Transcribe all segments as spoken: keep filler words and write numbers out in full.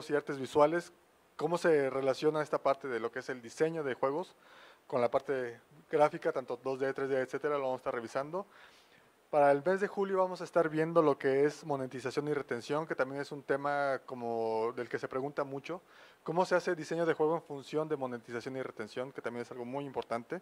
y artes visuales, cómo se relaciona esta parte de lo que es el diseño de juegos con la parte gráfica, tanto dos D, tres D, etcétera, lo vamos a estar revisando. Para el mes de julio vamos a estar viendo lo que es monetización y retención, que también es un tema como del que se pregunta mucho. Cómo se hace diseño de juego en función de monetización y retención, que también es algo muy importante.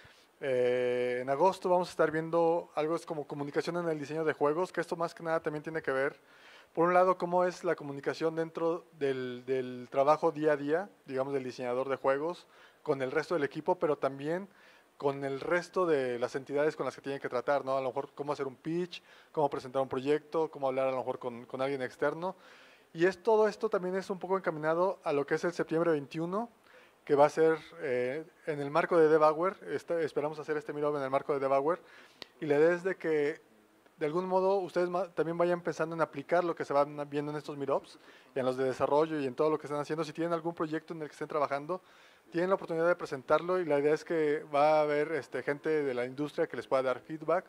Eh, en agosto vamos a estar viendo algo es como comunicación en el diseño de juegos, que esto más que nada también tiene que ver, por un lado, cómo es la comunicación dentro del, del trabajo día a día, digamos, del diseñador de juegos, con el resto del equipo, pero también con el resto de las entidades con las que tienen que tratar, ¿no? A lo mejor cómo hacer un pitch, cómo presentar un proyecto, cómo hablar a lo mejor con, con alguien externo. Y es todo esto también es un poco encaminado a lo que es el septiembre veintiuno, que va a ser eh, en el marco de Devour. Este, esperamos hacer este meetup en el marco de Devour. Y la idea es de que de algún modo ustedes también vayan pensando en aplicar lo que se van viendo en estos meetups y en los de desarrollo y en todo lo que están haciendo. Si tienen algún proyecto en el que estén trabajando, tienen la oportunidad de presentarlo y la idea es que va a haber este, gente de la industria que les pueda dar feedback,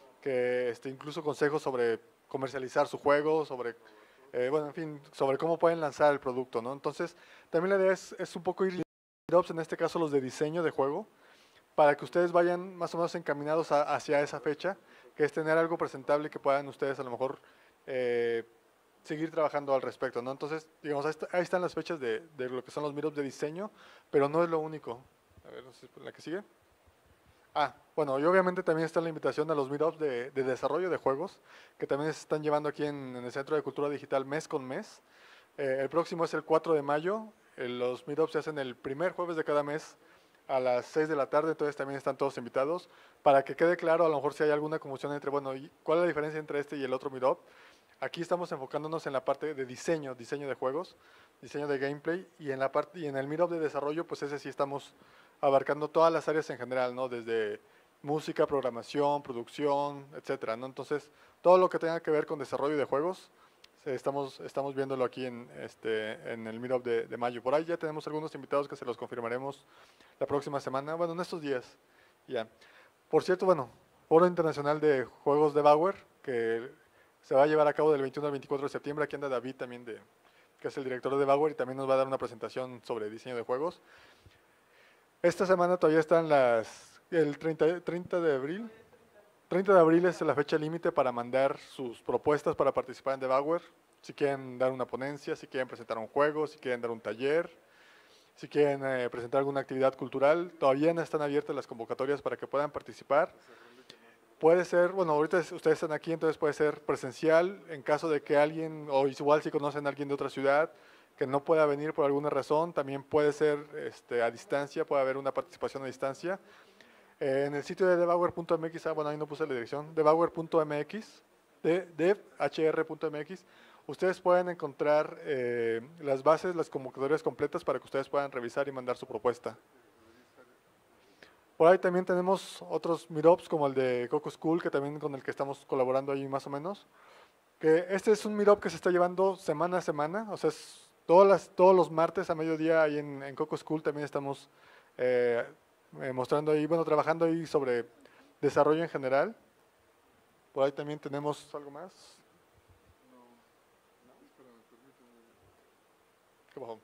que este, incluso consejos sobre comercializar su juego, sobre, eh, bueno, en fin, sobre cómo pueden lanzar el producto, ¿no? Entonces, también la idea es, es un poco ir meetups, en este caso los de diseño de juego, para que ustedes vayan más o menos encaminados a, hacia esa fecha, que es tener algo presentable que puedan ustedes a lo mejor eh, seguir trabajando al respecto, ¿no? Entonces, digamos, ahí, está, ahí están las fechas de, de lo que son los meetups de diseño, pero no es lo único. A ver, no sé, ¿la que sigue? Ah, bueno, y obviamente también está la invitación a los meetups de, de desarrollo de juegos, que también se están llevando aquí en, en el Centro de Cultura Digital mes con mes. Eh, el próximo es el cuatro de mayo, eh, los meetups se hacen el primer jueves de cada mes a las seis de la tarde, entonces también están todos invitados, para que quede claro a lo mejor si hay alguna confusión entre, bueno, ¿cuál es la diferencia entre este y el otro meetup? Aquí estamos enfocándonos en la parte de diseño, diseño de juegos, diseño de gameplay, y en la parte y en el meetup de desarrollo, pues ese sí estamos abarcando todas las áreas en general, ¿no? Desde música, programación, producción, etcétera, ¿no? Entonces, todo lo que tenga que ver con desarrollo de juegos, estamos, estamos viéndolo aquí en, este, en el meetup de, de mayo. Por ahí ya tenemos algunos invitados que se los confirmaremos la próxima semana, bueno, en estos días, ya. Por cierto, bueno, Foro Internacional de Juegos de Devour, que se va a llevar a cabo del veintiuno al veinticuatro de septiembre. Aquí anda David también, de, que es el director de Devour, y también nos va a dar una presentación sobre diseño de juegos. Esta semana todavía están las, el treinta, treinta de abril. treinta de abril es la fecha límite para mandar sus propuestas para participar en Devour. Si quieren dar una ponencia, si quieren presentar un juego, si quieren dar un taller, si quieren eh, presentar alguna actividad cultural, todavía no están abiertas las convocatorias para que puedan participar. Puede ser, bueno, ahorita ustedes están aquí, entonces puede ser presencial, en caso de que alguien, o igual si conocen a alguien de otra ciudad, que no pueda venir por alguna razón, también puede ser este, a distancia, puede haber una participación a distancia. Eh, en el sitio de devour punto m x, ah, bueno, ahí no puse la dirección, devour punto m x, de, devhr punto m x, ustedes pueden encontrar eh, las bases, las convocatorias completas para que ustedes puedan revisar y mandar su propuesta. Por ahí también tenemos otros meetups como el de Coco School, que también con el que estamos colaborando ahí más o menos. Que este es un meetup que se está llevando semana a semana, o sea, es todas las, todos los martes a mediodía ahí en, en Coco School también estamos eh, eh, mostrando ahí, bueno, trabajando ahí sobre desarrollo en general. Por ahí también tenemos algo más. ¿Qué bajó?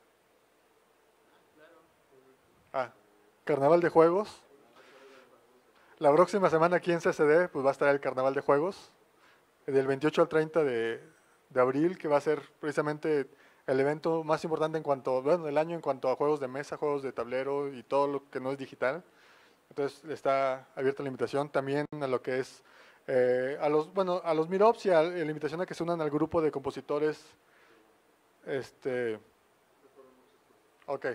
Ah, Carnaval de Juegos. La próxima semana aquí en C C D pues va a estar el Carnaval de Juegos, del veintiocho al treinta de, de abril, que va a ser precisamente el evento más importante en cuanto, bueno, del año en cuanto a juegos de mesa, juegos de tablero y todo lo que no es digital. Entonces está abierta la invitación también a lo que es, eh, a los, bueno, a los meetups y a la invitación a que se unan al grupo de compositores. Este, ok.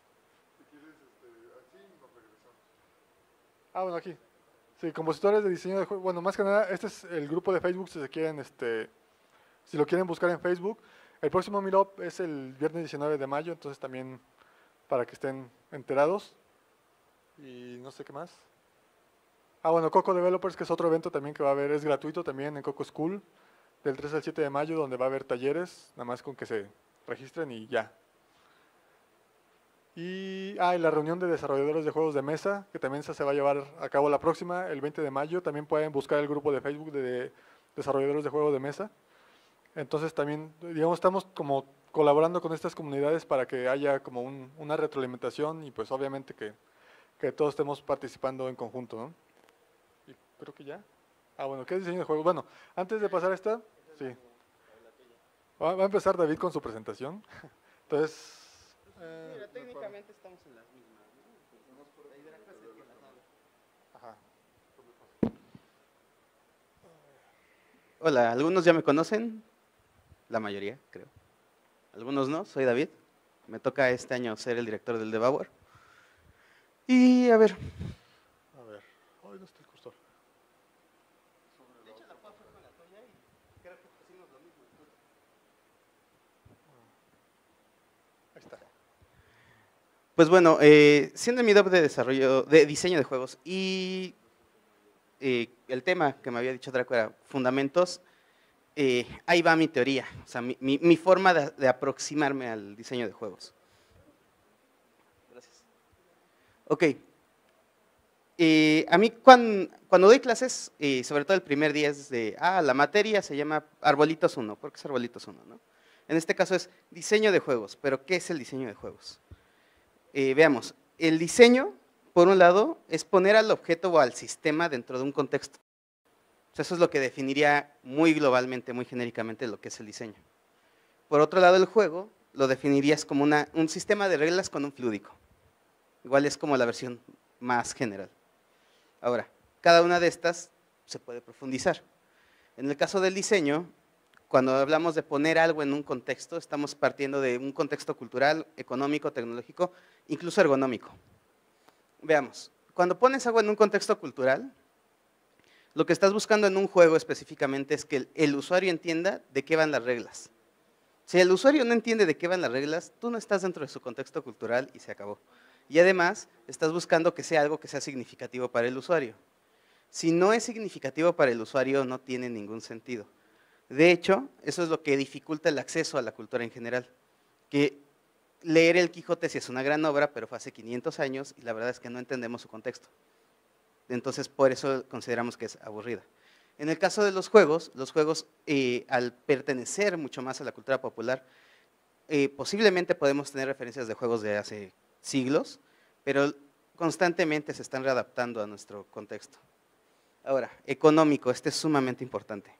Ah, bueno, aquí. Sí, compositores de diseño de juegos. Bueno, más que nada, este es el grupo de Facebook, si se quieren, este, si lo quieren buscar en Facebook. El próximo meetup es el viernes diecinueve de mayo, entonces también para que estén enterados. Y no sé qué más. Ah, bueno, Coco Developers, que es otro evento también que va a haber, es gratuito también en Coco School, del tres al siete de mayo, donde va a haber talleres, nada más con que se registren y ya. Y, ah, y la reunión de desarrolladores de juegos de mesa, que también se va a llevar a cabo la próxima, el veinte de mayo. También pueden buscar el grupo de Facebook de desarrolladores de juegos de mesa. Entonces también, digamos, estamos como colaborando con estas comunidades para que haya como un- una retroalimentación y pues obviamente que, que todos estemos participando en conjunto, ¿no? Y creo que ya. Ah, bueno, ¿qué es diseño de juegos? Bueno, antes de pasar a esta, sí. Va, va a empezar David con su presentación. Entonces, eh, Mira, técnicamente estamos en las mismas, ¿no? La idea de la clase es que las haga. ajá. Hola, algunos ya me conocen, la mayoría, creo. Algunos no, soy David. Me toca este año ser el director del Devour. Y a ver. A ver, hoy no está el cursor. De hecho, la puedo hacer con la tuya y creo que pusimos lo mismo. Ahí está. Pues bueno, eh, siendo mi doble de desarrollo, de diseño de juegos y eh, el tema que me había dicho Draco era fundamentos, eh, ahí va mi teoría, o sea, mi, mi, mi forma de, de aproximarme al diseño de juegos. Gracias. Ok. Eh, a mí cuando, cuando doy clases, eh, sobre todo el primer día es de, ah, la materia se llama Arbolitos uno, ¿por qué es Arbolitos uno? ¿No? En este caso es diseño de juegos, pero ¿qué es el diseño de juegos? Eh, veamos, el diseño, por un lado, es poner al objeto o al sistema dentro de un contexto. O sea, eso es lo que definiría muy globalmente, muy genéricamente lo que es el diseño. Por otro lado, el juego lo definirías como una, un sistema de reglas con un fluidico. Igual es como la versión más general. Ahora, cada una de estas se puede profundizar. En el caso del diseño, cuando hablamos de poner algo en un contexto, estamos partiendo de un contexto cultural, económico, tecnológico, incluso ergonómico. Veamos, cuando pones algo en un contexto cultural, lo que estás buscando en un juego específicamente es que el, el usuario entienda de qué van las reglas. Si el usuario no entiende de qué van las reglas, tú no estás dentro de su contexto cultural y se acabó. Y además, estás buscando que sea algo que sea significativo para el usuario. Si no es significativo para el usuario, no tiene ningún sentido. De hecho, eso es lo que dificulta el acceso a la cultura en general. Que leer el Quijote sí es una gran obra, pero fue hace quinientos años y la verdad es que no entendemos su contexto. Entonces, por eso consideramos que es aburrida. En el caso de los juegos, los juegos, eh, al pertenecer mucho más a la cultura popular, eh, posiblemente podemos tener referencias de juegos de hace siglos, pero constantemente se están readaptando a nuestro contexto. Ahora, económico, este es sumamente importante.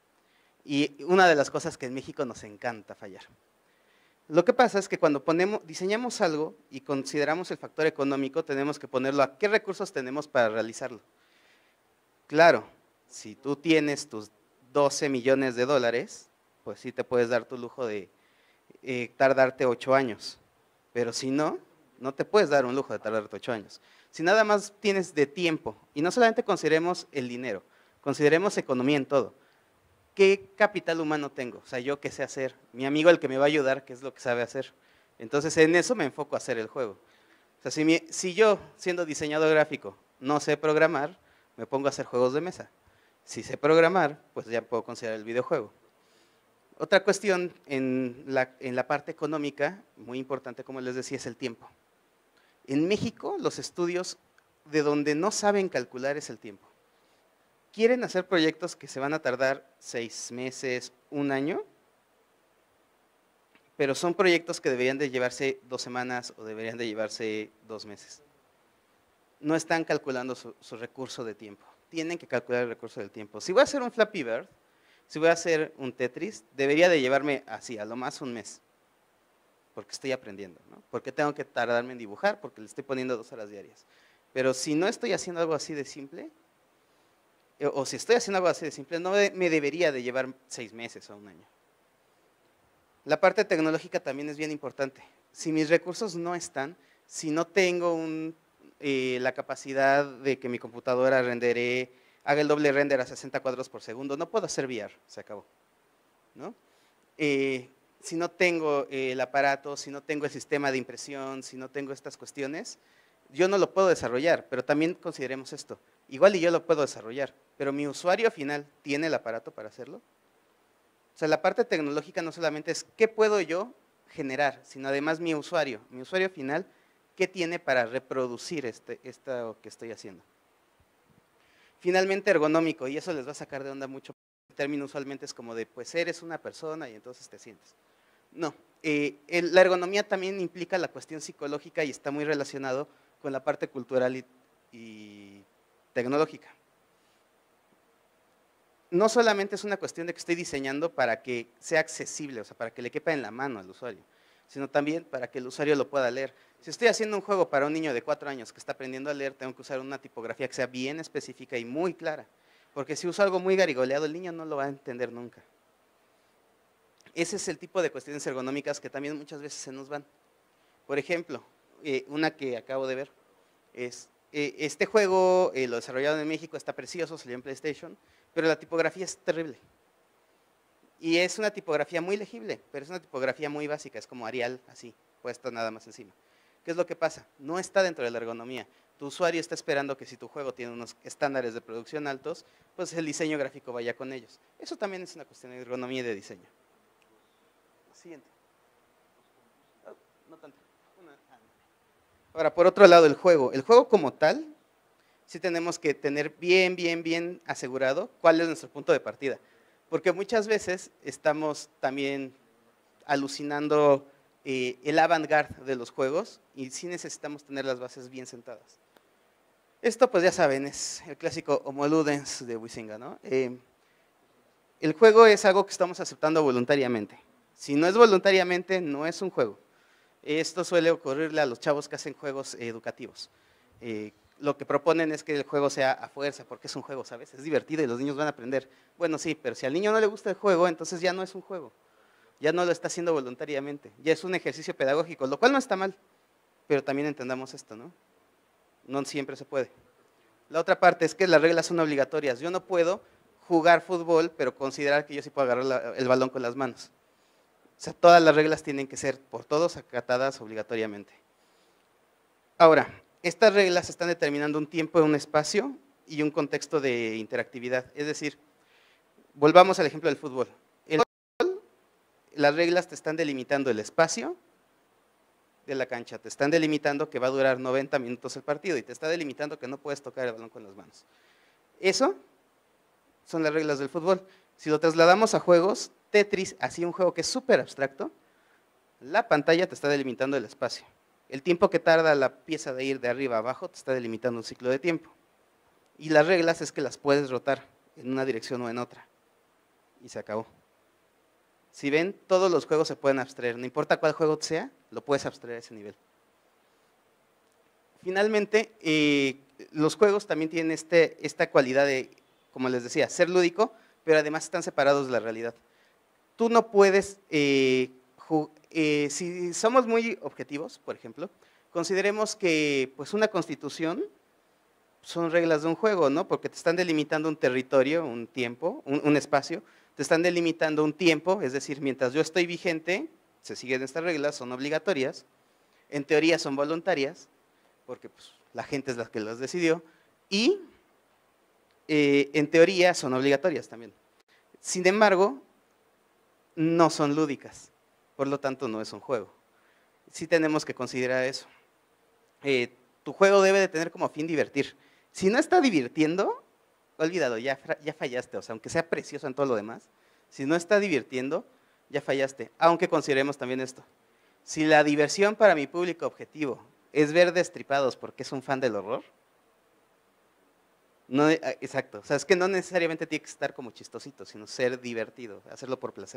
Y una de las cosas que en México nos encanta fallar. Lo que pasa es que cuando ponemos, diseñamos algo y consideramos el factor económico, tenemos que ponerlo a qué recursos tenemos para realizarlo. Claro, si tú tienes tus doce millones de dólares, pues sí te puedes dar tu lujo de eh, tardarte ocho años. Pero si no, no te puedes dar un lujo de tardarte ocho años. Si nada más tienes de tiempo, y no solamente consideremos el dinero, consideremos economía en todo. ¿Qué capital humano tengo? O sea, yo qué sé hacer, mi amigo el que me va a ayudar, ¿qué es lo que sabe hacer? Entonces, en eso me enfoco a hacer el juego. O sea, si, mi, si yo, siendo diseñador gráfico, no sé programar, me pongo a hacer juegos de mesa. Si sé programar, pues ya puedo considerar el videojuego. Otra cuestión en la, en la parte económica, muy importante, como les decía, es el tiempo. En México, los estudios de donde no saben calcular es el tiempo. Quieren hacer proyectos que se van a tardar seis meses, un año, pero son proyectos que deberían de llevarse dos semanas o deberían de llevarse dos meses. No están calculando su, su recurso de tiempo. Tienen que calcular el recurso del tiempo. Si voy a hacer un Flappy Bird, si voy a hacer un Tetris, debería de llevarme así, a lo más un mes, porque estoy aprendiendo, ¿no? Porque tengo que tardarme en dibujar, porque le estoy poniendo dos horas diarias. Pero si no estoy haciendo algo así de simple, o si estoy haciendo algo así de simple, no me debería de llevar seis meses o un año. La parte tecnológica también es bien importante. Si mis recursos no están, si no tengo un, eh, la capacidad de que mi computadora rendere, haga el doble render a sesenta cuadros por segundo, no puedo hacer V R, se acabó, ¿no? Eh, si no tengo eh, el aparato, si no tengo el sistema de impresión, si no tengo estas cuestiones, yo no lo puedo desarrollar, pero también consideremos esto. Igual y yo lo puedo desarrollar, pero mi usuario final tiene el aparato para hacerlo. O sea, la parte tecnológica no solamente es qué puedo yo generar, sino además mi usuario, mi usuario final, qué tiene para reproducir este, esto que estoy haciendo. Finalmente, ergonómico, y eso les va a sacar de onda mucho. El término usualmente es como de, pues eres una persona y entonces te sientes. No, eh, el, la ergonomía también implica la cuestión psicológica y está muy relacionado con la parte cultural y, y tecnológica. No solamente es una cuestión de que estoy diseñando para que sea accesible, o sea, para que le quepa en la mano al usuario, sino también para que el usuario lo pueda leer. Si estoy haciendo un juego para un niño de cuatro años que está aprendiendo a leer, tengo que usar una tipografía que sea bien específica y muy clara, porque si uso algo muy garigoleado, el niño no lo va a entender nunca. Ese es el tipo de cuestiones ergonómicas que también muchas veces se nos van. Por ejemplo, eh, una que acabo de ver es, eh, este juego eh, lo desarrollaron en México, está precioso, salió en PlayStation, pero la tipografía es terrible. Y es una tipografía muy legible, pero es una tipografía muy básica, es como Arial, así, puesto nada más encima. ¿Qué es lo que pasa? No está dentro de la ergonomía. Tu usuario está esperando que si tu juego tiene unos estándares de producción altos, pues el diseño gráfico vaya con ellos. Eso también es una cuestión de ergonomía y de diseño. Siguiente. Oh, no tanto. Ahora, por otro lado, el juego. El juego como tal, sí tenemos que tener bien, bien, bien asegurado cuál es nuestro punto de partida. Porque muchas veces estamos también alucinando eh, el avant-garde de los juegos y sí necesitamos tener las bases bien sentadas. Esto, pues ya saben, es el clásico Homo Ludens de Huizinga, ¿no? Eh, el juego es algo que estamos aceptando voluntariamente. Si no es voluntariamente, no es un juego. Esto suele ocurrirle a los chavos que hacen juegos educativos. Eh, lo que proponen es que el juego sea a fuerza, porque es un juego, ¿sabes? Es divertido y los niños van a aprender. Bueno, sí, pero si al niño no le gusta el juego, entonces ya no es un juego. Ya no lo está haciendo voluntariamente. Ya es un ejercicio pedagógico, lo cual no está mal. Pero también entendamos esto, ¿no? No siempre se puede. La otra parte es que las reglas son obligatorias. Yo no puedo jugar fútbol, pero considerar que yo sí puedo agarrar la, el balón con las manos. O sea, todas las reglas tienen que ser por todos acatadas obligatoriamente. Ahora, estas reglas están determinando un tiempo, un espacio y un contexto de interactividad. Es decir, volvamos al ejemplo del fútbol. El fútbol, las reglas te están delimitando el espacio de la cancha, te están delimitando que va a durar noventa minutos el partido y te está delimitando que no puedes tocar el balón con las manos. Eso son las reglas del fútbol. Si lo trasladamos a juegos, Tetris, así un juego que es súper abstracto, la pantalla te está delimitando el espacio. El tiempo que tarda la pieza de ir de arriba a abajo te está delimitando un ciclo de tiempo. Y las reglas es que las puedes rotar en una dirección o en otra. Y se acabó. Si ven, todos los juegos se pueden abstraer, no importa cuál juego sea, lo puedes abstraer a ese nivel. Finalmente, eh, los juegos también tienen este, esta cualidad de, como les decía, ser lúdico, pero además están separados de la realidad. Tú no puedes, eh, eh, si somos muy objetivos, por ejemplo, consideremos que pues una constitución son reglas de un juego, ¿no? Porque te están delimitando un territorio, un tiempo, un, un espacio, te están delimitando un tiempo, es decir, mientras yo estoy vigente, se siguen estas reglas, son obligatorias, en teoría son voluntarias, porque pues, la gente es la que las decidió, y eh, en teoría son obligatorias también. Sin embargo, no son lúdicas, por lo tanto no es un juego. Sí tenemos que considerar eso. Eh, tu juego debe de tener como fin divertir. Si no está divirtiendo, olvídalo, ya, ya fallaste, o sea, aunque sea precioso en todo lo demás, si no está divirtiendo, ya fallaste, aunque consideremos también esto. Si la diversión para mi público objetivo es ver Destripados porque es un fan del horror, no, exacto, o sea, es que no necesariamente tiene que estar como chistosito, sino ser divertido, hacerlo por placer.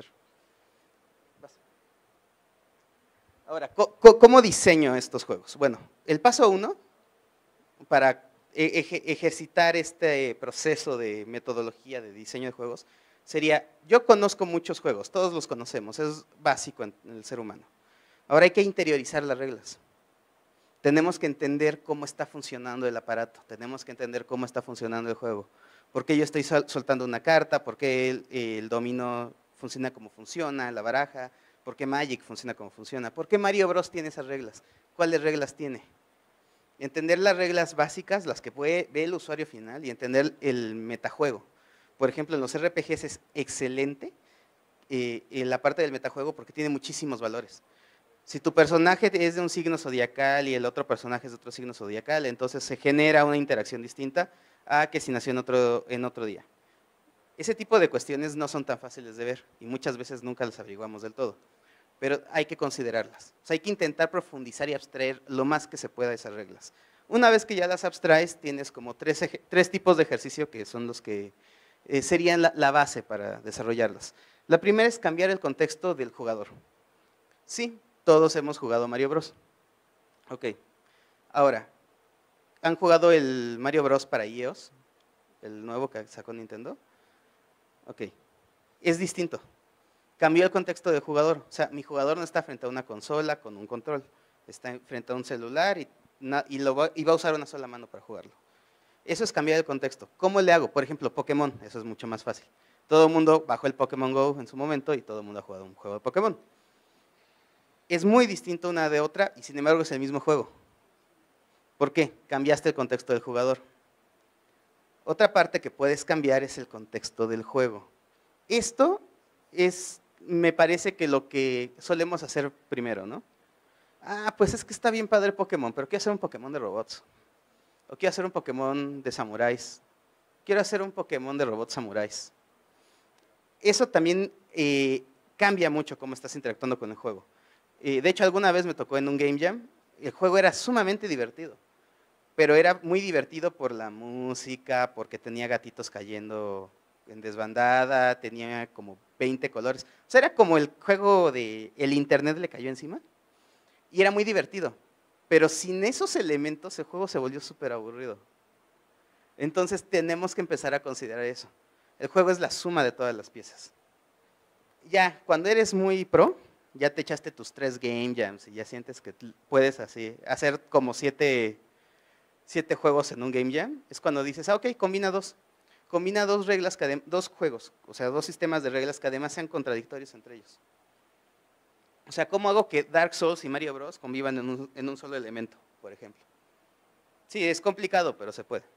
Ahora, ¿cómo diseño estos juegos? Bueno, el paso uno, para ejercitar este proceso de metodología de diseño de juegos, sería, yo conozco muchos juegos, todos los conocemos, es básico en el ser humano. Ahora hay que interiorizar las reglas. Tenemos que entender cómo está funcionando el aparato, tenemos que entender cómo está funcionando el juego. ¿Por qué yo estoy soltando una carta? ¿Por qué el, el dominó funciona como funciona? La baraja. ¿Por qué Magic funciona como funciona? ¿Por qué Mario Bros tiene esas reglas? ¿Cuáles reglas tiene? Entender las reglas básicas, las que puede ver el usuario final, y entender el metajuego. Por ejemplo, en los R P Gs es excelente eh, en la parte del metajuego porque tiene muchísimos valores. Si tu personaje es de un signo zodiacal y el otro personaje es de otro signo zodiacal, entonces se genera una interacción distinta a que si nació en otro, en otro día. Ese tipo de cuestiones no son tan fáciles de ver y muchas veces nunca las averiguamos del todo. pero hay que considerarlas. O sea, hay que intentar profundizar y abstraer lo más que se pueda de esas reglas. Una vez que ya las abstraes, tienes como tres, tres tipos de ejercicio que son los que eh, serían la, la base para desarrollarlas. La primera es cambiar el contexto del jugador. Sí, todos hemos jugado Mario Bros. Ok, ahora, ¿han jugado el Mario Bros para iOS? El nuevo que sacó Nintendo. Ok, es distinto. Cambió el contexto del jugador. O sea, mi jugador no está frente a una consola con un control. Está frente a un celular y, y, lo va, y va a usar una sola mano para jugarlo. Eso es cambiar el contexto. ¿Cómo le hago? Por ejemplo, Pokémon. Eso es mucho más fácil. Todo el mundo bajó el Pokémon Go en su momento y todo el mundo ha jugado un juego de Pokémon. Es muy distinto una de otra y sin embargo es el mismo juego. ¿Por qué? Cambiaste el contexto del jugador. Otra parte que puedes cambiar es el contexto del juego. Esto es, me parece que lo que solemos hacer primero, ¿no? Ah, pues es que está bien padre Pokémon, pero quiero hacer un Pokémon de robots. O quiero hacer un Pokémon de samuráis. Quiero hacer un Pokémon de robots samuráis. Eso también eh, cambia mucho cómo estás interactuando con el juego. Eh, de hecho, alguna vez me tocó en un Game Jam, el juego era sumamente divertido. Pero era muy divertido por la música, porque tenía gatitos cayendo en desbandada, tenía como veinte colores. O sea, era como el juego de el internet le cayó encima. Y era muy divertido. Pero sin esos elementos el juego se volvió súper aburrido. Entonces tenemos que empezar a considerar eso. El juego es la suma de todas las piezas. Ya, cuando eres muy pro, ya te echaste tus tres game jams y ya sientes que puedes así hacer como siete... siete juegos en un game jam, es cuando dices, ah, ok, combina dos. Combina dos reglas, que dos juegos, o sea, dos sistemas de reglas que además sean contradictorios entre ellos. O sea, ¿cómo hago que Dark Souls y Mario Bros. Convivan en un, en un solo elemento, por ejemplo? Sí, es complicado, pero se puede.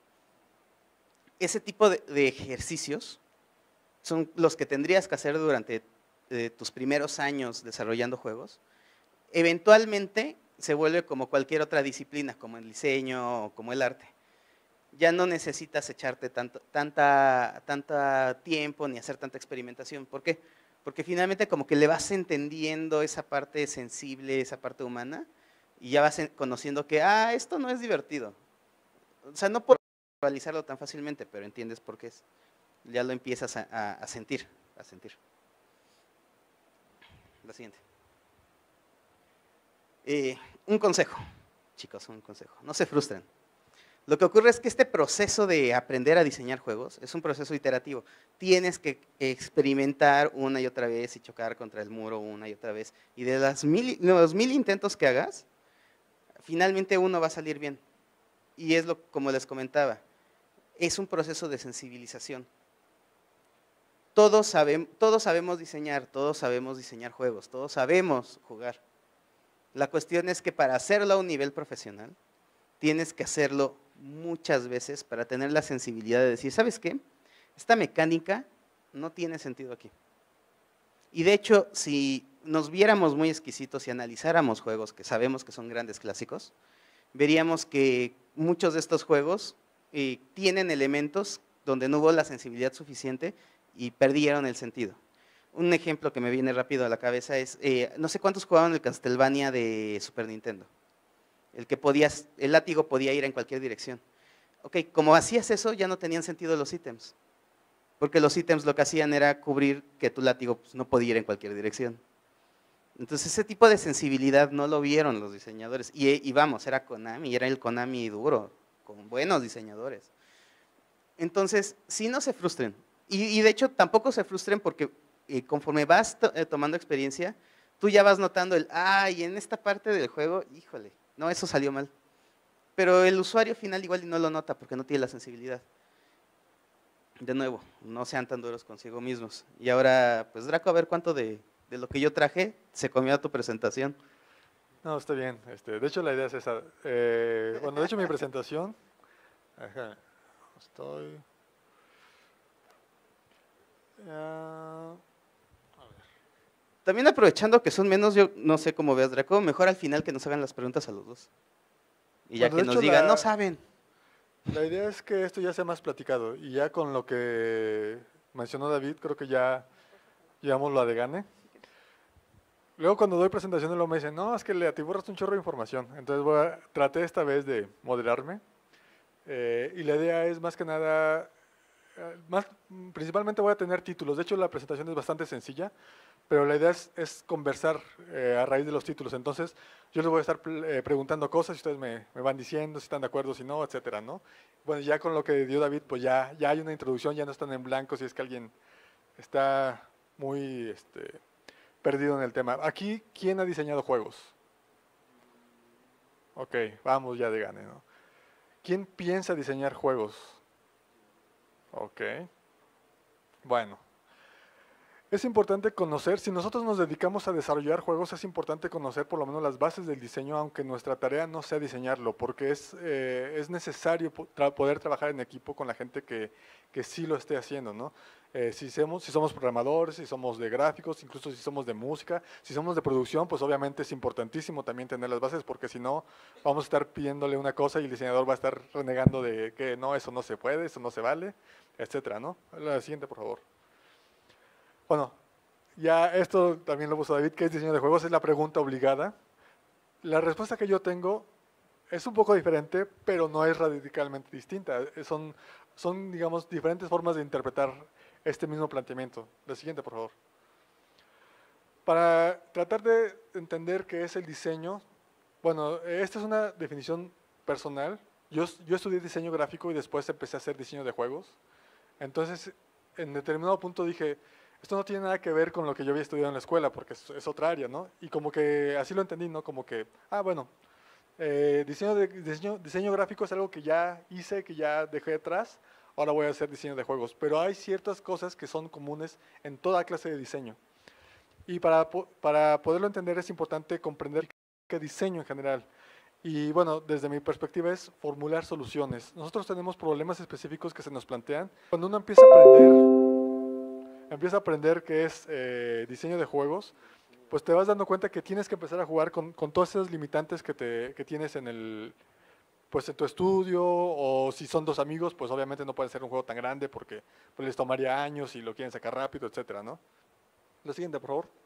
Ese tipo de, de ejercicios son los que tendrías que hacer durante eh, tus primeros años desarrollando juegos. Eventualmente se vuelve como cualquier otra disciplina, como el diseño o como el arte. Ya no necesitas echarte tanto, tanta, tanta tiempo ni hacer tanta experimentación. ¿Por qué? Porque finalmente como que le vas entendiendo esa parte sensible, esa parte humana, y ya vas conociendo que, ah, esto no es divertido. O sea, no puedo realizarlo tan fácilmente, pero entiendes por qué es. Ya lo empiezas a, a, a sentir, a sentir. La siguiente. Eh, un consejo, chicos, un consejo, no se frustren. Lo que ocurre es que este proceso de aprender a diseñar juegos es un proceso iterativo. Tienes que experimentar una y otra vez y chocar contra el muro una y otra vez. Y de las mil, los mil intentos que hagas, finalmente uno va a salir bien. Y es lo como les comentaba, es un proceso de sensibilización. Todos, sabem, todos sabemos diseñar, todos sabemos diseñar juegos, todos sabemos jugar. La cuestión es que para hacerlo a un nivel profesional, tienes que hacerlo muchas veces para tener la sensibilidad de decir, ¿sabes qué? Esta mecánica no tiene sentido aquí. Y de hecho, si nos viéramos muy exquisitos y analizáramos juegos que sabemos que son grandes clásicos, veríamos que muchos de estos juegos eh, tienen elementos donde no hubo la sensibilidad suficiente y perdieron el sentido. Un ejemplo que me viene rápido a la cabeza es, eh, no sé cuántos jugaban el Castlevania de Super Nintendo. El que podías, el látigo podía ir en cualquier dirección. Ok, como hacías eso, ya no tenían sentido los ítems. Porque los ítems lo que hacían era cubrir que tu látigo pues, no podía ir en cualquier dirección. Entonces ese tipo de sensibilidad no lo vieron los diseñadores. Y, y vamos, era Konami, era el Konami duro, con buenos diseñadores. Entonces, sí, no se frustren. Y, y de hecho, tampoco se frustren porque eh, conforme vas to, eh, tomando experiencia, tú ya vas notando el, ay, en esta parte del juego, híjole, no, eso salió mal. Pero el usuario final igual no lo nota porque no tiene la sensibilidad. De nuevo, no sean tan duros consigo mismos. Y ahora, pues Draco, a ver cuánto de, de lo que yo traje se comió a tu presentación. No, está bien. Este, de hecho, la idea es esa. Eh, bueno, de hecho, mi presentación. Ajá, estoy. Uh, a ver. También aprovechando que son menos, yo no sé cómo veas, Draco, mejor al final que nos hagan las preguntas a los dos. Y ya Bueno, que de nos hecho, digan, la- no saben. La idea es que esto ya sea más platicado y ya con lo que mencionó David, creo que ya llevamos la de gane. Luego cuando doy presentaciones luego me dicen, no, es que le atiborras un chorro de información. Entonces voy a, traté esta vez de moderarme. Eh, y la idea es más que nada, eh, más, principalmente voy a tener títulos. De hecho la presentación es bastante sencilla, pero la idea es, es conversar eh, a raíz de los títulos. Entonces yo les voy a estar eh, preguntando cosas y ustedes me, me van diciendo si están de acuerdo, si no, etcétera, ¿no? Bueno, ya con lo que dio David, pues ya, ya hay una introducción, ya no están en blanco si es que alguien está muy... Este, perdido en el tema. Aquí, ¿quién ha diseñado juegos? Ok, vamos ya de gane, ¿no? ¿Quién piensa diseñar juegos? Ok. Bueno, es importante conocer, si nosotros nos dedicamos a desarrollar juegos, es importante conocer por lo menos las bases del diseño, aunque nuestra tarea no sea diseñarlo, porque es, eh, es necesario tra poder trabajar en equipo con la gente que, que sí lo esté haciendo, ¿no? Eh, si, somos, si somos programadores, si somos de gráficos, incluso si somos de música, si somos de producción, pues obviamente es importantísimo también tener las bases, porque si no, vamos a estar pidiéndole una cosa y el diseñador va a estar renegando de que no, eso no se puede, eso no se vale, etcétera, ¿no? La siguiente, por favor. Bueno, ya esto también lo puso David, ¿qué es diseño de juegos? Es la pregunta obligada. La respuesta que yo tengo es un poco diferente, pero no es radicalmente distinta. Son, son, digamos, diferentes formas de interpretar este mismo planteamiento. La siguiente, por favor. Para tratar de entender qué es el diseño, bueno, esta es una definición personal. Yo, yo estudié diseño gráfico y después empecé a hacer diseño de juegos. Entonces, en determinado punto dije, esto no tiene nada que ver con lo que yo había estudiado en la escuela, porque es, es otra área, ¿no? Y como que así lo entendí, ¿no? Como que, ah, bueno, eh, diseño, de, diseño, diseño gráfico es algo que ya hice, que ya dejé atrás, ahora voy a hacer diseño de juegos. Pero hay ciertas cosas que son comunes en toda clase de diseño. Y para, para poderlo entender es importante comprender qué diseño en general. Y bueno, desde mi perspectiva es formular soluciones. Nosotros tenemos problemas específicos que se nos plantean. Cuando uno empieza a aprender, empieza a aprender qué es eh, diseño de juegos, pues te vas dando cuenta que tienes que empezar a jugar con, con todas esas limitantes que, te, que tienes en el, pues en tu estudio, o si son dos amigos, pues obviamente no puede ser un juego tan grande porque pues les tomaría años y lo quieren sacar rápido, etcétera, ¿no? Lo siguiente, por favor.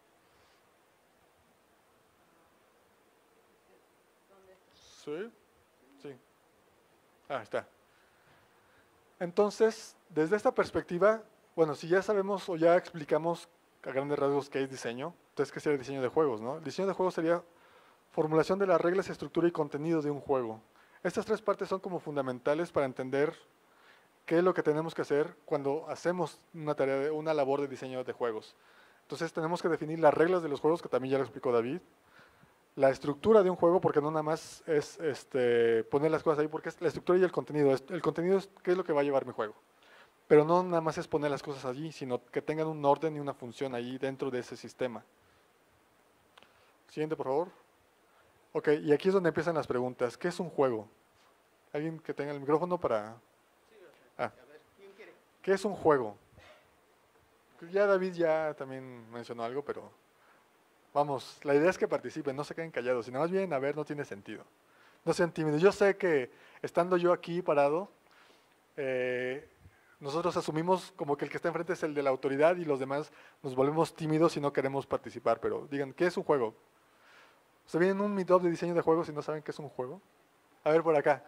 Sí, sí. Ah, está. Entonces, desde esta perspectiva, bueno, si ya sabemos o ya explicamos a grandes rasgos qué es diseño, entonces, ¿qué sería el diseño de juegos, no? El diseño de juegos sería formulación de las reglas, estructura y contenido de un juego. Estas tres partes son como fundamentales para entender qué es lo que tenemos que hacer cuando hacemos una tarea, de, una labor de diseño de juegos. Entonces, tenemos que definir las reglas de los juegos, que también ya lo explicó David, la estructura de un juego, porque no nada más es este, poner las cosas ahí, porque es la estructura y el contenido. El contenido es qué es lo que va a llevar mi juego. Pero no nada más es poner las cosas allí, sino que tengan un orden y una función ahí dentro de ese sistema. Siguiente, por favor. Ok, y aquí es donde empiezan las preguntas. ¿Qué es un juego? ¿Alguien que tenga el micrófono para...? Ah. ¿Qué es un juego? Ya David ya también mencionó algo, pero... Vamos, la idea es que participen, no se queden callados. Si nada más vienen a ver, no tiene sentido. No sean tímidos. Yo sé que estando yo aquí parado, eh, nosotros asumimos como que el que está enfrente es el de la autoridad y los demás nos volvemos tímidos y no queremos participar. Pero digan, ¿qué es un juego? ¿Se vienen un meetup de diseño de juegos y no saben qué es un juego? A ver, por acá.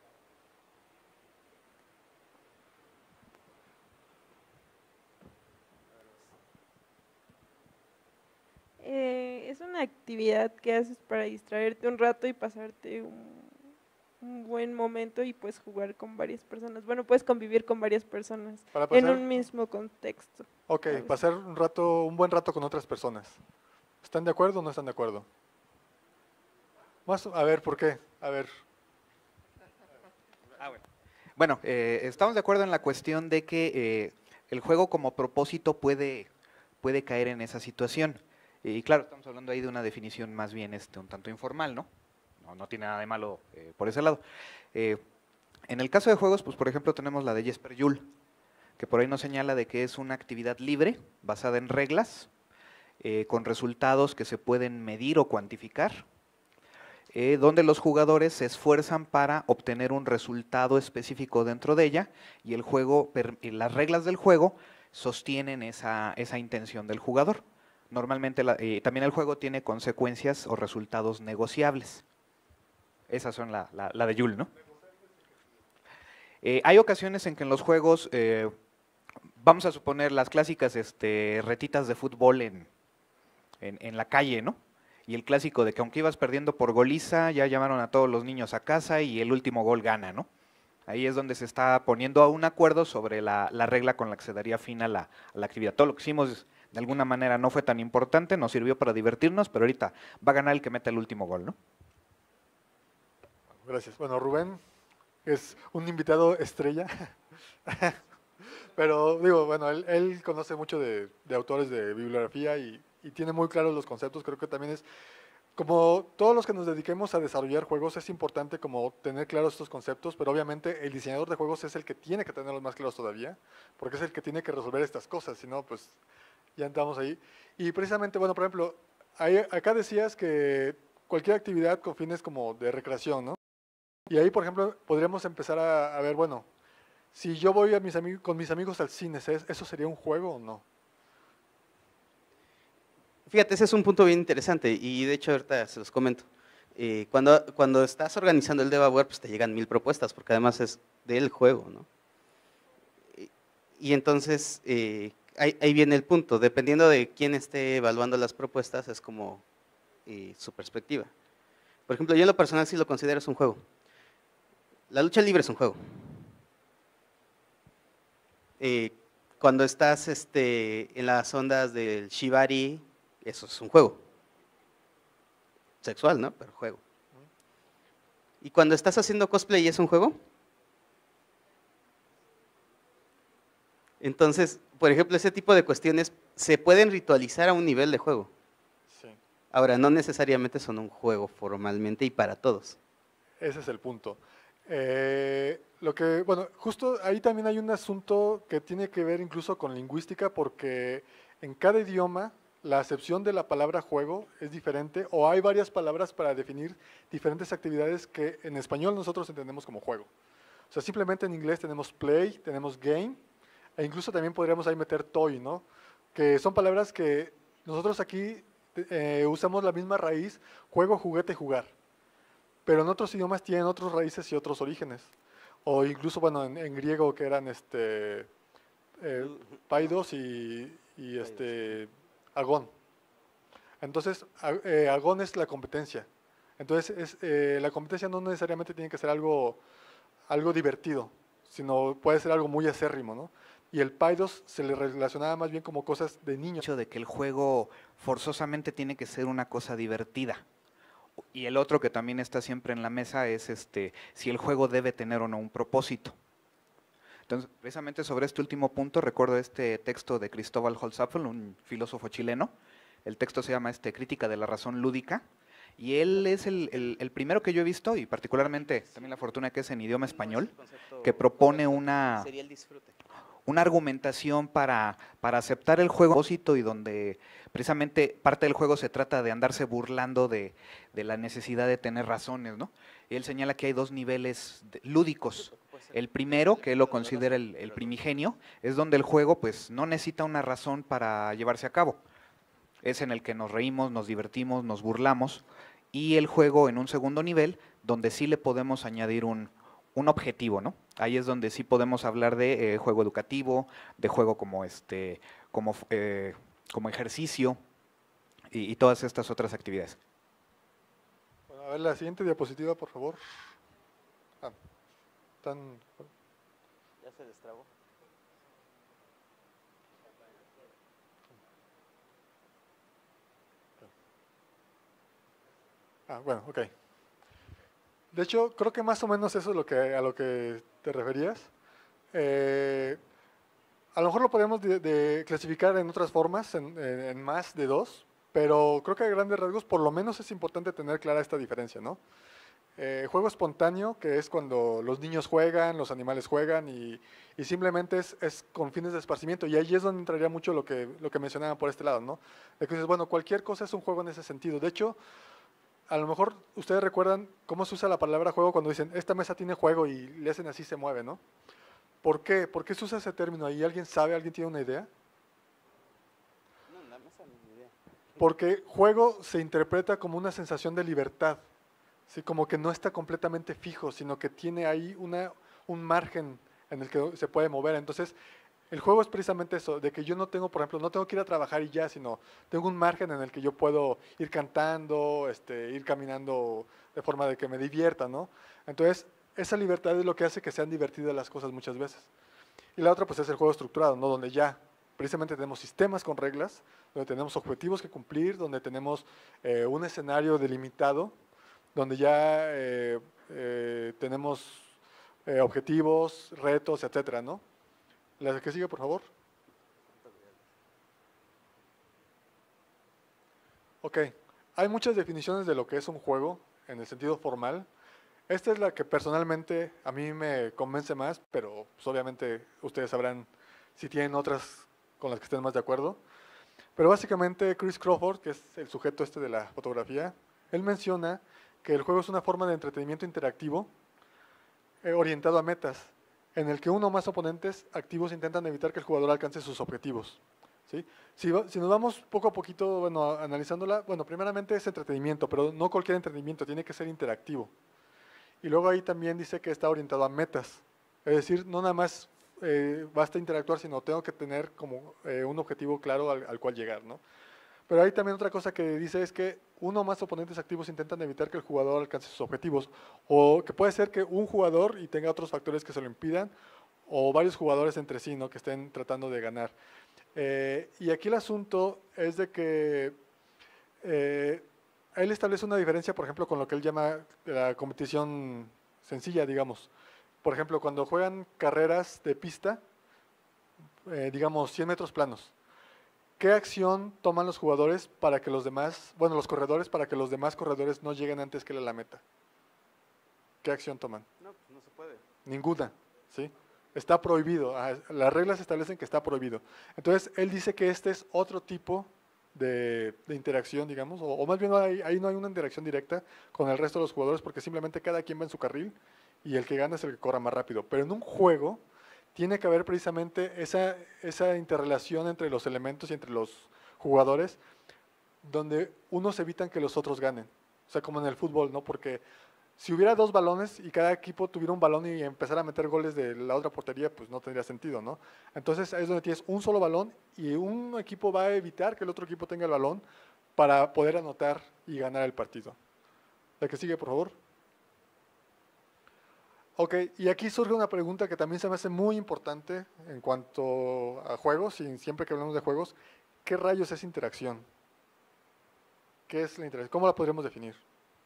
Eh, es una actividad que haces para distraerte un rato y pasarte un, un buen momento y puedes jugar con varias personas. Bueno, puedes convivir con varias personas Para pasar, en un mismo contexto. Ok, ¿sabes? pasar un rato, un buen rato con otras personas. ¿Están de acuerdo o no están de acuerdo? Más, a ver, ¿por qué? A ver. Ah, bueno, bueno eh, estamos de acuerdo en la cuestión de que eh, el juego como propósito puede, puede caer en esa situación. Y claro, estamos hablando ahí de una definición más bien este, un tanto informal, ¿no? No, no tiene nada de malo eh, por ese lado. Eh, en el caso de juegos, pues por ejemplo tenemos la de Jesper Juhl, que por ahí nos señala de que es una actividad libre, basada en reglas, eh, con resultados que se pueden medir o cuantificar, eh, donde los jugadores se esfuerzan para obtener un resultado específico dentro de ella, y el juego, las reglas del juego sostienen esa, esa intención del jugador. normalmente la- eh, también el juego tiene consecuencias o resultados negociables. Esas son la, la, la de Yule, ¿no? Eh, hay ocasiones en que en los juegos, eh, vamos a suponer las clásicas este, retitas de fútbol en, en, en la calle, ¿no? Y el clásico de que aunque ibas perdiendo por goliza, ya llamaron a todos los niños a casa y el último gol gana, ¿no? Ahí es donde se está poniendo a un acuerdo sobre la, la regla con la que se daría fin a la, a la actividad. Todo lo que hicimos de alguna manera no fue tan importante, nos sirvió para divertirnos, pero ahorita va a ganar el que meta el último gol, ¿no? Gracias. Bueno, Rubén es un invitado estrella. Pero digo, bueno, él, él conoce mucho de, de autores de bibliografía y, y tiene muy claros los conceptos. Creo que también es, como todos los que nos dediquemos a desarrollar juegos, es importante como tener claros estos conceptos, pero obviamente el diseñador de juegos es el que tiene que tenerlos más claros todavía, porque es el que tiene que resolver estas cosas, si no, pues ya entramos ahí. Y precisamente, bueno, por ejemplo, ahí, acá decías que cualquier actividad con fines como de recreación, ¿no? Y ahí, por ejemplo, podríamos empezar a, a ver, bueno, si yo voy a mis amigos, con mis amigos al cine, ¿es- ¿eso sería un juego o no? Fíjate, ese es un punto bien interesante y de hecho ahorita se los comento. Eh, cuando, cuando estás organizando el DevAware, pues te llegan mil propuestas, porque además es del juego, ¿no? Y, y entonces, eh, ahí, ahí viene el punto, dependiendo de quién esté evaluando las propuestas, es como eh, su perspectiva. Por ejemplo, yo en lo personal sí lo considero es un juego. La lucha libre es un juego. Eh, cuando estás este, en las ondas del Shibari, eso es un juego. Sexual, ¿no? Pero juego. ¿Y cuando estás haciendo cosplay es un juego? Entonces, por ejemplo, ese tipo de cuestiones se pueden ritualizar a un nivel de juego. Sí. Ahora, no necesariamente son un juego formalmente y para todos. Ese es el punto. Eh, lo que, bueno, justo ahí también hay un asunto que tiene que ver incluso con lingüística, porque en cada idioma la acepción de la palabra juego es diferente, o hay varias palabras para definir diferentes actividades que en español nosotros entendemos como juego. O sea, simplemente en inglés tenemos play, tenemos game, e incluso también podríamos ahí meter toy, ¿no? Que son palabras que nosotros aquí eh, usamos la misma raíz, juego, juguete, jugar. Pero en otros idiomas tienen otras raíces y otros orígenes. O incluso, bueno, en, en griego que eran este eh, paidos y, y este agón. Entonces, a- eh, agón es la competencia. Entonces, es, eh, la competencia no necesariamente tiene que ser algo, algo divertido, sino puede ser algo muy acérrimo, ¿no? Y el paidos se le relacionaba más bien como cosas de El niños. hecho de que el juego forzosamente tiene que ser una cosa divertida. Y el otro que también está siempre en la mesa es este, si el juego debe tener o no un propósito. Entonces, precisamente sobre este último punto, recuerdo este texto de Cristóbal Holzapfel, un filósofo chileno. El texto se llama este, Crítica de la razón lúdica. Y él es el, el- el primero que yo he visto, y particularmente también la fortuna que es en idioma español, que propone una, Sería el disfrute. una argumentación para, para aceptar el juego propósito y donde precisamente parte del juego se trata de andarse burlando de, de la necesidad de tener razones, ¿no? Y él señala que hay dos niveles de- lúdicos. El primero, que él lo considera el, el primigenio, es donde el juego pues no necesita una razón para llevarse a cabo. Es en el que nos reímos, nos divertimos, nos burlamos. Y el juego en un segundo nivel, donde sí le podemos añadir un, un objetivo, ¿no? Ahí es donde sí podemos hablar de eh, juego educativo, de juego como este, como, eh, como ejercicio y, y todas estas otras actividades. Bueno, a ver la siguiente diapositiva, por favor. Ah, tan, Ya se destrabó. ah, bueno, ok. De hecho, creo que más o menos eso es lo que, a lo que te referías. Eh, a lo mejor lo podemos de, de clasificar en otras formas, en, en- en más de dos, pero creo que a grandes rasgos por lo menos es importante tener clara esta diferencia, ¿no? Eh, juego espontáneo, que es cuando los niños juegan, los animales juegan y, y simplemente es, es con fines de esparcimiento. Y ahí es donde entraría mucho lo que, lo que mencionaban por este lado, ¿no? De que dices, bueno, cualquier cosa es un juego en ese sentido. De hecho, a lo mejor ustedes recuerdan cómo se usa la palabra juego cuando dicen, esta mesa tiene juego y le hacen así, se mueve, ¿no? ¿Por qué? ¿Por qué se usa ese término ahí? ¿Alguien sabe? ¿Alguien tiene una idea? No, la mesa no es mi idea. Porque juego se interpreta como una sensación de libertad, ¿sí? Como que no está completamente fijo, sino que tiene ahí una, un margen en el que se puede mover. Entonces, el juego es precisamente eso, de que yo no tengo, por ejemplo, no tengo que ir a trabajar y ya, sino tengo un margen en el que yo puedo ir cantando, este, ir caminando de forma de que me divierta, ¿no? Entonces, esa libertad es lo que hace que sean divertidas las cosas muchas veces. Y la otra, pues, es el juego estructurado, ¿no? Donde ya precisamente tenemos sistemas con reglas, donde tenemos objetivos que cumplir, donde tenemos eh, un escenario delimitado, donde ya eh, eh, tenemos eh, objetivos, retos, etcétera, ¿no? La que sigue, por favor. Ok, hay muchas definiciones de lo que es un juego en el sentido formal. Esta es la que personalmente a mí me convence más, pero pues, obviamente ustedes sabrán si tienen otras con las que estén más de acuerdo. Pero básicamente Chris Crawford, que es el sujeto este de la fotografía, él menciona que el juego es una forma de entretenimiento interactivo eh, orientado a metas, en el que uno o más oponentes activos intentan evitar que el jugador alcance sus objetivos. ¿Sí? Si, va, si nos vamos poco a poquito, bueno, analizándola, bueno, primeramente es entretenimiento, pero no cualquier entretenimiento, tiene que ser interactivo. Y luego ahí también dice que está orientado a metas, es decir, no nada más eh, basta interactuar, sino tengo que tener como eh, un objetivo claro al, al cual llegar, ¿no? Pero hay también otra cosa que dice es que uno o más oponentes activos intentan evitar que el jugador alcance sus objetivos, o que puede ser que un jugador y tenga otros factores que se lo impidan, o varios jugadores entre sí, ¿no? Que estén tratando de ganar. Eh, y aquí el asunto es de que eh, él establece una diferencia, por ejemplo, con lo que él llama la competición sencilla, digamos. Por ejemplo, cuando juegan carreras de pista, eh, digamos cien metros planos, ¿qué acción toman los jugadores para que los demás, bueno, los corredores, para que los demás corredores no lleguen antes que él a la meta? ¿Qué acción toman? No, pues no se puede. Ninguna, ¿sí? Está prohibido. Las reglas establecen que está prohibido. Entonces, él dice que este es otro tipo de, de interacción, digamos, o, o más bien ahí, ahí no hay una interacción directa con el resto de los jugadores porque simplemente cada quien va en su carril y el que gana es el que corra más rápido. Pero en un juego tiene que haber precisamente esa, esa interrelación entre los elementos y entre los jugadores donde unos evitan que los otros ganen. O sea, como en el fútbol, ¿no? Porque si hubiera dos balones y cada equipo tuviera un balón y empezara a meter goles de la otra portería, pues no tendría sentido, ¿no? Entonces es donde tienes un solo balón y un equipo va a evitar que el otro equipo tenga el balón para poder anotar y ganar el partido. La que sigue, por favor. Ok, y aquí surge una pregunta que también se me hace muy importante en cuanto a juegos, y siempre que hablamos de juegos, ¿qué rayos es interacción? ¿Qué es la interacción? ¿Cómo la podríamos definir?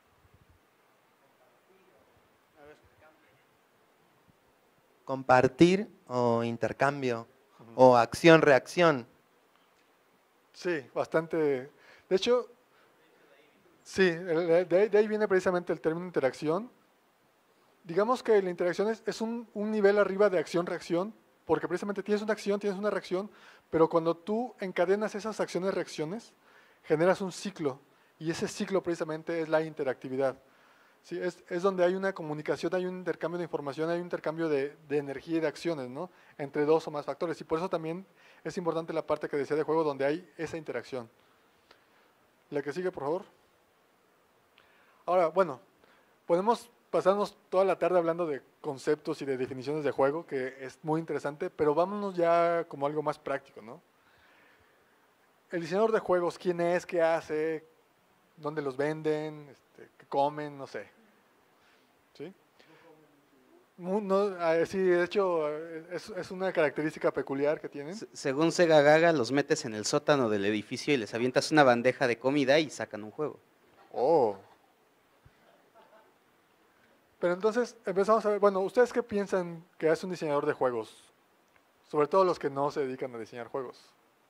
Compartir o intercambio o acción-reacción. Sí, bastante. De hecho, sí, de ahí, de ahí viene precisamente el término interacción. Digamos que la interacción es, es un, un nivel arriba de acción-reacción, porque precisamente tienes una acción, tienes una reacción, pero cuando tú encadenas esas acciones-reacciones, generas un ciclo, y ese ciclo precisamente es la interactividad. Sí, es, es donde hay una comunicación, hay un intercambio de información, hay un intercambio de, de energía y de acciones, ¿no? Entre dos o más factores. Y por eso también es importante la parte que decía de juego donde hay esa interacción. La que sigue, por favor. Ahora, bueno, podemos pasarnos toda la tarde hablando de conceptos y de definiciones de juego, que es muy interesante, pero vámonos ya como algo más práctico, ¿no? El diseñador de juegos, ¿quién es? ¿Qué hace? ¿Dónde los venden? Este, ¿qué comen? No sé. ¿Sí? No, sí, de hecho, es, es una característica peculiar que tienen. Se- Según Sega Gaga, los metes en el sótano del edificio y les avientas una bandeja de comida y sacan un juego. Oh. Pero entonces empezamos a ver, bueno, ¿ustedes qué piensan que hace un diseñador de juegos? Sobre todo los que no se dedican a diseñar juegos.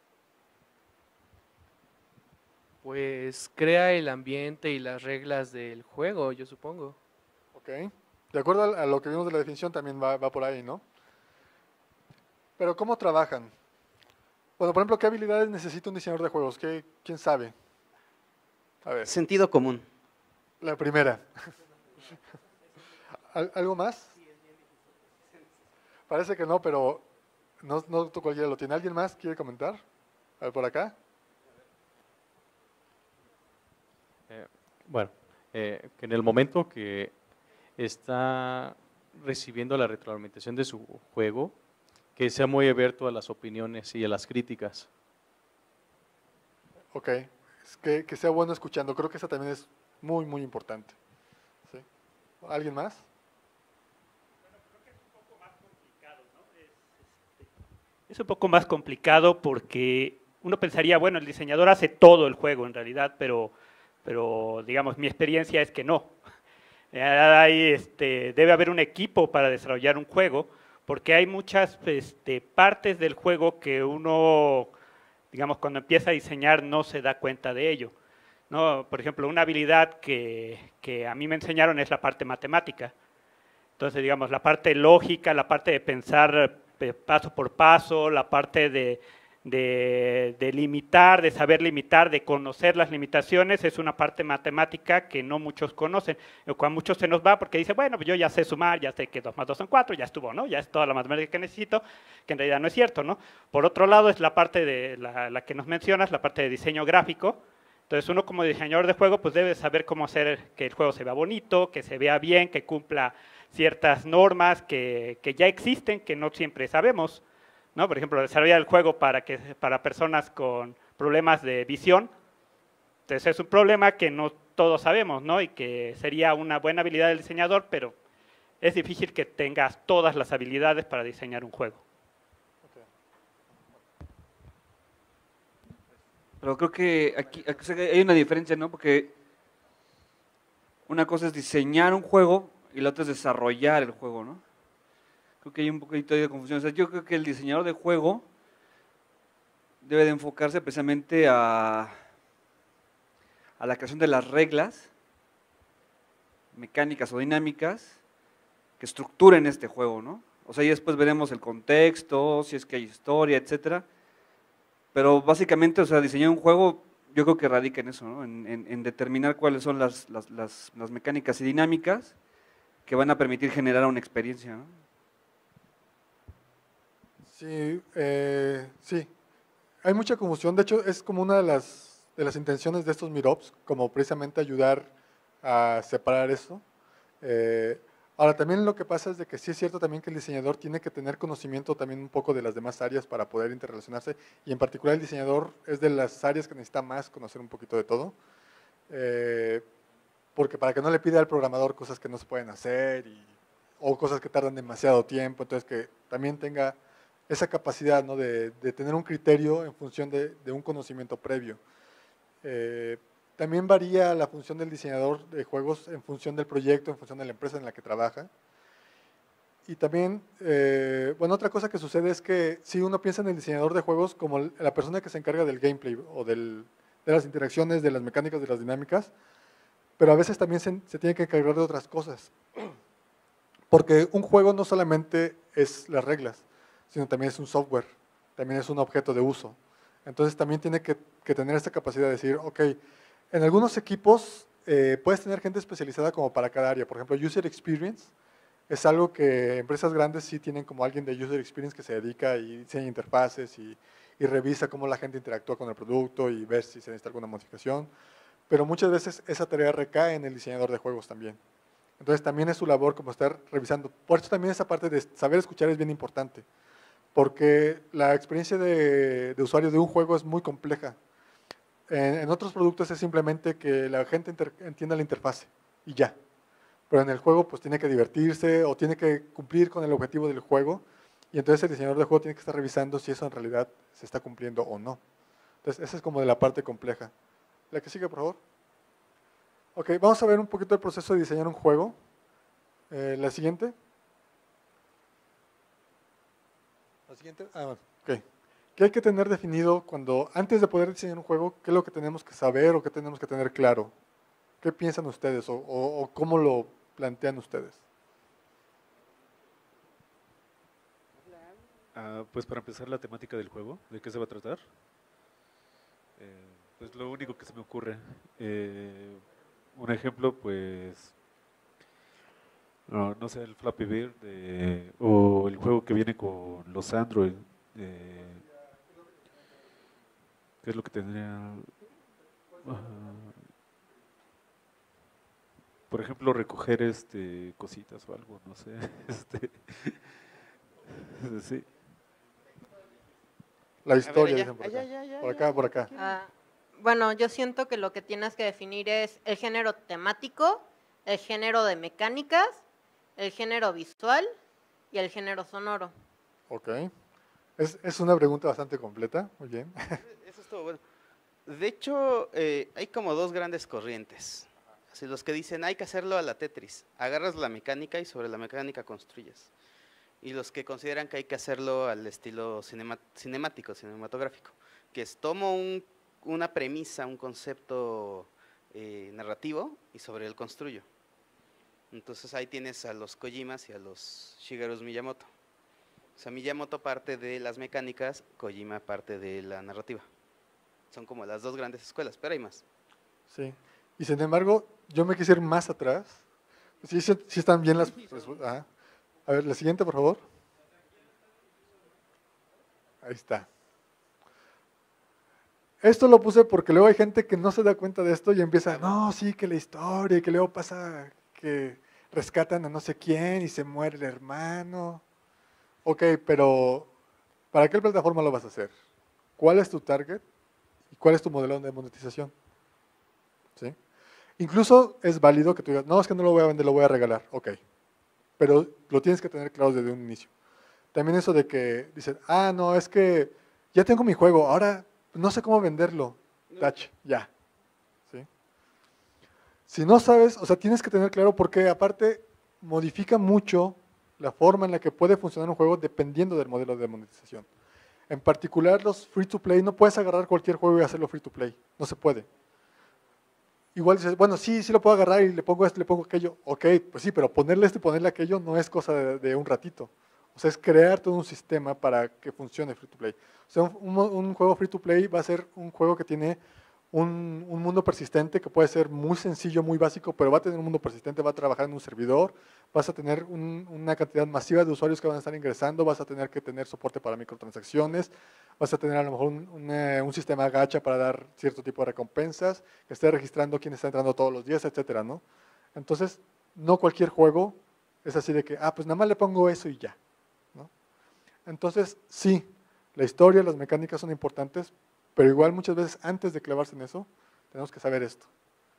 Pues crea el ambiente y las reglas del juego, yo supongo. ¿Ok? De acuerdo a lo que vimos de la definición también va, va por ahí, ¿no? Pero ¿cómo trabajan? Bueno, por ejemplo, ¿qué habilidades necesita un diseñador de juegos? ¿Qué, ¿Quién sabe? A ver, Sentido común. la primera. ¿Al- ¿Algo más? Parece que no, pero no, no cualquiera lo tiene. ¿Alguien más quiere comentar? A ver, por acá. Bueno, eh, que en el momento que está recibiendo la retroalimentación de su juego, que sea muy abierto a las opiniones y a las críticas. Ok, es que, que sea bueno escuchando, creo que eso también es muy, muy importante. ¿Sí? ¿Alguien más? Es un poco más complicado porque uno pensaría, bueno, el diseñador hace todo el juego en realidad, pero, pero digamos, mi experiencia es que no. Hay, este, debe haber un equipo para desarrollar un juego, porque hay muchas este, partes del juego que uno, digamos, cuando empieza a diseñar no se da cuenta de ello. ¿No? Por ejemplo, una habilidad que, que a mí me enseñaron es la parte matemática. Entonces, digamos, la parte lógica, la parte de pensar paso por paso, la parte de, de, de limitar, de saber limitar, de conocer las limitaciones, es una parte matemática que no muchos conocen. Cuando muchos se nos va porque dice, bueno, yo ya sé sumar, ya sé que dos más dos son cuatro, ya estuvo, ¿no? Ya es toda la matemática que necesito, que en realidad no es cierto, ¿no? Por otro lado, es la parte de la, la que nos mencionas, la parte de diseño gráfico. Entonces, uno como diseñador de juego, pues debe saber cómo hacer que el juego se vea bonito, que se vea bien, que cumpla ciertas normas que, que ya existen, que no siempre sabemos, ¿no? Por ejemplo, desarrollar el juego para, que, para personas con problemas de visión, entonces es un problema que no todos sabemos, ¿no? Y que sería una buena habilidad del diseñador, pero es difícil que tengas todas las habilidades para diseñar un juego. Pero creo que aquí, aquí hay una diferencia, ¿no? Porque una cosa es diseñar un juego y la otra es desarrollar el juego, ¿no? Creo que hay un poquito de confusión. O sea, yo creo que el diseñador de juego debe de enfocarse precisamente a, a la creación de las reglas mecánicas o dinámicas que estructuren este juego, ¿no? O sea, y después veremos el contexto, si es que hay historia, etcétera. Pero básicamente, o sea, diseñar un juego, yo creo que radica en eso, ¿no? En, en, en determinar cuáles son las, las, las, las mecánicas y dinámicas que van a permitir generar una experiencia, ¿no? Sí, eh, sí. Hay mucha confusión. De hecho, es como una de las, de las intenciones de estos meetups, como precisamente ayudar a separar eso. Eh, ahora, también lo que pasa es de que sí es cierto también que el diseñador tiene que tener conocimiento también un poco de las demás áreas para poder interrelacionarse, y en particular el diseñador es de las áreas que necesita más conocer un poquito de todo, eh, porque para que no le pida al programador cosas que no se pueden hacer y, o cosas que tardan demasiado tiempo, entonces que también tenga esa capacidad, ¿no? de, de tener un criterio en función de, de un conocimiento previo. Eh, También varía la función del diseñador de juegos en función del proyecto, en función de la empresa en la que trabaja. Y también, eh, bueno, otra cosa que sucede es que si uno piensa en el diseñador de juegos como la persona que se encarga del gameplay o del, de las interacciones, de las mecánicas, de las dinámicas, pero a veces también se, se tiene que encargar de otras cosas. Porque un juego no solamente es las reglas, sino también es un software, también es un objeto de uso. Entonces también tiene que, que tener esta capacidad de decir, ok, en algunos equipos eh, puedes tener gente especializada como para cada área. Por ejemplo, User Experience es algo que empresas grandes sí tienen como alguien de User Experience que se dedica y diseña interfaces y, y revisa cómo la gente interactúa con el producto y ver si se necesita alguna modificación. Pero muchas veces esa tarea recae en el diseñador de juegos también. Entonces también es su labor como estar revisando. Por eso también esa parte de saber escuchar es bien importante. Porque la experiencia de, de usuario de un juego es muy compleja. En, en otros productos es simplemente que la gente inter, entienda la interfase y ya. Pero en el juego pues tiene que divertirse o tiene que cumplir con el objetivo del juego, y entonces el diseñador de juego tiene que estar revisando si eso en realidad se está cumpliendo o no. Entonces esa es como de la parte compleja. La que sigue, por favor. Ok, vamos a ver un poquito el proceso de diseñar un juego. Eh, la siguiente. La siguiente. Ah, bueno, ok. ¿Qué hay que tener definido cuando, antes de poder diseñar un juego, qué es lo que tenemos que saber o qué tenemos que tener claro? ¿Qué piensan ustedes o, o, o cómo lo plantean ustedes? Uh, pues para empezar, la temática del juego, ¿de qué se va a tratar? Eh, pues lo único que se me ocurre. Eh, un ejemplo, pues, no, no sé, el Flappy Bird de, o el juego que viene con los Android. Eh, ¿Qué es lo que tendría? Uh, por ejemplo, recoger este cositas o algo, no sé. Este, sí. La A ver, historia, allá, dicen por allá, acá. allá, allá, Por allá, acá, por allá, acá. ¿qué Ah, bueno, yo siento que lo que tienes que definir es el género temático, el género de mecánicas, el género visual y el género sonoro. Ok. Es, es una pregunta bastante completa, muy bien. Eso estuvo bueno. De hecho, eh, hay como dos grandes corrientes. Así, los que dicen hay que hacerlo a la Tetris. Agarras la mecánica y sobre la mecánica construyes. Y los que consideran que hay que hacerlo al estilo cinema- cinemático, cinematográfico. Que es tomo un, una premisa, un concepto eh, narrativo y sobre él construyo. Entonces ahí tienes a los Kojimas y a los Shigeru Miyamoto. O sea, Miyamoto parte de las mecánicas, Kojima parte de la narrativa. Son como las dos grandes escuelas, pero hay más. Sí. Y sin embargo, yo me quisiera ir más atrás. Sí, sí, sí están bien las respuestas. Ajá. A ver, la siguiente, por favor. Ahí está. Esto lo puse porque luego hay gente que no se da cuenta de esto y empieza, no, sí, que la historia, y que luego pasa que rescatan a no sé quién y se muere el hermano. Ok, pero ¿para qué plataforma lo vas a hacer? ¿Cuál es tu target? ¿Y cuál es tu modelo de monetización? ¿Sí? Incluso es válido que tú digas, no, es que no lo voy a vender, lo voy a regalar. Ok, pero lo tienes que tener claro desde un inicio. También eso de que dicen, ah, no, es que ya tengo mi juego, ahora no sé cómo venderlo. Touch, ya. ¿Sí? Si no sabes, o sea, tienes que tener claro porque aparte modifica mucho la forma en la que puede funcionar un juego dependiendo del modelo de monetización. En particular los free to play, no puedes agarrar cualquier juego y hacerlo free to play, no se puede. Igual dices, bueno, sí, sí lo puedo agarrar y le pongo esto, le pongo aquello. Ok, pues sí, pero ponerle esto y ponerle aquello no es cosa de, de un ratito. O sea, es crear todo un sistema para que funcione free to play. O sea, un, un, un juego free to play va a ser un juego que tiene un, un mundo persistente que puede ser muy sencillo, muy básico, pero va a tener un mundo persistente, va a trabajar en un servidor, vas a tener un, una cantidad masiva de usuarios que van a estar ingresando, vas a tener que tener soporte para microtransacciones, vas a tener a lo mejor un, un, un sistema gacha para dar cierto tipo de recompensas, que esté registrando quién está entrando todos los días, etcétera, ¿no? Entonces, no cualquier juego es así de que, ah, pues nada más le pongo eso y ya, ¿no? Entonces, sí, la historia, las mecánicas son importantes, pero igual muchas veces antes de clavarse en eso, tenemos que saber esto.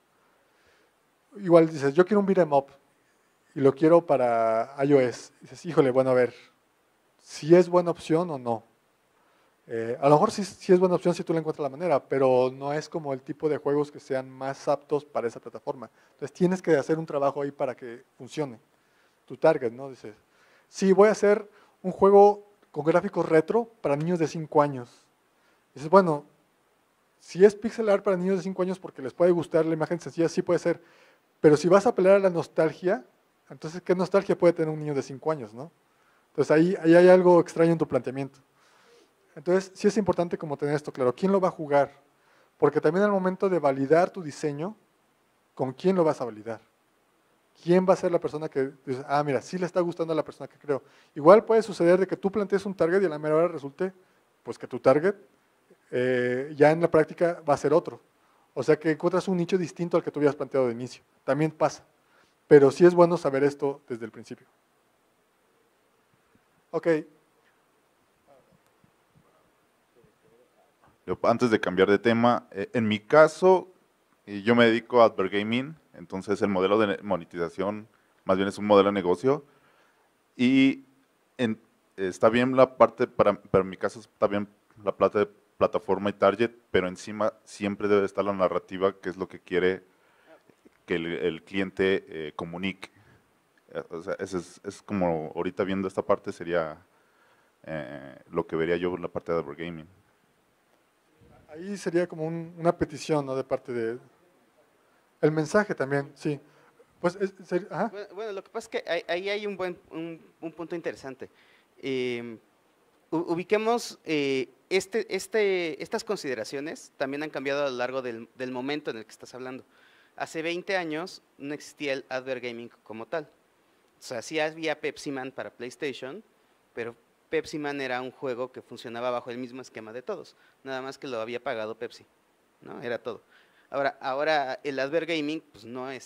Igual dices, yo quiero un beat'em up y lo quiero para iOS. Dices, híjole, bueno, a ver, si es buena opción o no. Eh, a lo mejor sí, sí es buena opción si tú le encuentras la manera, pero no es como el tipo de juegos que sean más aptos para esa plataforma. Entonces tienes que hacer un trabajo ahí para que funcione. Tu target, ¿no? Dices, sí, voy a hacer un juego con gráficos retro para niños de cinco años. Dices, bueno, si es pixel art para niños de cinco años porque les puede gustar la imagen sencilla, sí puede ser. Pero si vas a apelar a la nostalgia, entonces, ¿qué nostalgia puede tener un niño de cinco años, no? Entonces, ahí, ahí hay algo extraño en tu planteamiento. Entonces, sí es importante como tener esto claro. ¿Quién lo va a jugar? Porque también al momento de validar tu diseño, ¿con quién lo vas a validar? ¿Quién va a ser la persona que dice, ah, mira, sí le está gustando a la persona que creo? Igual puede suceder de que tú plantees un target y a la mera hora resulte, pues que tu target eh, ya en la práctica va a ser otro. O sea que encuentras un nicho distinto al que tú habías planteado de inicio. También pasa. Pero sí es bueno saber esto desde el principio. Ok. Yo, antes de cambiar de tema, eh, en mi caso, eh, yo me dedico a Advergaming, entonces el modelo de monetización más bien es un modelo de negocio y en, está bien la parte, para, para mi caso está bien la plata de plataforma y target, pero encima siempre debe estar la narrativa, que es lo que quiere que el, el cliente eh, comunique. O sea, es, es, es como ahorita viendo esta parte sería eh, lo que vería yo en la parte de Advergaming. Ahí sería como un, una petición, ¿no? De parte de... El mensaje también, sí. Pues, es, ser, ajá. Bueno, bueno, lo que pasa es que ahí, ahí hay un, buen, un, un punto interesante. Eh, ubiquemos, eh, este, este, estas consideraciones también han cambiado a lo largo del, del momento en el que estás hablando. Hace veinte años no existía el Advergaming como tal. O sea, sí había Pepsi Man para PlayStation, pero Pepsi Man era un juego que funcionaba bajo el mismo esquema de todos, nada más que lo había pagado Pepsi, ¿no? Era todo. Ahora, ahora el Advergaming pues no es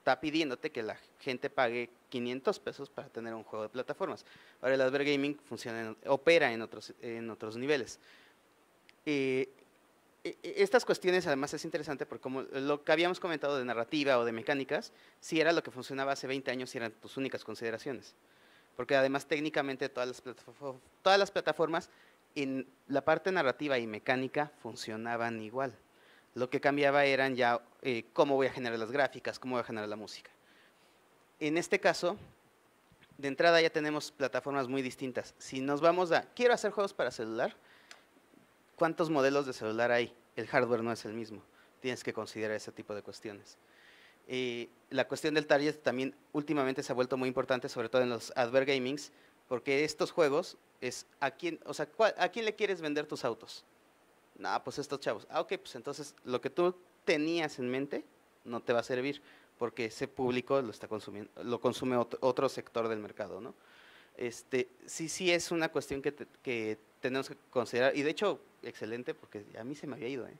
está pidiéndote que la gente pague quinientos pesos para tener un juego de plataformas. Ahora el Advergaming funciona, en- opera en otros, en otros niveles. Eh, e- e- estas cuestiones además es interesante porque como lo que habíamos comentado de narrativa o de mecánicas, si era lo que funcionaba hace veinte años y eran tus únicas consideraciones. Porque además técnicamente todas las, plataform- todas las plataformas en la parte narrativa y mecánica funcionaban igual. Lo que cambiaba eran ya eh, cómo voy a generar las gráficas, cómo voy a generar la música. En este caso, de entrada ya tenemos plataformas muy distintas. Si nos vamos a, quiero hacer juegos para celular, ¿cuántos modelos de celular hay? El hardware no es el mismo. Tienes que considerar ese tipo de cuestiones. Eh, la cuestión del target también últimamente se ha vuelto muy importante, sobre todo en los advergamings, porque estos juegos es a quién, o sea, ¿cuál- ¿a quién le quieres vender tus autos? No, pues estos chavos. Ah, ok, pues entonces lo que tú tenías en mente no te va a servir, porque ese público lo está consumiendo, lo consume otro, otro sector del mercado, ¿no? Este, sí, sí es una cuestión que, te- que tenemos que considerar, y de hecho, excelente, porque a mí se me había ido, ¿eh?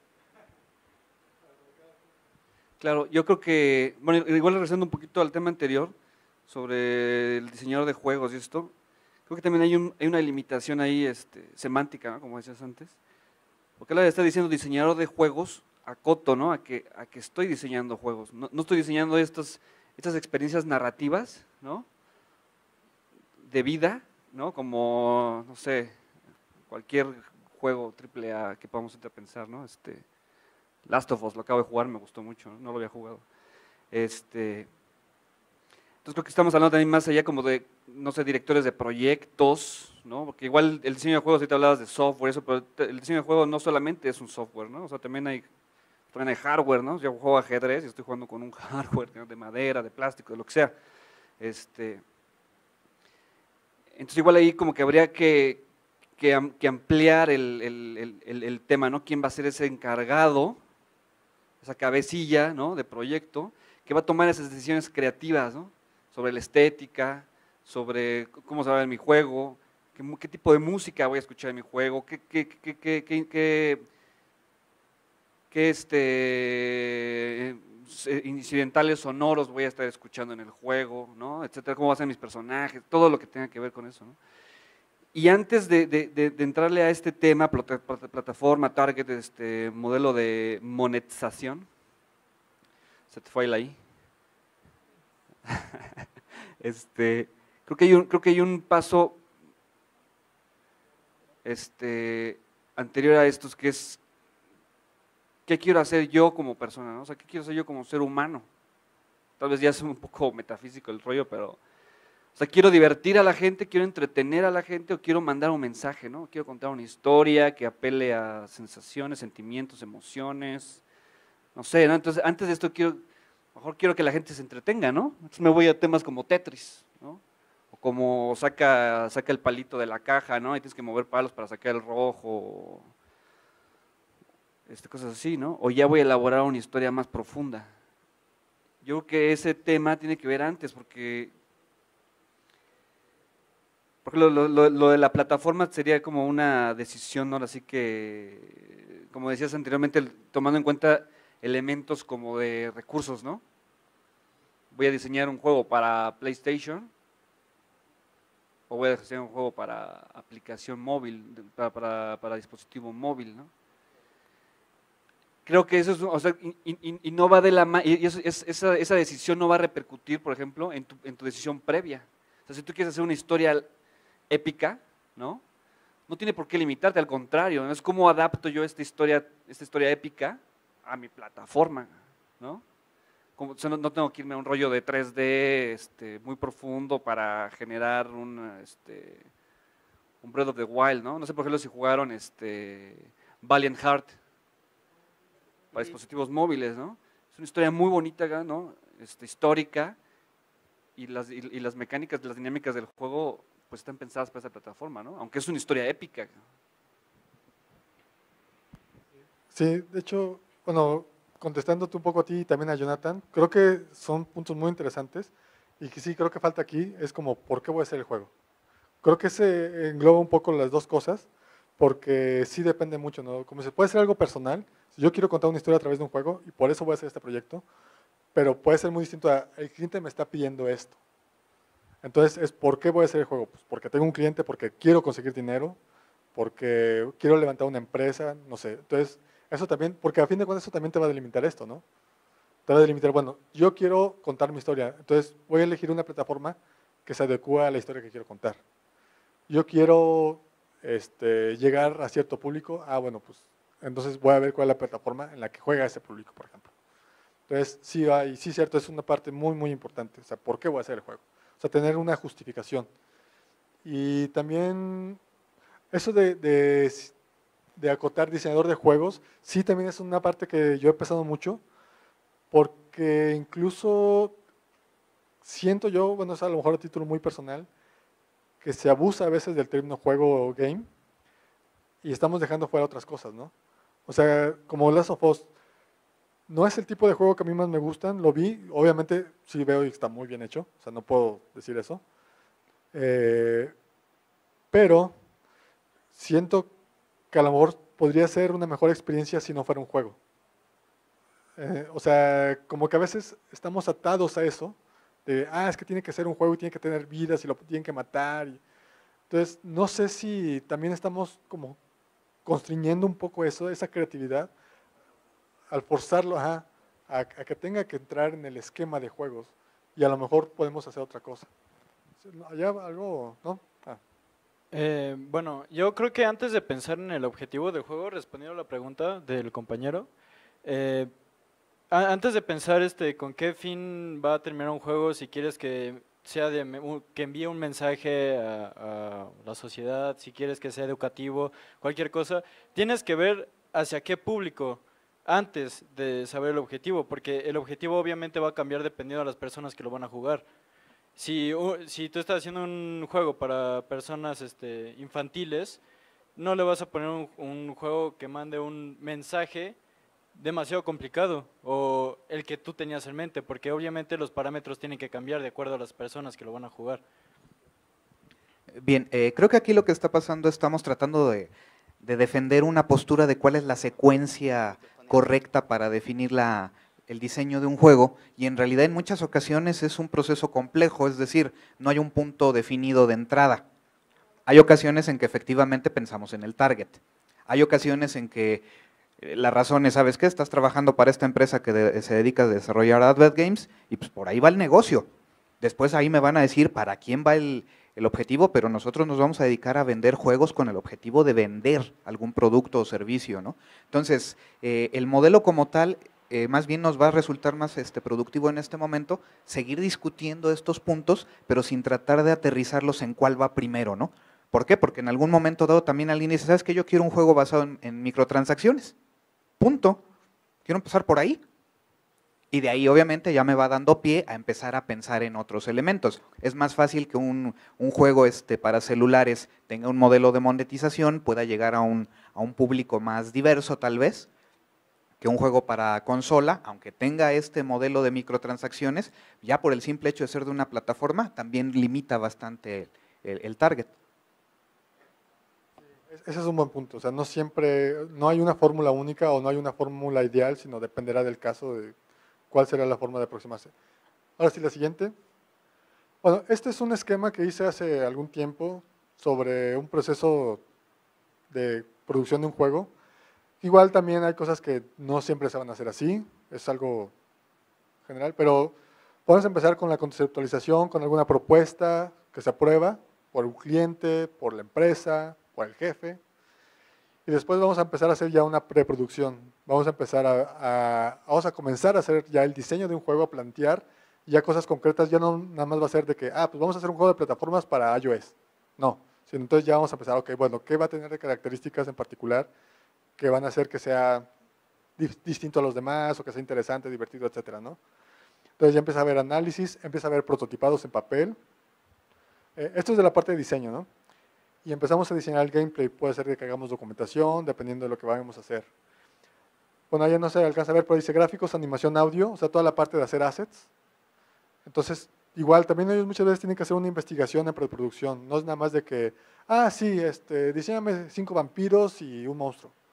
Claro, yo creo que, bueno, igual regresando un poquito al tema anterior, sobre el diseñador de juegos y esto, creo que también hay, un, hay una limitación ahí este, semántica, ¿no? Como decías antes, porque él está diciendo diseñador de juegos, acoto, ¿no? A que, a que estoy diseñando juegos, no, no estoy diseñando estas, estas experiencias narrativas, ¿no? De vida, ¿no? Como, no sé, cualquier juego triple A que podamos pensar, ¿no? Este, Last of Us, lo acabo de jugar, me gustó mucho, no, no lo había jugado. Este, entonces creo que estamos hablando también más allá como de, no sé, directores de proyectos, ¿no? Porque igual el diseño de juegos, ahorita hablabas de software, eso, pero el diseño de juegos no solamente es un software, ¿no? O sea, también hay, también hay hardware, ¿no? Yo juego ajedrez y estoy jugando con un hardware, ¿no? De madera, de plástico, de lo que sea. Este, entonces igual ahí como que habría que, que, am- que ampliar el, el- el- el- el tema, ¿no? ¿Quién va a ser ese encargado, esa cabecilla, ¿no? De proyecto, que va a tomar esas decisiones creativas, ¿no? Sobre la estética, sobre c- cómo se va a ver mi juego, qué, mu- qué tipo de música voy a escuchar en mi juego, qué, qué, qué, qué, qué- qué- qué, este, eh, incidentales sonoros voy a estar escuchando en el juego, ¿no? Etcétera, cómo van a ser mis personajes, todo lo que tenga que ver con eso, ¿no? Y antes de, de- de- de entrarle a este tema, plata- plata- plataforma, target, este, modelo de monetización, se te fue el ahí. Este, creo que hay un, creo que hay un paso este, anterior a estos que es ¿qué quiero hacer yo como persona? ¿No? O sea, ¿qué quiero hacer yo como ser humano? Tal vez ya es un poco metafísico el rollo, pero o sea, quiero divertir a la gente, quiero entretener a la gente o quiero mandar un mensaje, ¿no? Quiero contar una historia que apele a sensaciones, sentimientos, emociones, no sé, ¿no? Entonces, antes de esto quiero, mejor quiero que la gente se entretenga, ¿no? Entonces me voy a temas como Tetris, ¿no? O como saca, saca el palito de la caja, ¿no? Y tienes que mover palos para sacar el rojo, este, cosas así, ¿no? O ya voy a elaborar una historia más profunda. Yo creo que ese tema tiene que ver antes, porque Porque lo, lo- lo- lo de la plataforma sería como una decisión, ¿no? Así que, como decías anteriormente, el- tomando en cuenta elementos como de recursos, ¿no? Voy a diseñar un juego para PlayStation o voy a diseñar un juego para aplicación móvil, de- para, para- para dispositivo móvil, ¿no? Creo que eso es, o sea, y, y- y no va de la ma- y eso- es- esa, esa decisión no va a repercutir, por ejemplo, en tu, en tu decisión previa. O sea, si tú quieres hacer una historia épica, ¿no? No tiene por qué limitarte, al contrario, ¿no? Es cómo adapto yo esta historia, esta historia épica a mi plataforma, ¿no? Como, o sea, no, no tengo que irme a un rollo de tres D este, muy profundo para generar un, este, un Breath of the Wild, ¿no? No sé por ejemplo si jugaron este, Valiant Heart para dispositivos móviles, ¿no? Es una historia muy bonita, ¿no? Este, histórica y las, y, y las mecánicas, las dinámicas del juego pues están pensadas para esa plataforma, ¿no? Aunque es una historia épica. Sí, de hecho, bueno, contestándote un poco a ti y también a Jonathan, creo que son puntos muy interesantes y que sí, creo que falta aquí es como, ¿por qué voy a hacer el juego? Creo que se engloba un poco las dos cosas, porque sí depende mucho, ¿no? Como se puede ser algo personal, si yo quiero contar una historia a través de un juego y por eso voy a hacer este proyecto, pero puede ser muy distinto a, el cliente me está pidiendo esto. Entonces, es ¿por qué voy a hacer el juego? Pues porque tengo un cliente, porque quiero conseguir dinero, porque quiero levantar una empresa, no sé. Entonces, eso también, porque a fin de cuentas eso también te va a delimitar esto, ¿no? Te va a delimitar, bueno, yo quiero contar mi historia, entonces voy a elegir una plataforma que se adecua a la historia que quiero contar. Yo quiero este, llegar a cierto público, ah, bueno, pues entonces voy a ver cuál es la plataforma en la que juega ese público, por ejemplo. Entonces, sí, hay, sí, cierto, es una parte muy, muy importante. O sea, ¿por qué voy a hacer el juego? O sea, tener una justificación. Y también, eso de, de, de acotar diseñador de juegos, sí, también es una parte que yo he pensado mucho, porque incluso siento yo, bueno, es a lo mejor a título muy personal, que se abusa a veces del término juego o game, y estamos dejando fuera otras cosas, ¿no? O sea, como Last of Us, no es el tipo de juego que a mí más me gustan, lo vi, obviamente sí veo y está muy bien hecho, o sea, no puedo decir eso. Eh, pero siento que a lo mejor podría ser una mejor experiencia si no fuera un juego. Eh, o sea, como que a veces estamos atados a eso, de, ah, es que tiene que ser un juego y tiene que tener vidas y lo tienen que matar. Y, entonces, no sé si también estamos como constriñendo un poco eso, esa creatividad, al forzarlo ajá, a, a que tenga que entrar en el esquema de juegos y a lo mejor podemos hacer otra cosa. ¿Allá algo, no? Ah. Eh, bueno, yo creo que antes de pensar en el objetivo del juego, respondiendo a la pregunta del compañero, eh, a- antes de pensar este, con qué fin va a terminar un juego, si quieres que sea de, me- un- que envíe un mensaje a, a la sociedad, si quieres que sea educativo, cualquier cosa, tienes que ver hacia qué público antes de saber el objetivo, porque el objetivo obviamente va a cambiar dependiendo de las personas que lo van a jugar. Si, u- si tú estás haciendo un juego para personas este, infantiles, no le vas a poner un, un juego que mande un mensaje demasiado complicado o el que tú tenías en mente, porque obviamente los parámetros tienen que cambiar de acuerdo a las personas que lo van a jugar. Bien, eh, creo que aquí lo que está pasando, estamos tratando de, de defender una postura de cuál es la secuencia correcta para definir la, el diseño de un juego, y en realidad en muchas ocasiones es un proceso complejo, es decir, no hay un punto definido de entrada. Hay ocasiones en que efectivamente pensamos en el target. Hay ocasiones en que eh, la razón es, ¿sabes qué? Estás trabajando para esta empresa que de- se dedica a desarrollar advert games y pues por ahí va el negocio. Después ahí me van a decir para quién va el, el objetivo, pero nosotros nos vamos a dedicar a vender juegos con el objetivo de vender algún producto o servicio, ¿no? Entonces, eh, el modelo como tal, eh, más bien nos va a resultar más este, productivo en este momento, seguir discutiendo estos puntos, pero sin tratar de aterrizarlos en cuál va primero, ¿no? ¿Por qué? Porque en algún momento dado también alguien dice, ¿sabes qué? Yo quiero un juego basado en, en microtransacciones. Punto. Quiero empezar por ahí. Y de ahí obviamente ya me va dando pie a empezar a pensar en otros elementos. Es más fácil que un, un juego este, para celulares tenga un modelo de monetización, pueda llegar a un, a un público más diverso tal vez, que un juego para consola, aunque tenga este modelo de microtransacciones, ya por el simple hecho de ser de una plataforma, también limita bastante el, el, el target. Ese es un buen punto, o sea, no siempre, no hay una fórmula única o no hay una fórmula ideal, sino dependerá del caso de cuál será la forma de aproximarse. Ahora sí, la siguiente. Bueno, este es un esquema que hice hace algún tiempo sobre un proceso de producción de un juego. Igual también hay cosas que no siempre se van a hacer así, es algo general, pero podemos empezar con la conceptualización, con alguna propuesta que se aprueba por un cliente, por la empresa, por el jefe, y después vamos a empezar a hacer ya una preproducción. Vamos a empezar a, a, vamos a comenzar a hacer ya el diseño de un juego, a plantear ya cosas concretas, ya no nada más va a ser de que, ah, pues vamos a hacer un juego de plataformas para iOS. No, sino entonces ya vamos a empezar, ok, bueno, ¿qué va a tener de características en particular que van a hacer que sea di- distinto a los demás o que sea interesante, divertido, etcétera, ¿no? Entonces ya empieza a haber análisis, empieza a haber prototipados en papel. Eh, esto es de la parte de diseño, ¿no? Y empezamos a diseñar el gameplay. Puede ser que hagamos documentación, dependiendo de lo que vayamos a hacer. Bueno, ya no se alcanza a ver, pero dice gráficos, animación, audio, o sea, toda la parte de hacer assets. Entonces, igual, también ellos muchas veces tienen que hacer una investigación en preproducción. No es nada más de que, ah, sí, este, diseñame cinco vampiros y un monstruo.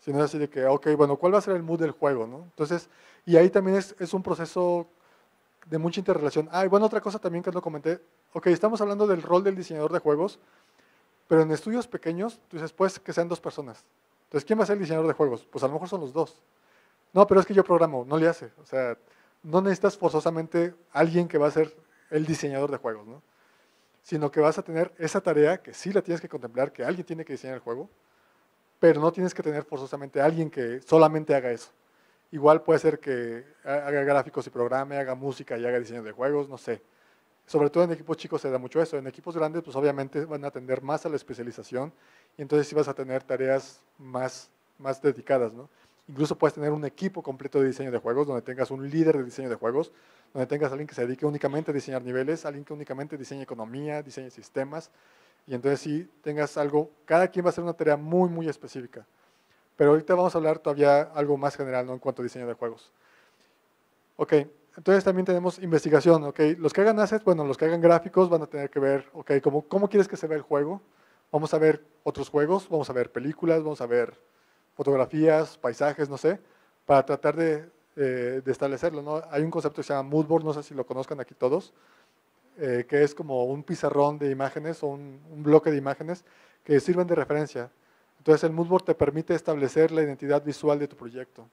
sino es así de que, ok, bueno, ¿cuál va a ser el mood del juego, no? Entonces, y ahí también es, es un proceso de mucha interrelación. Ah, y bueno, otra cosa también que no comenté, ok, estamos hablando del rol del diseñador de juegos, pero en estudios pequeños, tú dices, pues que sean dos personas. Entonces, ¿quién va a ser el diseñador de juegos? Pues a lo mejor son los dos. No, pero es que yo programo, no le hace. O sea, no necesitas forzosamente alguien que va a ser el diseñador de juegos, ¿no? Sino que vas a tener esa tarea que sí la tienes que contemplar, que alguien tiene que diseñar el juego, pero no tienes que tener forzosamente a alguien que solamente haga eso. Igual puede ser que haga gráficos y programe, haga música y haga diseño de juegos, no sé. Sobre todo en equipos chicos se da mucho eso. En equipos grandes, pues obviamente van a atender más a la especialización y entonces sí vas a tener tareas más, más dedicadas, ¿no? Incluso puedes tener un equipo completo de diseño de juegos, donde tengas un líder de diseño de juegos, donde tengas a alguien que se dedique únicamente a diseñar niveles, alguien que únicamente diseñe economía, diseñe sistemas, y entonces sí tengas algo, cada quien va a hacer una tarea muy, muy específica. Pero ahorita vamos a hablar todavía algo más general, ¿no? En cuanto a diseño de juegos. Ok, entonces también tenemos investigación, ok. Los que hagan assets, bueno, los que hagan gráficos van a tener que ver, ok, ¿cómo, cómo quieres que se vea el juego? Vamos a ver otros juegos, vamos a ver películas, vamos a ver fotografías, paisajes, no sé, para tratar de, eh, de establecerlo, ¿no? Hay un concepto que se llama mood board, no sé si lo conozcan aquí todos, eh, que es como un pizarrón de imágenes o un, un bloque de imágenes que sirven de referencia. Entonces el mood board te permite establecer la identidad visual de tu proyecto.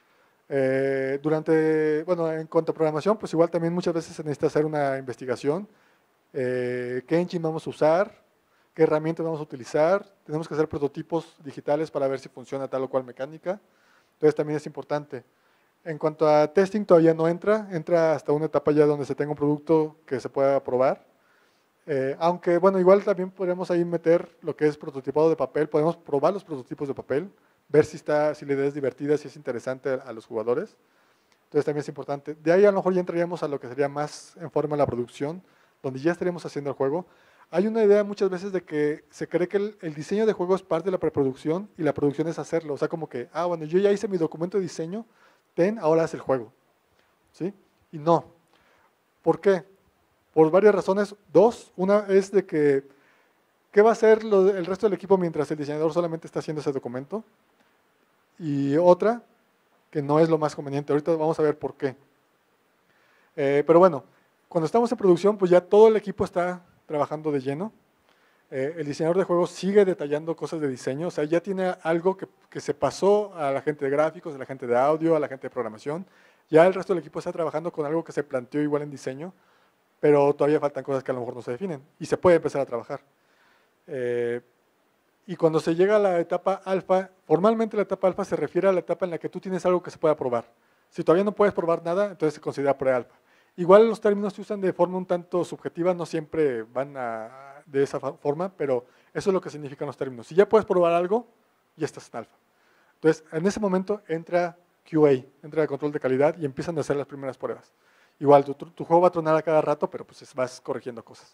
Eh, durante, bueno, en cuanto a programación, pues igual también muchas veces se necesita hacer una investigación, eh, qué engine vamos a usar, qué herramientas vamos a utilizar, tenemos que hacer prototipos digitales para ver si funciona tal o cual mecánica, entonces también es importante. En cuanto a testing todavía no entra, entra hasta una etapa ya donde se tenga un producto que se pueda probar, eh, aunque bueno, igual también podemos ahí meter lo que es prototipado de papel, podemos probar los prototipos de papel, ver si, está, si la idea es divertida, si es interesante a, a los jugadores, entonces también es importante. De ahí a lo mejor ya entraríamos a lo que sería más en forma de la producción, donde ya estaríamos haciendo el juego. Hay una idea muchas veces de que se cree que el, el diseño de juego es parte de la preproducción y la producción es hacerlo. O sea, como que, ah, bueno, yo ya hice mi documento de diseño, ten, ahora haz el juego. ¿Sí? Y no. ¿Por qué? Por varias razones. Dos, una es de que, ¿qué va a hacer lo, el resto del equipo mientras el diseñador solamente está haciendo ese documento? Y otra, que no es lo más conveniente. Ahorita vamos a ver por qué. Eh, pero bueno, cuando estamos en producción, pues ya todo el equipo está trabajando de lleno. Eh, el diseñador de juegos sigue detallando cosas de diseño, o sea, ya tiene algo que, que se pasó a la gente de gráficos, a la gente de audio, a la gente de programación. Ya el resto del equipo está trabajando con algo que se planteó igual en diseño, pero todavía faltan cosas que a lo mejor no se definen y se puede empezar a trabajar. Eh, y cuando se llega a la etapa alfa, formalmente la etapa alfa se refiere a la etapa en la que tú tienes algo que se pueda probar. Si todavía no puedes probar nada, entonces se considera pre-alfa. Igual los términos se usan de forma un tanto subjetiva, no siempre van a, de esa forma, pero eso es lo que significan los términos. Si ya puedes probar algo, ya estás en alfa. Entonces, en ese momento entra Q A, entra el control de calidad y empiezan a hacer las primeras pruebas. Igual, tu, tu, tu juego va a tronar a cada rato, pero pues vas corrigiendo cosas.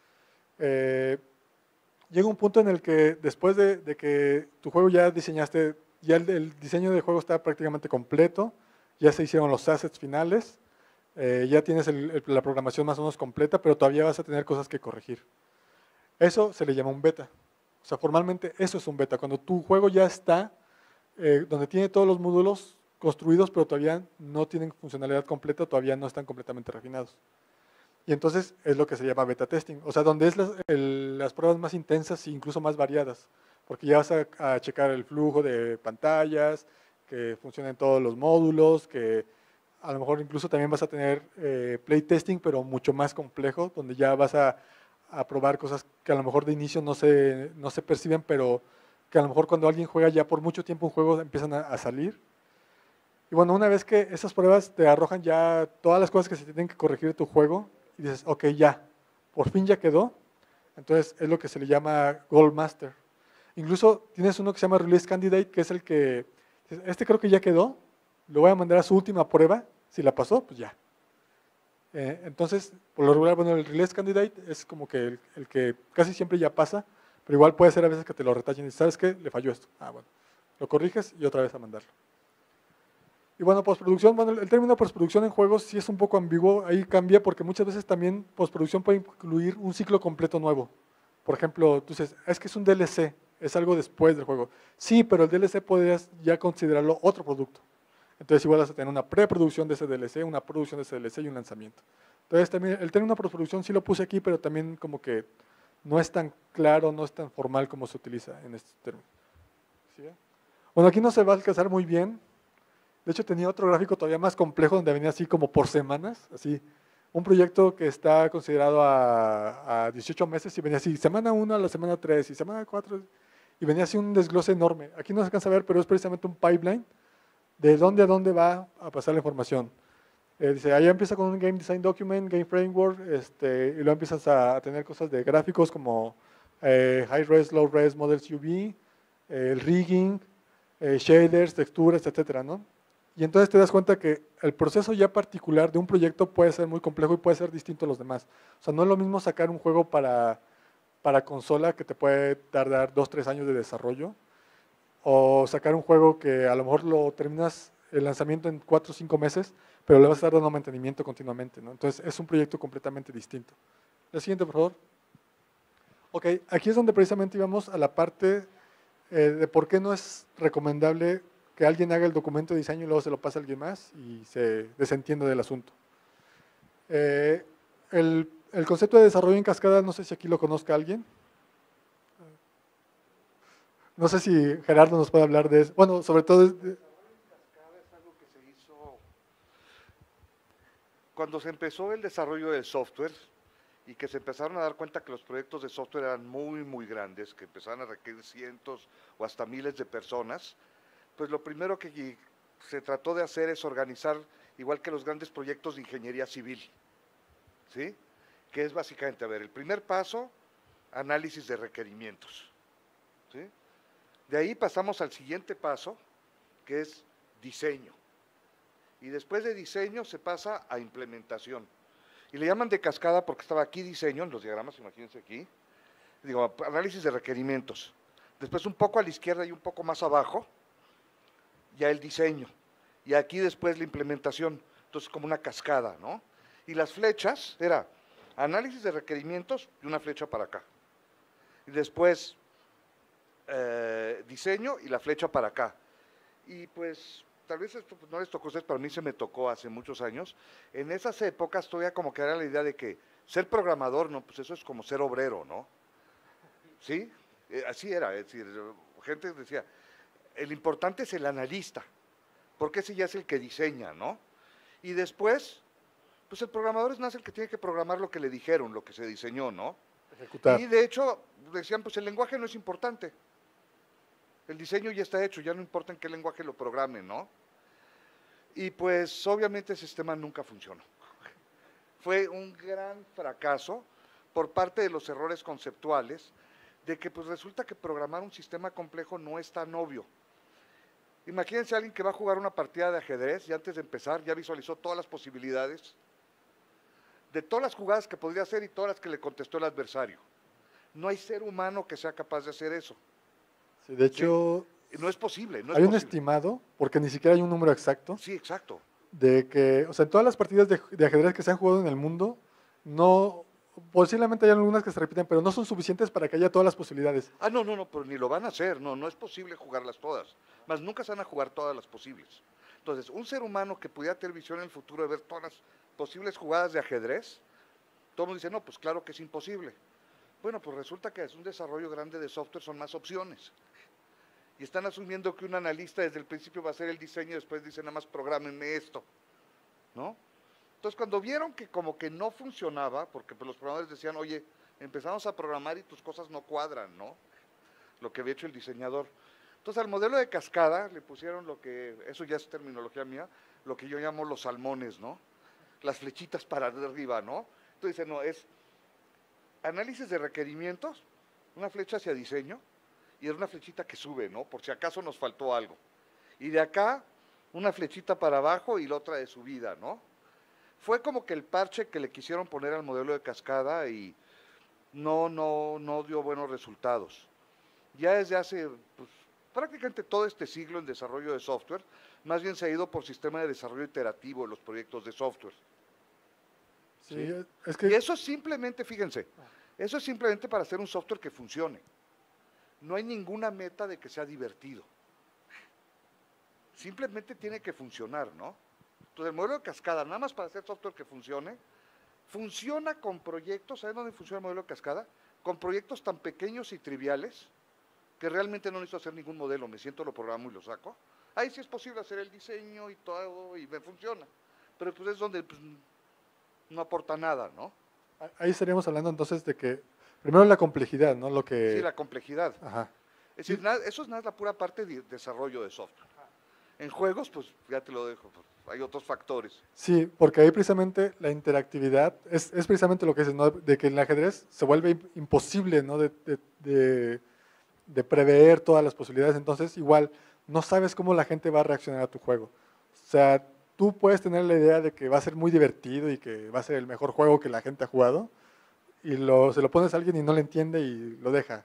Eh, llega un punto en el que después de, de que tu juego ya diseñaste, ya el, el diseño del juego está prácticamente completo, ya se hicieron los assets finales, Eh, ya tienes el, el, la programación más o menos completa, pero todavía vas a tener cosas que corregir. Eso se le llama un beta. O sea, formalmente eso es un beta. Cuando tu juego ya está, eh, donde tiene todos los módulos construidos, pero todavía no tienen funcionalidad completa, todavía no están completamente refinados. Y entonces es lo que se llama beta testing. O sea, donde es las, el, las pruebas más intensas e incluso más variadas. Porque ya vas a, a checar el flujo de pantallas, que funcionen todos los módulos, que a lo mejor incluso también vas a tener eh, playtesting, pero mucho más complejo, donde ya vas a, a probar cosas que a lo mejor de inicio no se, no se perciben, pero que a lo mejor cuando alguien juega ya por mucho tiempo un juego empiezan a, a salir. Y bueno, una vez que esas pruebas te arrojan ya todas las cosas que se tienen que corregir de tu juego, y dices, ok, ya, por fin ya quedó, entonces es lo que se le llama Gold Master. Incluso tienes uno que se llama Release Candidate, que es el que, este creo que ya quedó, lo voy a mandar a su última prueba. Si la pasó, pues ya. Eh, entonces, por lo regular, bueno, el Release Candidate es como que el, el que casi siempre ya pasa, pero igual puede ser a veces que te lo retachen y ¿sabes qué? Le falló esto. Ah, bueno. Lo corriges y otra vez a mandarlo. Y bueno, postproducción, bueno, el término postproducción en juegos sí es un poco ambiguo, ahí cambia porque muchas veces también postproducción puede incluir un ciclo completo nuevo. Por ejemplo, tú dices, es que es un D L C. es algo después del juego. Sí, pero el D L C podrías ya considerarlo otro producto. Entonces igual vas a tener una preproducción de ese D L C, una producción de ese D L C y un lanzamiento. Entonces también el tener una preproducción sí lo puse aquí, pero también como que no es tan claro, no es tan formal como se utiliza en estos términos. ¿Sí? Bueno, aquí no se va a alcanzar muy bien. De hecho tenía otro gráfico todavía más complejo donde venía así como por semanas, así. Un proyecto que está considerado a, a dieciocho meses y venía así, semana uno a la semana tres y semana cuatro, y venía así un desglose enorme. Aquí no se alcanza a ver, pero es precisamente un pipeline de dónde a dónde va a pasar la información. Eh, dice, allá empieza con un Game Design Document, Game Framework, este, y luego empiezas a, a tener cosas de gráficos como eh, High Res, Low Res, Models U V, eh, el rigging, eh, shaders, texturas, etcétera, ¿no? Y entonces te das cuenta que el proceso ya particular de un proyecto puede ser muy complejo y puede ser distinto a los demás. O sea, no es lo mismo sacar un juego para, para consola que te puede tardar dos, tres años de desarrollo, o sacar un juego que a lo mejor lo terminas el lanzamiento en cuatro o cinco meses, pero le vas a estar dando mantenimiento continuamente, ¿no? Entonces es un proyecto completamente distinto. La siguiente, por favor. Ok, aquí es donde precisamente íbamos a la parte eh, de por qué no es recomendable que alguien haga el documento de diseño y luego se lo pase a alguien más y se desentienda del asunto. Eh, el, el concepto de desarrollo en cascada, no sé si aquí lo conozca alguien. No sé si Gerardo nos puede hablar de eso. Bueno, sobre todo... De, cuando se empezó el desarrollo del software y que se empezaron a dar cuenta que los proyectos de software eran muy, muy grandes, que empezaban a requerir cientos o hasta miles de personas, pues lo primero que se trató de hacer es organizar, igual que los grandes proyectos de ingeniería civil, ¿sí? Que es básicamente, a ver, el primer paso, análisis de requerimientos, ¿sí? De ahí pasamos al siguiente paso, que es diseño. Y después de diseño se pasa a implementación. Y le llaman de cascada porque estaba aquí diseño, en los diagramas, imagínense aquí. Digo, análisis de requerimientos. Después un poco a la izquierda y un poco más abajo, ya el diseño. Y aquí después la implementación. Entonces como una cascada, ¿no? Y las flechas, era análisis de requerimientos y una flecha para acá. Y después eh, diseño y la flecha para acá. Y pues... tal vez esto pues, no les tocó a ustedes, pero a mí se me tocó hace muchos años. En esas épocas todavía como que era la idea de que ser programador, no, pues eso es como ser obrero, ¿no? ¿Sí? Eh, así era, es decir, gente decía, el importante es el analista, porque ese ya es el que diseña, ¿no? Y después, pues el programador es más el que tiene que programar lo que le dijeron, lo que se diseñó, ¿no? Ejecutar. Y de hecho, decían, pues el lenguaje no es importante. El diseño ya está hecho, ya no importa en qué lenguaje lo programen, ¿no? Y pues obviamente ese sistema nunca funcionó. Fue un gran fracaso por parte de los errores conceptuales, de que pues resulta que programar un sistema complejo no es tan obvio. Imagínense a alguien que va a jugar una partida de ajedrez y antes de empezar ya visualizó todas las posibilidades de todas las jugadas que podría hacer y todas las que le contestó el adversario. No hay ser humano que sea capaz de hacer eso. Sí, de hecho, sí, no es posible. No es hay un posible. estimado, porque ni siquiera hay un número exacto. Sí, exacto. De que, o sea, en todas las partidas de, de ajedrez que se han jugado en el mundo, no, posiblemente hay algunas que se repiten, pero no son suficientes para que haya todas las posibilidades. Ah, no, no, no, pero ni lo van a hacer, no, no es posible jugarlas todas. Más nunca se van a jugar todas las posibles. Entonces, un ser humano que pudiera tener visión en el futuro de ver todas las posibles jugadas de ajedrez, todo el mundo dice, no, pues claro que es imposible. Bueno, pues resulta que es un desarrollo grande de software, son más opciones. Y están asumiendo que un analista desde el principio va a hacer el diseño y después dice nada más prográmenme esto, ¿no? Entonces cuando vieron que como que no funcionaba, porque pues los programadores decían, oye, empezamos a programar y tus cosas no cuadran, ¿no? Lo que había hecho el diseñador. Entonces al modelo de cascada le pusieron lo que, eso ya es terminología mía, lo que yo llamo los salmones, ¿no? Las flechitas para arriba, ¿no? Entonces dice, no, es análisis de requerimientos, una flecha hacia diseño, y es una flechita que sube, ¿no? Por si acaso nos faltó algo. Y de acá, una flechita para abajo y la otra de subida, ¿no? Fue como que el parche que le quisieron poner al modelo de cascada y no, no, no dio buenos resultados. Ya desde hace pues, prácticamente todo este siglo en desarrollo de software, más bien se ha ido por sistema de desarrollo iterativo en los proyectos de software. Sí, ¿Sí? es que... Y eso simplemente, fíjense, eso es simplemente para hacer un software que funcione. no hay ninguna meta de que sea divertido. Simplemente tiene que funcionar, ¿no? Entonces, el modelo de cascada, nada más para hacer software que funcione, funciona con proyectos, ¿saben dónde funciona el modelo de cascada? Con proyectos tan pequeños y triviales que realmente no necesito hacer ningún modelo, me siento, lo programo y lo saco. Ahí sí es posible hacer el diseño y todo, y me funciona. Pero pues es donde pues, no aporta nada, ¿no? Ahí estaríamos hablando entonces de que, primero la complejidad, ¿no? Lo que... Sí, la complejidad. Ajá. Es decir, nada, eso es nada, la pura parte de desarrollo de software. En juegos, pues ya te lo dejo, pues, hay otros factores. Sí, porque ahí precisamente la interactividad es, es precisamente lo que dices, ¿no? De que en el ajedrez se vuelve imposible, ¿no? De, de, de, de prever todas las posibilidades, entonces igual no sabes cómo la gente va a reaccionar a tu juego. O sea, tú puedes tener la idea de que va a ser muy divertido y que va a ser el mejor juego que la gente ha jugado, y lo, se lo pones a alguien y no le entiende y lo deja.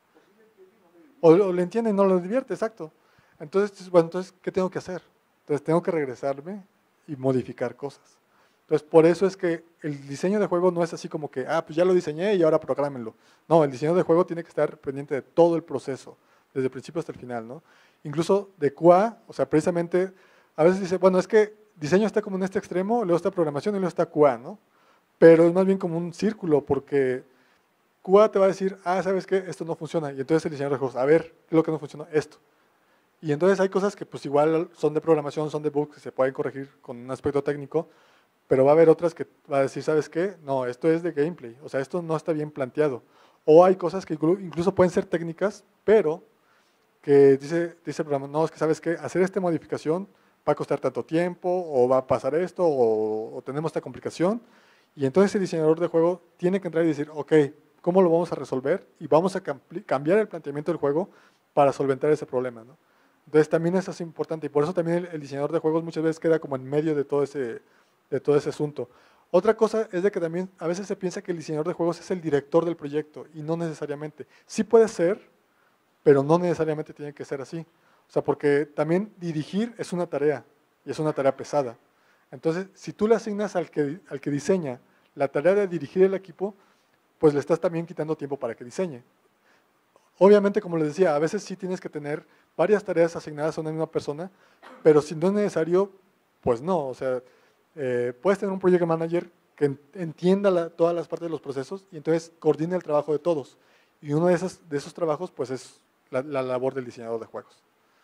O, o le entiende y no lo divierte, exacto. Entonces, bueno, entonces, ¿qué tengo que hacer? Entonces, tengo que regresarme y modificar cosas. Entonces, por eso es que el diseño de juego no es así como que, ah, pues ya lo diseñé y ahora prográmenlo. No, el diseño de juego tiene que estar pendiente de todo el proceso, desde el principio hasta el final, ¿no? Incluso de Q A, o sea, precisamente, a veces dice, bueno, es que diseño está como en este extremo, luego está programación y luego está Q A, ¿no? Pero es más bien como un círculo, porque Q A te va a decir, ah, ¿sabes qué? Esto no funciona. Y entonces el diseñador de juegos, a ver, ¿qué es lo que no funciona? Esto. Y entonces hay cosas que pues igual son de programación, son de bugs, que se pueden corregir con un aspecto técnico, pero va a haber otras que va a decir, ¿sabes qué? No, esto es de gameplay, o sea, esto no está bien planteado. O hay cosas que incluso pueden ser técnicas, pero que dice, dice el programa, no, es que ¿sabes qué? Hacer esta modificación va a costar tanto tiempo, o va a pasar esto, o, o tenemos esta complicación, y entonces el diseñador de juego tiene que entrar y decir, ok, ¿cómo lo vamos a resolver? Y vamos a cambiar el planteamiento del juego para solventar ese problema, ¿no? Entonces también eso es importante y por eso también el, el diseñador de juegos muchas veces queda como en medio de todo, ese, de todo ese asunto. Otra cosa es de que también a veces se piensa que el diseñador de juegos es el director del proyecto y no necesariamente. Sí puede ser, pero no necesariamente tiene que ser así. O sea, porque también dirigir es una tarea y es una tarea pesada. Entonces, si tú le asignas al que, al que diseña la tarea de dirigir el equipo, pues le estás también quitando tiempo para que diseñe. Obviamente, como les decía, a veces sí tienes que tener varias tareas asignadas a una misma persona, pero si no es necesario, pues no. O sea, eh, puedes tener un project manager que entienda la, todas las partes de los procesos y entonces coordine el trabajo de todos. Y uno de esos, de esos trabajos, pues es la, la labor del diseñador de juegos.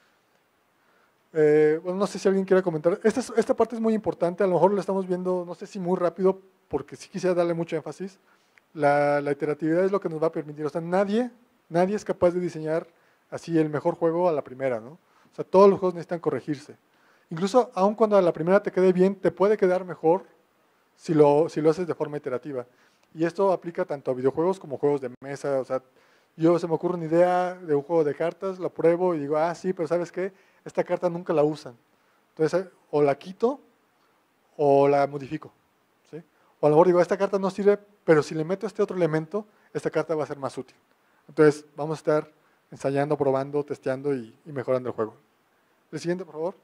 Eh, bueno, no sé si alguien quiere comentar. Esta, es, esta parte es muy importante, a lo mejor lo estamos viendo, no sé si muy rápido, porque sí quisiera darle mucho énfasis. La, la iteratividad es lo que nos va a permitir. O sea, nadie, nadie es capaz de diseñar así el mejor juego a la primera, ¿no? O sea, todos los juegos necesitan corregirse. Incluso, aun cuando a la primera te quede bien, te puede quedar mejor si lo, si lo haces de forma iterativa. Y esto aplica tanto a videojuegos como juegos de mesa. O sea, yo se me ocurre una idea de un juego de cartas, lo pruebo y digo, ah, sí, pero ¿sabes qué? Esta carta nunca la usan. Entonces, o la quito o la modifico, ¿sí? O a lo mejor digo, esta carta no sirve, pero si le meto este otro elemento, esta carta va a ser más útil. Entonces, vamos a estar ensayando, probando, testeando y, y mejorando el juego. El siguiente, por favor.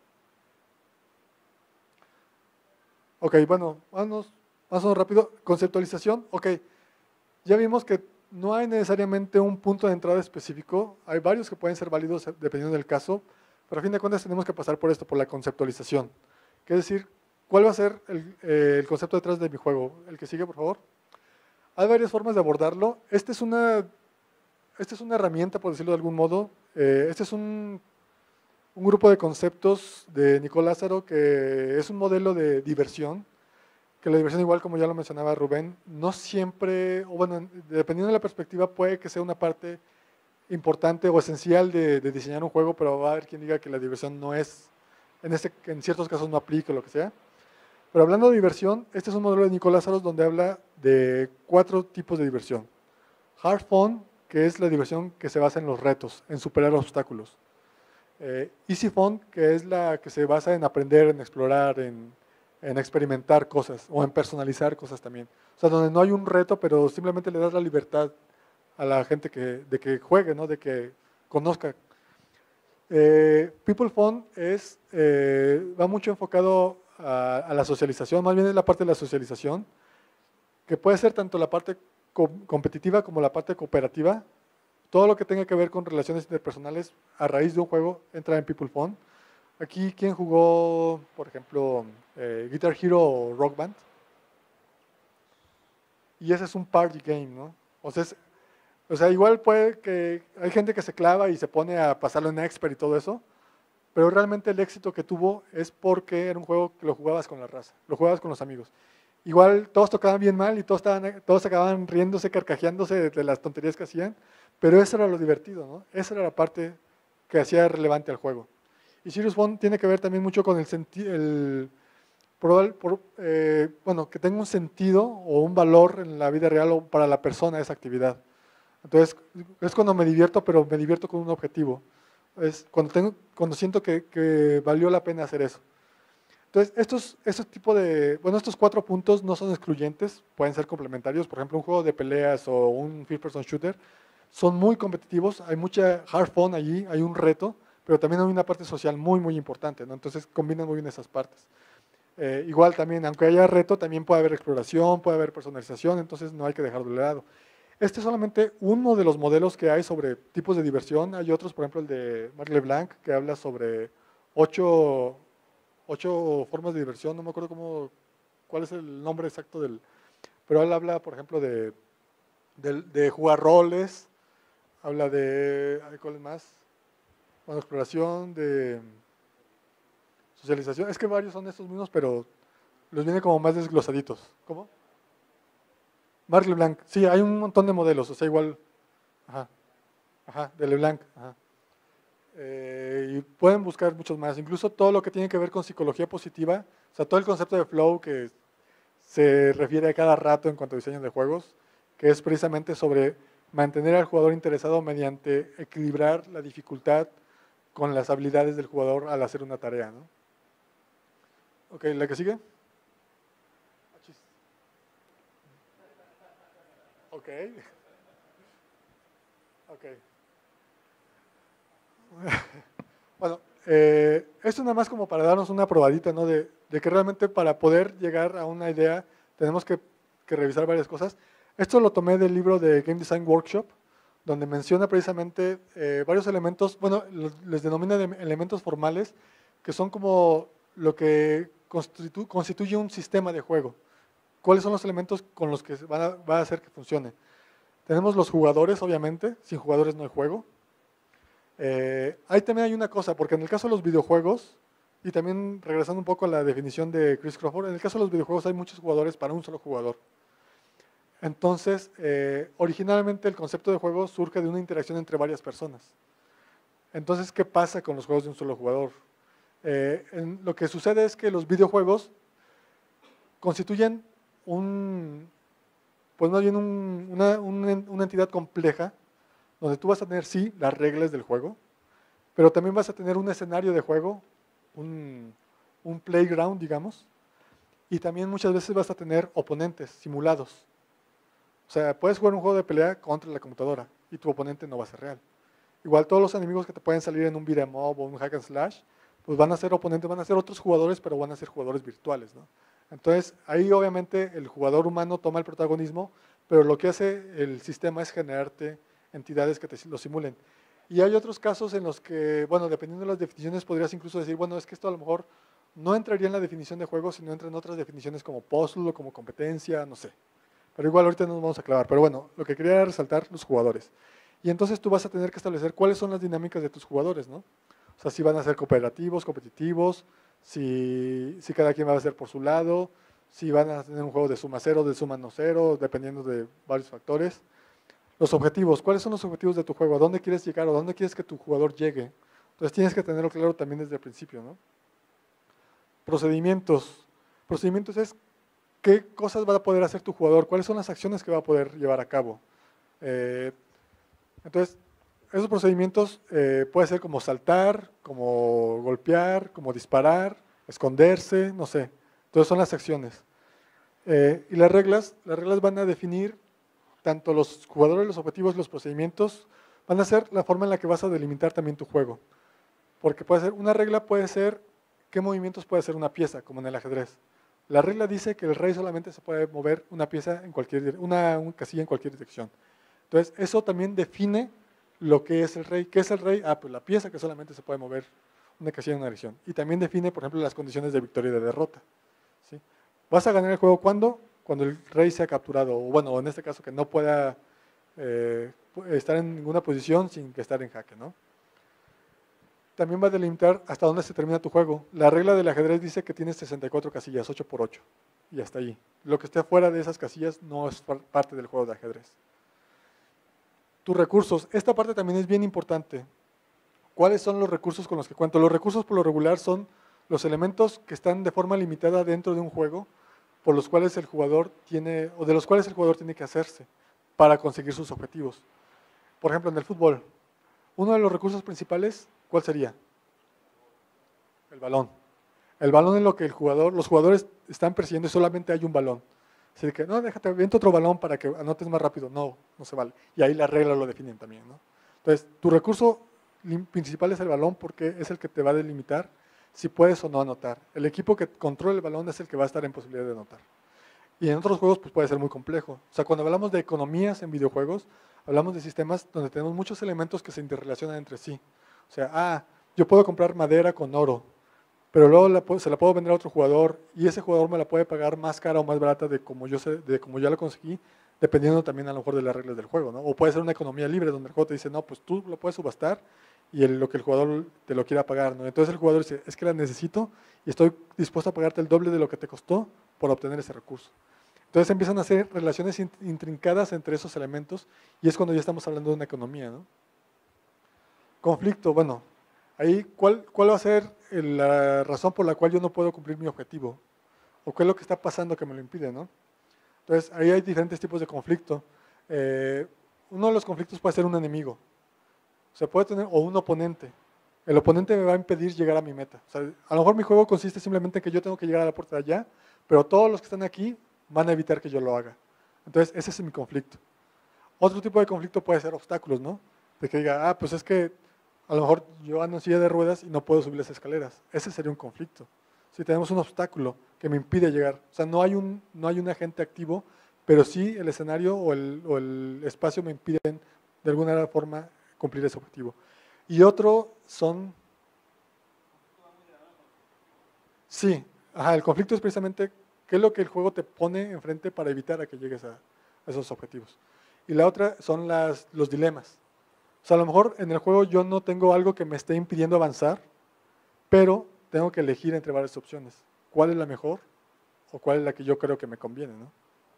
Ok, bueno, vamos, vamos rápido. Conceptualización, ok. Ya vimos que no hay necesariamente un punto de entrada específico. Hay varios que pueden ser válidos dependiendo del caso, pero a fin de cuentas tenemos que pasar por esto, por la conceptualización. ¿Qué decir? ¿Cuál va a ser el, eh, el concepto detrás de mi juego? El que sigue, por favor. Hay varias formas de abordarlo. Esta es una... Esta es una herramienta, por decirlo de algún modo. Eh, este es un, un grupo de conceptos de Nicolás Lázaro, que es un modelo de diversión, que la diversión, igual como ya lo mencionaba Rubén, no siempre, o bueno, dependiendo de la perspectiva, puede que sea una parte importante o esencial de, de diseñar un juego, pero va a haber quien diga que la diversión no es, en, este, en ciertos casos no aplica o lo que sea. Pero hablando de diversión, este es un modelo de Nicolás Lázaro donde habla de cuatro tipos de diversión. Hard fun, que es la diversión que se basa en los retos, en superar obstáculos. Eh, Easy Fun, que es la que se basa en aprender, en explorar, en, en experimentar cosas o en personalizar cosas también. O sea, donde no hay un reto, pero simplemente le das la libertad a la gente que, de que juegue, ¿no? De que conozca. Eh, People Fun es, eh, va mucho enfocado a, a la socialización, más bien es la parte de la socialización, que puede ser tanto la parte competitiva como la parte cooperativa. todo lo que tenga que ver con relaciones interpersonales a raíz de un juego entra en People Phone. Aquí, ¿quién jugó, por ejemplo, eh, Guitar Hero o Rock Band? Y ese es un party game, ¿no? O sea, es, o sea, igual puede que hay gente que se clava y se pone a pasarlo en expert y todo eso, pero realmente el éxito que tuvo es porque era un juego que lo jugabas con la raza, lo jugabas con los amigos. Igual todos tocaban bien mal y todos, estaban, todos acababan riéndose, carcajeándose de, de las tonterías que hacían, pero eso era lo divertido, ¿no? Esa era la parte que hacía relevante al juego. Y Serious Phone tiene que ver también mucho con el sentido, el, por, por, eh, bueno, que tenga un sentido o un valor en la vida real o para la persona esa actividad. Entonces, es cuando me divierto, pero me divierto con un objetivo. Es cuando, tengo, cuando siento que, que valió la pena hacer eso. Entonces, estos, estos tipo de, bueno, estos cuatro puntos no son excluyentes, pueden ser complementarios. Por ejemplo, un juego de peleas o un first person shooter son muy competitivos, hay mucha hard fun allí, hay un reto, pero también hay una parte social muy, muy importante, ¿no? Entonces, combinan muy bien esas partes. Eh, igual también, aunque haya reto, también puede haber exploración, puede haber personalización, entonces no hay que dejarlo de lado. Este es solamente uno de los modelos que hay sobre tipos de diversión. Hay otros, por ejemplo, el de Marc Leblanc, que habla sobre ocho, ocho formas de diversión. No me acuerdo cómo, cuál es el nombre exacto del... Pero él habla, por ejemplo, de, de, de jugar roles, habla de... ¿cuál es más? Bueno, exploración, de socialización. Es que varios son estos mismos, pero los viene como más desglosaditos. ¿Cómo? Marc Leblanc, sí, hay un montón de modelos, o sea, igual, ajá, ajá, de Leblanc, ajá. Eh, y pueden buscar muchos más, incluso todo lo que tiene que ver con psicología positiva, o sea, todo el concepto de flow que se refiere a cada rato en cuanto a diseño de juegos, que es precisamente sobre mantener al jugador interesado mediante equilibrar la dificultad con las habilidades del jugador al hacer una tarea, ¿no? Ok, ¿la que sigue? Ok. Ok. Bueno, eh, esto nada más como para darnos una probadita, ¿no? De, de que realmente para poder llegar a una idea tenemos que, que revisar varias cosas. Esto lo tomé del libro de Game Design Workshop, donde menciona precisamente eh, varios elementos, bueno, los, les denomina de elementos formales, que son como lo que constitu, constituye un sistema de juego. ¿Cuáles son los elementos con los que van a, va a hacer que funcione? Tenemos los jugadores, obviamente. Sin jugadores no hay juego. Eh, ahí también hay una cosa, porque en el caso de los videojuegos, y también regresando un poco a la definición de Chris Crawford, en el caso de los videojuegos hay muchos jugadores para un solo jugador. Entonces, eh, originalmente el concepto de juego surge de una interacción entre varias personas. Entonces, ¿qué pasa con los juegos de un solo jugador? Eh, en, lo que sucede es que los videojuegos constituyen un, pues más bien un, una, una, una entidad compleja, donde tú vas a tener, sí, las reglas del juego, pero también vas a tener un escenario de juego, un, un playground, digamos, y también muchas veces vas a tener oponentes simulados. O sea, puedes jugar un juego de pelea contra la computadora y tu oponente no va a ser real. Igual todos los enemigos que te pueden salir en un beat'em up o un hack and slash, pues van a ser oponentes, van a ser otros jugadores, pero van a ser jugadores virtuales, ¿no? Entonces, ahí obviamente el jugador humano toma el protagonismo, pero lo que hace el sistema es generarte entidades que te lo simulen. Y hay otros casos en los que, bueno, dependiendo de las definiciones, podrías incluso decir, bueno, es que esto a lo mejor no entraría en la definición de juego, sino entra en otras definiciones como puzzle o como competencia, no sé. Pero igual ahorita no nos vamos a clavar. Pero bueno, lo que quería era resaltar los jugadores. Y entonces tú vas a tener que establecer cuáles son las dinámicas de tus jugadores, ¿no? O sea, si van a ser cooperativos, competitivos, si, si cada quien va a ser por su lado, si van a tener un juego de suma cero, de suma no cero, dependiendo de varios factores. Los objetivos, ¿cuáles son los objetivos de tu juego? ¿A dónde quieres llegar o a dónde quieres que tu jugador llegue? Entonces tienes que tenerlo claro también desde el principio, ¿no? Procedimientos. Procedimientos es qué cosas va a poder hacer tu jugador, cuáles son las acciones que va a poder llevar a cabo. Eh, entonces, esos procedimientos eh, puede ser como saltar, como golpear, como disparar, esconderse, no sé. Entonces son las acciones. Eh, y las reglas, las reglas van a definir tanto los jugadores, los objetivos, los procedimientos, van a ser la forma en la que vas a delimitar también tu juego. Porque puede ser, una regla puede ser qué movimientos puede hacer una pieza, como en el ajedrez. La regla dice que el rey solamente se puede mover una pieza en cualquier, una, una casilla en cualquier dirección. Entonces, eso también define lo que es el rey. ¿Qué es el rey? Ah, pues la pieza que solamente se puede mover una casilla en una dirección. Y también define, por ejemplo, las condiciones de victoria y de derrota. ¿Sí? ¿Vas a ganar el juego cuándo? Cuando el rey sea capturado, o bueno, en este caso que no pueda eh, estar en ninguna posición sin que estar en jaque, ¿no? También va a delimitar hasta dónde se termina tu juego. La regla del ajedrez dice que tienes sesenta y cuatro casillas, ocho por ocho, y hasta ahí. Lo que esté fuera de esas casillas no es parte del juego de ajedrez. Tus recursos. Esta parte también es bien importante. ¿Cuáles son los recursos con los que cuento? Los recursos por lo regular son los elementos que están de forma limitada dentro de un juego, por los cuales el jugador tiene, o de los cuales el jugador tiene que hacerse para conseguir sus objetivos. Por ejemplo, en el fútbol, uno de los recursos principales, ¿cuál sería? El balón. El balón es lo que el jugador, los jugadores están persiguiendo y solamente hay un balón. Así que, no, déjate, viento otro balón para que anotes más rápido. No, no se vale. Y ahí las reglas lo definen también, ¿no? Entonces, tu recurso principal es el balón porque es el que te va a delimitar si puedes o no anotar. El equipo que controla el balón es el que va a estar en posibilidad de anotar. Y en otros juegos pues puede ser muy complejo. O sea, cuando hablamos de economías en videojuegos, hablamos de sistemas donde tenemos muchos elementos que se interrelacionan entre sí. O sea, ah, yo puedo comprar madera con oro, pero luego la, se la puedo vender a otro jugador y ese jugador me la puede pagar más cara o más barata de como yo sé, de como ya lo conseguí, dependiendo también a lo mejor de las reglas del juego, ¿no? O puede ser una economía libre donde el juego te dice, no, pues tú lo puedes subastar y el, lo que el jugador te lo quiera pagar, ¿no? Entonces el jugador dice, es que la necesito y estoy dispuesto a pagarte el doble de lo que te costó por obtener ese recurso. Entonces empiezan a hacer relaciones intrincadas entre esos elementos y es cuando ya estamos hablando de una economía, ¿no? Conflicto, bueno, ahí ¿cuál, cuál va a ser la razón por la cual yo no puedo cumplir mi objetivo? ¿O qué es lo que está pasando que me lo impide, ¿no? Entonces ahí hay diferentes tipos de conflicto. Eh, uno de los conflictos puede ser un enemigo. O sea, puede tener, o un oponente. El oponente me va a impedir llegar a mi meta. O sea, a lo mejor mi juego consiste simplemente en que yo tengo que llegar a la puerta de allá, pero todos los que están aquí van a evitar que yo lo haga. Entonces, ese es mi conflicto. Otro tipo de conflicto puede ser obstáculos, ¿no? De que diga, ah, pues es que a lo mejor yo ando en silla de ruedas y no puedo subir las escaleras. Ese sería un conflicto. Si tenemos un obstáculo que me impide llegar. O sea, no hay un, no hay un agente activo, pero sí el escenario o el, o el espacio me impiden de alguna forma cumplir ese objetivo. Y otro son... Sí, ajá, el conflicto es precisamente qué es lo que el juego te pone enfrente para evitar a que llegues a, a esos objetivos. Y la otra son las, los dilemas. O sea, a lo mejor en el juego yo no tengo algo que me esté impidiendo avanzar, pero tengo que elegir entre varias opciones. ¿Cuál es la mejor o cuál es la que yo creo que me conviene, ¿no?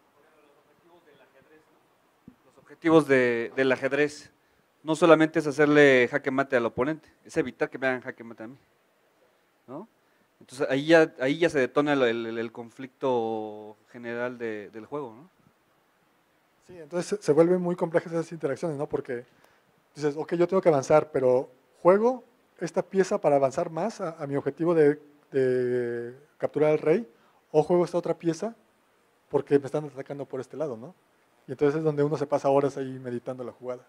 Los objetivos de, del ajedrez no solamente es hacerle jaque mate al oponente, es evitar que me hagan jaque mate a mí, ¿no? Entonces ahí ya, ahí ya se detona el, el, el conflicto general de, del juego, ¿no? Sí, entonces se vuelven muy complejas esas interacciones, ¿no? Porque dices, ok, yo tengo que avanzar, pero juego esta pieza para avanzar más a, a mi objetivo de, de capturar al rey, o juego esta otra pieza porque me están atacando por este lado, ¿no? Y entonces es donde uno se pasa horas ahí meditando la jugada.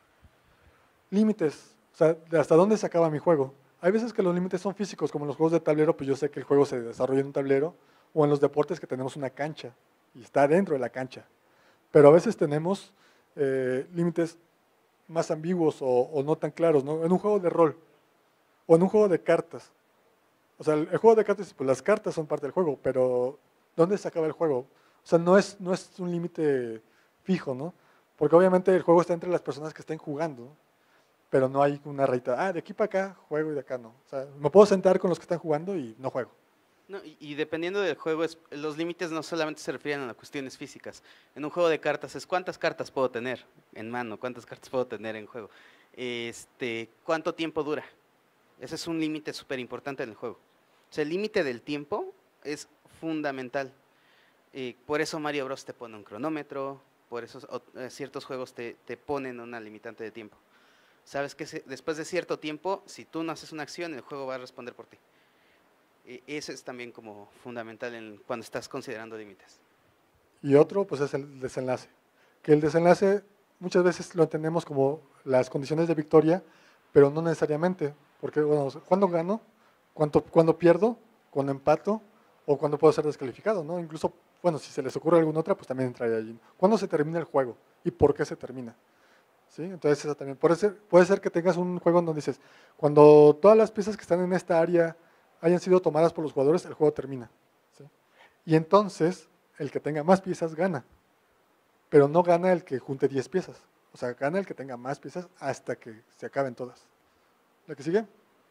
Límites, o sea, ¿hasta dónde se acaba mi juego? Hay veces que los límites son físicos, como en los juegos de tablero, pues yo sé que el juego se desarrolla en un tablero, o en los deportes que tenemos una cancha, y está dentro de la cancha. Pero a veces tenemos eh, límites más ambiguos o, o no tan claros, ¿no? En un juego de rol, o en un juego de cartas. O sea, el, el juego de cartas, pues las cartas son parte del juego, pero ¿dónde se acaba el juego? O sea, no es, no es un límite fijo, ¿no? Porque obviamente el juego está entre las personas que estén jugando, ¿no? Pero no hay una rayita, ah, de aquí para acá juego y de acá no. O sea, me puedo sentar con los que están jugando y no juego. No, y, y dependiendo del juego, es, los límites no solamente se refieren a las cuestiones físicas. En un juego de cartas es cuántas cartas puedo tener en mano, cuántas cartas puedo tener en juego. Este, ¿cuánto tiempo dura? Ese es un límite súper importante en el juego. O sea, el límite del tiempo es fundamental. Eh, por eso Mario Bros te pone un cronómetro, por eso eh, ciertos juegos te, te ponen una limitante de tiempo. Sabes que se, después de cierto tiempo, si tú no haces una acción, el juego va a responder por ti. E, eso es también como fundamental en, cuando estás considerando límites. Y otro, pues es el desenlace. Que el desenlace muchas veces lo entendemos como las condiciones de victoria, pero no necesariamente. Porque, bueno, ¿cuándo gano? ¿Cuándo, cuándo pierdo? ¿Cuándo empato? ¿O cuándo puedo ser descalificado? ¿No? Incluso, bueno, si se les ocurre alguna otra, pues también entra allí. ¿Cuándo se termina el juego? ¿Y por qué se termina? ¿sí? Entonces eso también, puede ser, puede ser que tengas un juego en donde dices, cuando todas las piezas que están en esta área hayan sido tomadas por los jugadores, el juego termina, ¿sí? Y entonces, el que tenga más piezas gana, pero no gana el que junte diez piezas, o sea, gana el que tenga más piezas hasta que se acaben todas. ¿La que sigue?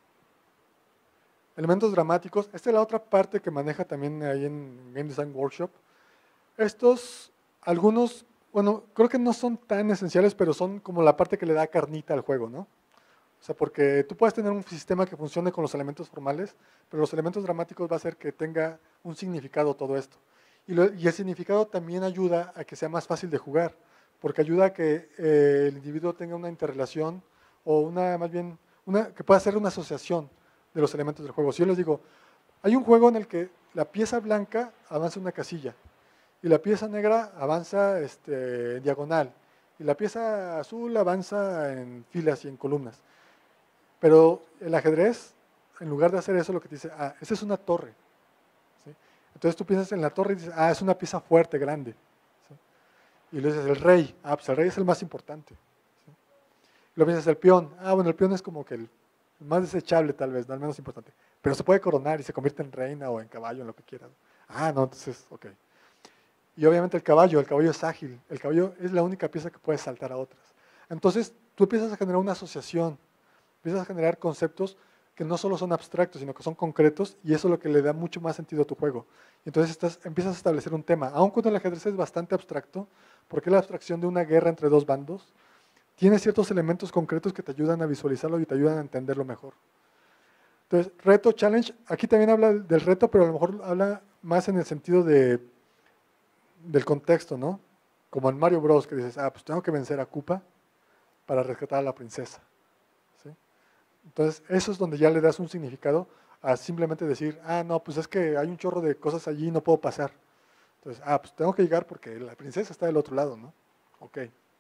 Elementos dramáticos. Esta es la otra parte que maneja también ahí en Game Design Workshop. Estos, algunos, bueno, creo que no son tan esenciales, pero son como la parte que le da carnita al juego, ¿no? O sea, porque tú puedes tener un sistema que funcione con los elementos formales, pero los elementos dramáticos va a hacer que tenga un significado todo esto. Y, lo, y el significado también ayuda a que sea más fácil de jugar, porque ayuda a que eh, el individuo tenga una interrelación o una, más bien, una, que pueda hacer una asociación de los elementos del juego. Si yo les digo, hay un juego en el que la pieza blanca avanza una casilla y la pieza negra avanza este, en diagonal y la pieza azul avanza en filas y en columnas. Pero el ajedrez, en lugar de hacer eso, lo que te dice, ah, esa es una torre. ¿Sí? Entonces tú piensas en la torre y dices, ah, es una pieza fuerte, grande. ¿Sí? Y le dices, el rey, ah, pues el rey es el más importante. ¿Sí? Y luego piensas, el peón, ah, bueno, el peón es como que el más desechable tal vez, no el menos importante, pero se puede coronar y se convierte en reina o en caballo, en lo que quieras. Ah, no, entonces, ok. Y obviamente el caballo, el caballo es ágil, el caballo es la única pieza que puede saltar a otras. Entonces tú empiezas a generar una asociación, empiezas a generar conceptos que no solo son abstractos, sino que son concretos, y eso es lo que le da mucho más sentido a tu juego. Y entonces estás, empiezas a establecer un tema, aun cuando el ajedrez es bastante abstracto, porque es la abstracción de una guerra entre dos bandos, tiene ciertos elementos concretos que te ayudan a visualizarlo y te ayudan a entenderlo mejor. Entonces, reto, challenge, aquí también habla del reto, pero a lo mejor habla más en el sentido de, del contexto, ¿no? Como en Mario Bros, que dices, ah, pues tengo que vencer a Koopa para rescatar a la princesa. ¿Sí? Entonces, eso es donde ya le das un significado a simplemente decir, ah, no, pues es que hay un chorro de cosas allí y no puedo pasar. Entonces, ah, pues tengo que llegar porque la princesa está del otro lado, ¿no? Ok.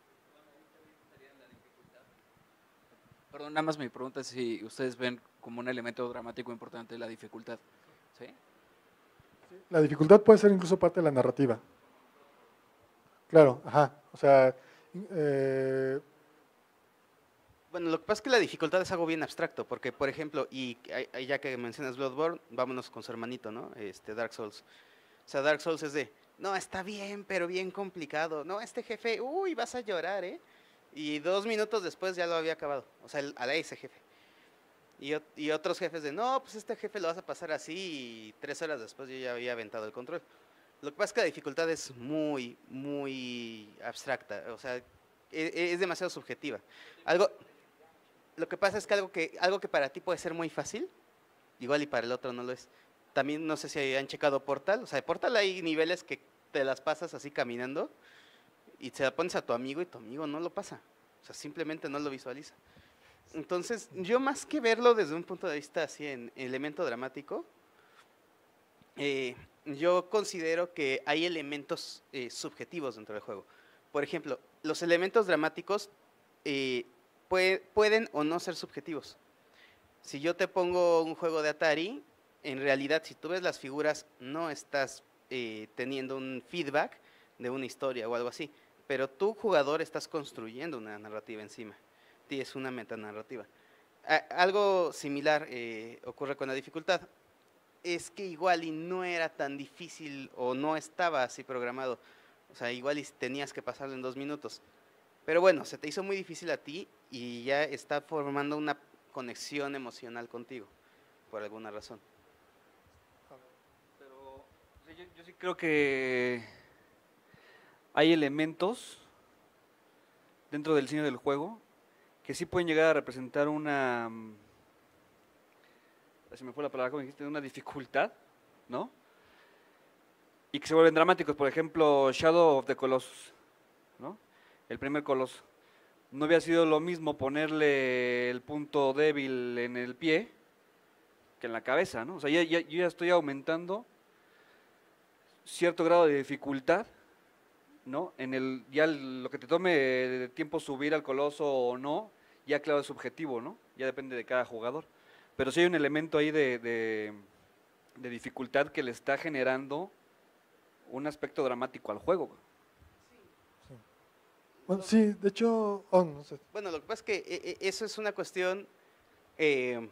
Perdón, nada más mi pregunta es si ustedes ven como un elemento dramático importante la dificultad. ¿Sí? La dificultad puede ser incluso parte de la narrativa. Claro, ajá. O sea, eh, bueno, lo que pasa es que la dificultad es algo bien abstracto, porque, por ejemplo, y ya que mencionas Bloodborne, vámonos con su hermanito, ¿no? Este, Dark Souls. O sea, Dark Souls es de, no, está bien, pero bien complicado. No, este jefe, uy, vas a llorar, ¿eh? Y dos minutos después ya lo había acabado, o sea, el, a ese jefe. Y, y otros jefes de, no, pues este jefe lo vas a pasar así y tres horas después yo ya había aventado el control. Lo que pasa es que la dificultad es muy, muy abstracta, o sea, es, es demasiado subjetiva. Algo, lo que pasa es que algo, que algo que para ti puede ser muy fácil, igual y para el otro no lo es. También no sé si han checado Portal, o sea, de Portal hay niveles que te las pasas así caminando, y se la pones a tu amigo y tu amigo no lo pasa, o sea, simplemente no lo visualiza. Entonces, yo más que verlo desde un punto de vista así en elemento dramático, eh, yo considero que hay elementos eh, subjetivos dentro del juego. Por ejemplo, los elementos dramáticos eh, puede, pueden o no ser subjetivos. Si yo te pongo un juego de Atari, en realidad si tú ves las figuras no estás eh, teniendo un feedback de una historia o algo así. Pero tú, jugador, estás construyendo una narrativa encima. Tienes una metanarrativa. Algo similar eh, ocurre con la dificultad. Es que igual y no era tan difícil o no estaba así programado. O sea, igual y tenías que pasarlo en dos minutos. Pero bueno, se te hizo muy difícil a ti y ya está formando una conexión emocional contigo, por alguna razón. Pero yo, yo sí creo que hay elementos dentro del diseño del juego que sí pueden llegar a representar una, se me fue la palabra, ¿cómo dijiste? Una dificultad, ¿no? Y que se vuelven dramáticos. Por ejemplo, Shadow of the Colossus, ¿no? El primer coloso. No había sido lo mismo ponerle el punto débil en el pie que en la cabeza, ¿no? O sea, ya, ya, yo ya estoy aumentando cierto grado de dificultad, ¿no? En el, ya el, lo que te tome tiempo subir al coloso o no, ya claro es subjetivo, ¿no? Ya depende de cada jugador. Pero sí hay un elemento ahí de, de, de dificultad que le está generando un aspecto dramático al juego. Bueno, sí, de hecho, oh, no sé. Bueno, lo que pasa es que eh, eh, eso es una cuestión eh,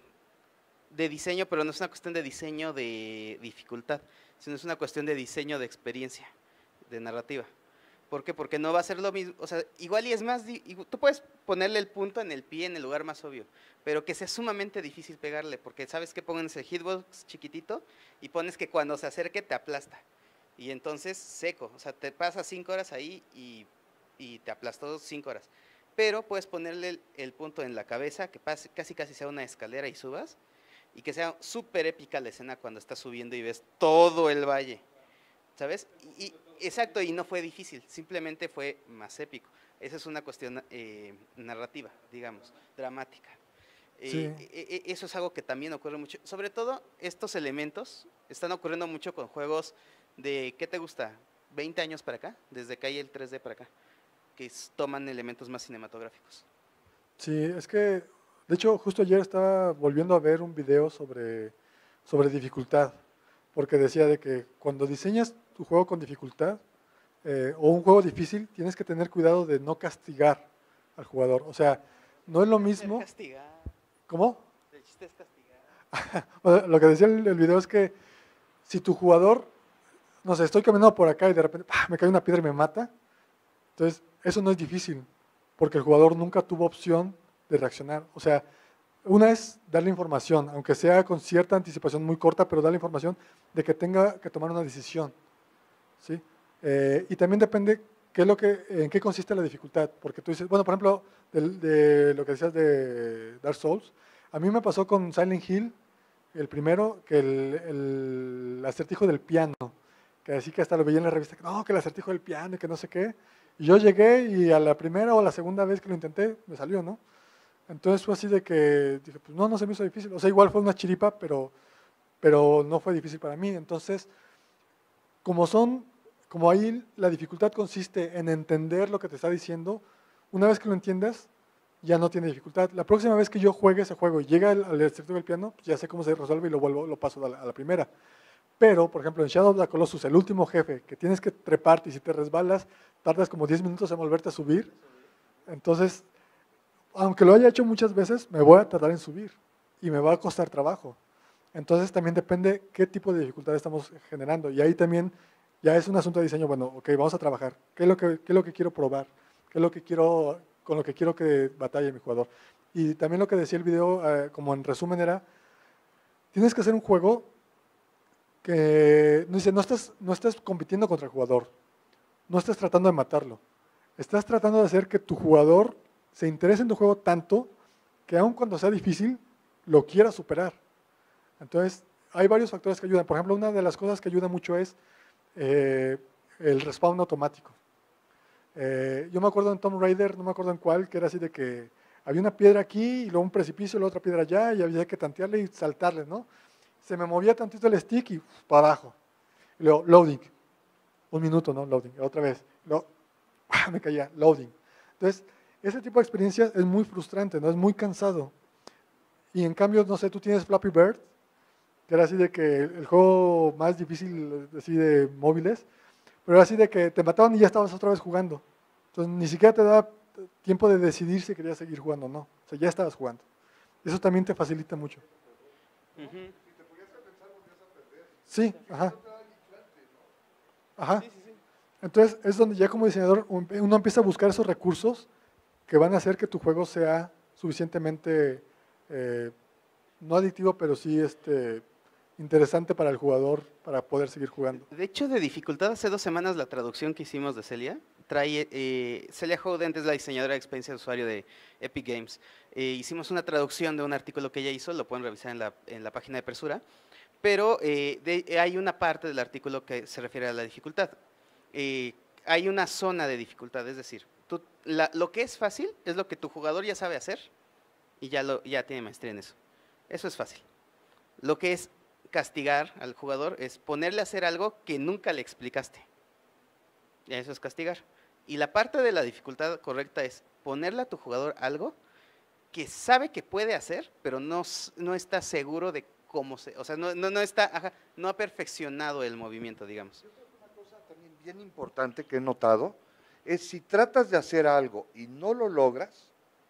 de diseño, pero no es una cuestión de diseño de dificultad, sino es una cuestión de diseño de experiencia, de narrativa. ¿Por qué? Porque no va a ser lo mismo, o sea, igual y es más, di- igu- tú puedes ponerle el punto en el pie en el lugar más obvio, pero que sea sumamente difícil pegarle, porque sabes que pones el hitbox chiquitito y pones que cuando se acerque te aplasta, y entonces seco, o sea, te pasas cinco horas ahí y, y te aplastó cinco horas. Pero puedes ponerle el, el punto en la cabeza, que pase, casi casi sea una escalera y subas, y que sea súper épica la escena cuando estás subiendo y ves todo el valle, ¿sabes? Y, y- exacto, y no fue difícil, simplemente fue más épico. Esa es una cuestión eh, narrativa, digamos, dramática. Eh, Sí. e- e- eso es algo que también ocurre mucho. Sobre todo, estos elementos están ocurriendo mucho con juegos de, ¿qué te gusta? veinte años para acá, desde que hay el tres D para acá, que es- toman elementos más cinematográficos. Sí, es que, de hecho, justo ayer estaba volviendo a ver un video sobre, sobre dificultad, porque decía de que cuando diseñas tu juego con dificultad, eh, o un juego difícil, tienes que tener cuidado de no castigar al jugador. O sea, no es lo mismo. Castigar. ¿Cómo? El chiste es castigar. O sea, lo que decía el, el video es que si tu jugador, no sé, estoy caminando por acá y de repente ¡pah!, me cae una piedra y me mata, entonces eso no es difícil, porque el jugador nunca tuvo opción de reaccionar. O sea, una es darle información, aunque sea con cierta anticipación muy corta, pero darle información de que tenga que tomar una decisión. ¿Sí? Eh, y también depende qué es lo que, en qué consiste la dificultad, porque tú dices, bueno, por ejemplo, del- de, lo que decías de Dark Souls, a mí me pasó con Silent Hill, el primero, que el, el acertijo del piano, que así que hasta lo veía en la revista, que no, que el acertijo del piano y que no sé qué, y yo llegué y a la primera o a la segunda vez que lo intenté, me salió, ¿no? Entonces fue así de que dije, pues no, no se me hizo difícil, o sea, igual fue una chiripa, pero, pero no fue difícil para mí, entonces como son, como ahí la dificultad consiste en entender lo que te está diciendo, una vez que lo entiendas, ya no tiene dificultad. La próxima vez que yo juegue ese juego y llegue al, al acertijo del piano, pues ya sé cómo se resuelve y lo vuelvo, lo paso a la, a la primera. Pero, por ejemplo, en Shadow of the Colossus, el último jefe, que tienes que treparte y si te resbalas, tardas como diez minutos en volverte a subir. Entonces, aunque lo haya hecho muchas veces, me voy a tardar en subir y me va a costar trabajo. Entonces también depende qué tipo de dificultad estamos generando. Y ahí también ya es un asunto de diseño, bueno, ok, vamos a trabajar. ¿Qué es lo que, qué es lo que quiero probar? ¿Qué es lo que quiero, con lo que quiero que batalle mi jugador? Y también lo que decía el video, eh, como en resumen, era, tienes que hacer un juego que, no dice, no estás, no estás compitiendo contra el jugador, no estás tratando de matarlo, estás tratando de hacer que tu jugador se interese en tu juego tanto que aun cuando sea difícil, lo quiera superar. Entonces, hay varios factores que ayudan. Por ejemplo, una de las cosas que ayuda mucho es eh, el respawn automático. Eh, yo me acuerdo en Tomb Raider, no me acuerdo en cuál, que era así de que había una piedra aquí y luego un precipicio y la otra piedra allá y había que tantearle y saltarle, ¿no? Se me movía tantito el stick y uf, para abajo. Y luego, loading. Un minuto, ¿no? Loading. Otra vez. Luego, me caía, loading. Entonces, ese tipo de experiencia es muy frustrante, ¿no? Es muy cansado. Y en cambio, no sé, tú tienes Flappy Bird, que era así de que el juego más difícil así de móviles, pero era así de que te mataban y ya estabas otra vez jugando. Entonces ni siquiera te da tiempo de decidir si querías seguir jugando o no. O sea, ya estabas jugando. Eso también te facilita mucho. Ujú. Sí, ajá. Ajá. Entonces es donde ya como diseñador uno empieza a buscar esos recursos que van a hacer que tu juego sea suficientemente, eh, no adictivo, pero sí este, interesante para el jugador para poder seguir jugando. De hecho, de dificultad, hace dos semanas la traducción que hicimos de Celia, trae, eh, Celia Howdent es la diseñadora de experiencia de usuario de Epic Games. Eh, hicimos una traducción de un artículo que ella hizo, lo pueden revisar en la, en la página de Persura, pero eh, de, hay una parte del artículo que se refiere a la dificultad. Eh, hay una zona de dificultad, es decir, tú, la, lo que es fácil es lo que tu jugador ya sabe hacer y ya, lo, ya tiene maestría en eso. Eso es fácil. Lo que es castigar al jugador es ponerle a hacer algo que nunca le explicaste. Y eso es castigar. Y la parte de la dificultad correcta es ponerle a tu jugador algo que sabe que puede hacer, pero no, no está seguro de cómo se, o sea, no, no, no está, ajá, no ha perfeccionado el movimiento, digamos. Una cosa también bien importante que he notado es si tratas de hacer algo y no lo logras,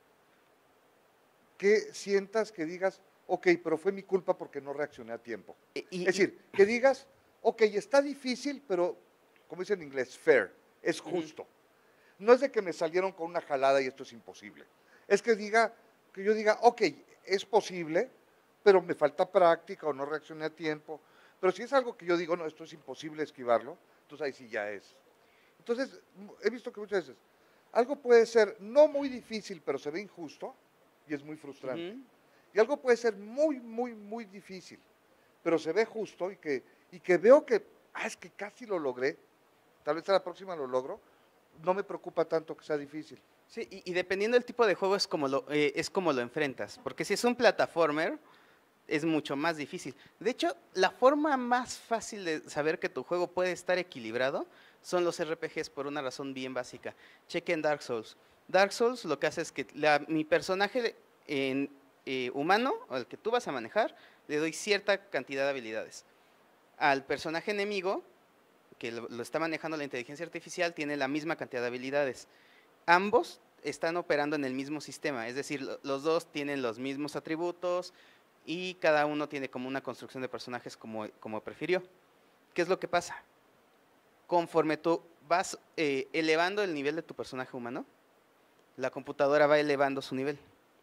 que sientas que digas, ok, pero fue mi culpa porque no reaccioné a tiempo. Y, es decir, que digas, ok, está difícil, pero, como dice en inglés, fair, es justo. No es de que me salieron con una jalada y esto es imposible. Es que diga, que yo diga, ok, es posible, pero me falta práctica o no reaccioné a tiempo. Pero si es algo que yo digo, no, esto es imposible esquivarlo, entonces ahí sí ya es. Entonces, he visto que muchas veces, algo puede ser no muy difícil, pero se ve injusto y es muy frustrante. Uh-huh. Y algo puede ser muy, muy, muy difícil, pero se ve justo y que, y que veo que, ah, es que casi lo logré, tal vez a la próxima lo logro, no me preocupa tanto que sea difícil. Sí, y, y dependiendo del tipo de juego es como, lo, eh, es como lo enfrentas, porque si es un plataformer, es mucho más difícil. De hecho, la forma más fácil de saber que tu juego puede estar equilibrado son los R P Gs por una razón bien básica. Chequen Dark Souls. Dark Souls lo que hace es que la, mi personaje en, eh, humano, o el que tú vas a manejar, le doy cierta cantidad de habilidades. Al personaje enemigo, que lo, lo está manejando la inteligencia artificial, tiene la misma cantidad de habilidades. Ambos están operando en el mismo sistema, es decir, los dos tienen los mismos atributos y cada uno tiene como una construcción de personajes como, como prefirió. ¿Qué es lo que pasa? Conforme tú vas eh, elevando el nivel de tu personaje humano, la computadora va elevando su nivel.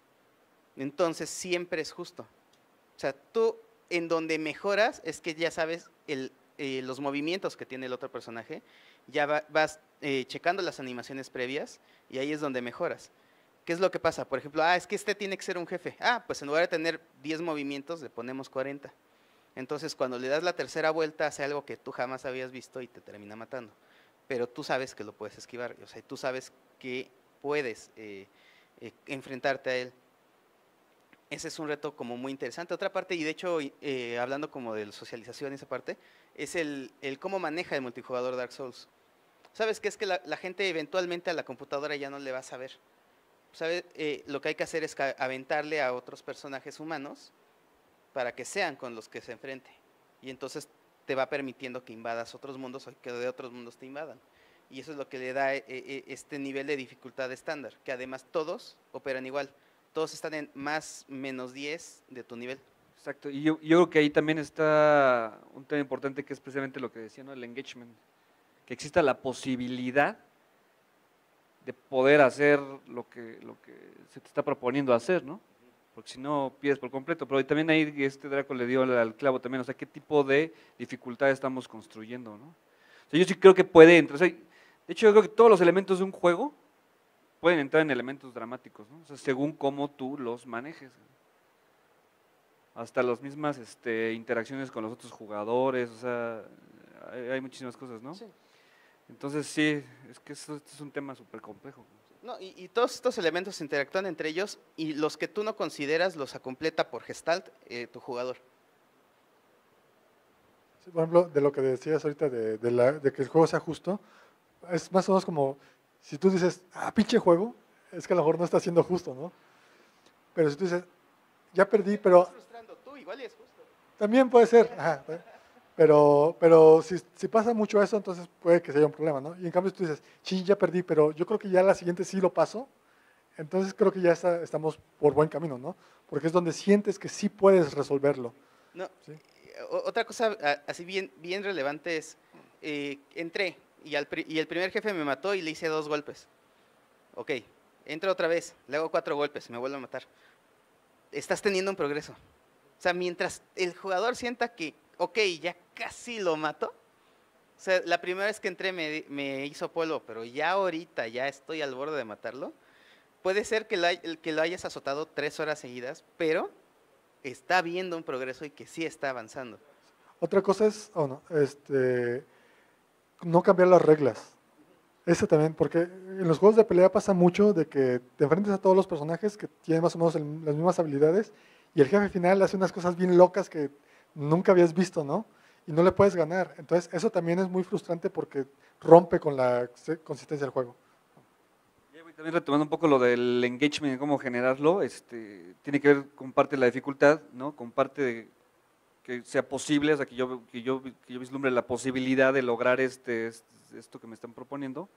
Entonces siempre es justo. O sea, tú en donde mejoras es que ya sabes el, eh, los movimientos que tiene el otro personaje, ya va, vas eh, checando las animaciones previas y ahí es donde mejoras. ¿Qué es lo que pasa? Por ejemplo, ah, es que este tiene que ser un jefe. Ah, pues en lugar de tener diez movimientos, le ponemos cuarenta. Entonces, cuando le das la tercera vuelta, hace algo que tú jamás habías visto y te termina matando. Pero tú sabes que lo puedes esquivar, o sea, tú sabes que puedes eh, eh, enfrentarte a él. Ese es un reto como muy interesante. Otra parte, y de hecho, eh, hablando como de socialización, esa parte, es el, el cómo maneja el multijugador Dark Souls. ¿Sabes qué? Es que la, la gente eventualmente a la computadora ya no le va a saber. ¿Sabe? Eh, lo que hay que hacer es aventarle a otros personajes humanos para que sean con los que se enfrente. Y entonces te va permitiendo que invadas otros mundos o que de otros mundos te invadan. Y eso es lo que le da eh, eh, este nivel de dificultad estándar, que además todos operan igual. Todos están en más menos diez de tu nivel. Exacto, y yo, yo creo que ahí también está un tema importante que es precisamente lo que decía, ¿no? El engagement. Que exista la posibilidad de poder hacer lo que, lo que se te está proponiendo hacer, ¿no? Porque si no, pierdes por completo. Pero también ahí este Draco le dio al clavo también, o sea, qué tipo de dificultad estamos construyendo, ¿no? O sea, yo sí creo que puede entrar, o sea, de hecho yo creo que todos los elementos de un juego pueden entrar en elementos dramáticos, ¿no? O sea, según cómo tú los manejes. Hasta las mismas este, interacciones con los otros jugadores, o sea, hay, hay muchísimas cosas, ¿no? Sí. Entonces sí, es que esto, esto es un tema súper complejo. No, y, y todos estos elementos interactúan entre ellos y los que tú no consideras los completa por gestalt eh, tu jugador. Sí, por ejemplo, de lo que decías ahorita de, de, la, de que el juego sea justo, es más o menos como si tú dices, ah, pinche juego, es que a lo mejor no está siendo justo, ¿no? Pero si tú dices, ya perdí, pero... Estás frustrando tú, igual y es justo. También puede ser, ajá, pero, pero si, si pasa mucho eso, entonces puede que sea un problema, ¿no? Y en cambio si tú dices, sí, ya perdí, pero yo creo que ya la siguiente sí lo paso, entonces creo que ya está, estamos por buen camino, ¿no? Porque es donde sientes que sí puedes resolverlo. No, ¿sí? Otra cosa así bien, bien relevante es, eh, entré y, al, y el primer jefe me mató y le hice dos golpes. Ok, entro otra vez, le hago cuatro golpes, me vuelve a matar. Estás teniendo un progreso. O sea, mientras el jugador sienta que, ok, ya casi lo mato. O sea, la primera vez que entré me, me hizo polvo, pero ya ahorita ya estoy al borde de matarlo. Puede ser que lo, que lo hayas azotado tres horas seguidas, pero está viendo un progreso y que sí está avanzando. Otra cosa es, oh no, este, no cambiar las reglas. Eso también, porque en los juegos de pelea pasa mucho de que te enfrentas a todos los personajes que tienen más o menos el, las mismas habilidades y el jefe final hace unas cosas bien locas que nunca habías visto, ¿no? Y no le puedes ganar. Entonces, eso también es muy frustrante porque rompe con la consistencia del juego. Y también retomando un poco lo del engagement, cómo generarlo, este, tiene que ver con parte de la dificultad, ¿no? Con parte de que sea posible, o sea, que yo, que yo, que yo vislumbre la posibilidad de lograr este, este, esto que me están proponiendo.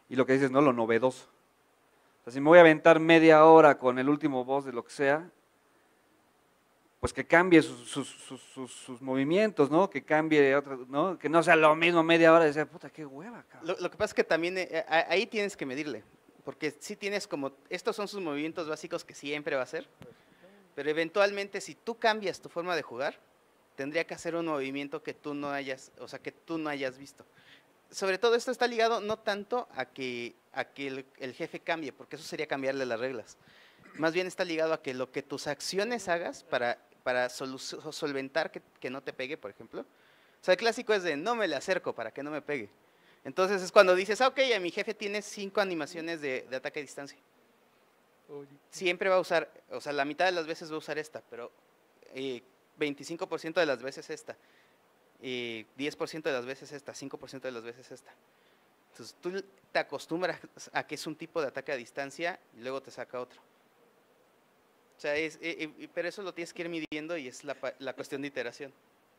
y lo que dices, ¿no? Lo novedoso. O sea, si me voy a aventar media hora con el último boss de lo que sea, pues que cambie sus, sus, sus, sus, sus movimientos, ¿no? Que cambie, otro, ¿no? Que no sea lo mismo media hora y decir, puta, qué hueva, cabrón. Lo, lo que pasa es que también eh, ahí tienes que medirle, porque si tienes como, estos son sus movimientos básicos que siempre va a hacer, pero eventualmente si tú cambias tu forma de jugar, tendría que hacer un movimiento que tú no hayas, o sea, que tú no hayas visto. Sobre todo esto está ligado no tanto a que, a que el, el jefe cambie, porque eso sería cambiarle las reglas. Más bien está ligado a que lo que tus acciones hagas para, para sol, solventar que, que no te pegue, por ejemplo. O sea, el clásico es de no me le acerco para que no me pegue. Entonces es cuando dices, ah, ok, a mi jefe tiene cinco animaciones de, de ataque a distancia. Siempre va a usar, o sea, la mitad de las veces va a usar esta, pero eh, veinticinco por ciento de las veces esta. Y diez por ciento de las veces esta, cinco por ciento de las veces esta. Entonces tú te acostumbras a que es un tipo de ataque a distancia y luego te saca otro. O sea, es, eh, eh, pero eso lo tienes que ir midiendo y es la, la cuestión de iteración.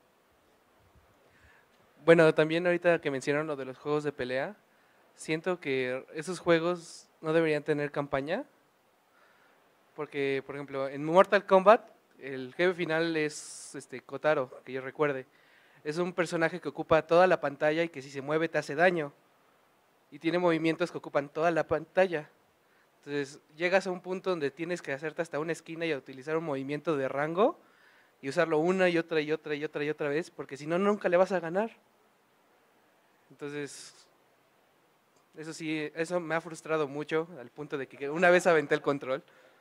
Bueno, también ahorita que mencionaron lo de los juegos de pelea, siento que esos juegos no deberían tener campaña, porque, por ejemplo, en Mortal Kombat, el jefe final es este Kotaro, que yo recuerde. Es un personaje que ocupa toda la pantalla y que si se mueve te hace daño. Y tiene movimientos que ocupan toda la pantalla. Entonces llegas a un punto donde tienes que hacerte hasta una esquina y utilizar un movimiento de rango y usarlo una y otra y otra y otra y otra vez, porque si no, nunca le vas a ganar. Entonces, eso sí, eso me ha frustrado mucho al punto de que una vez aventé el control.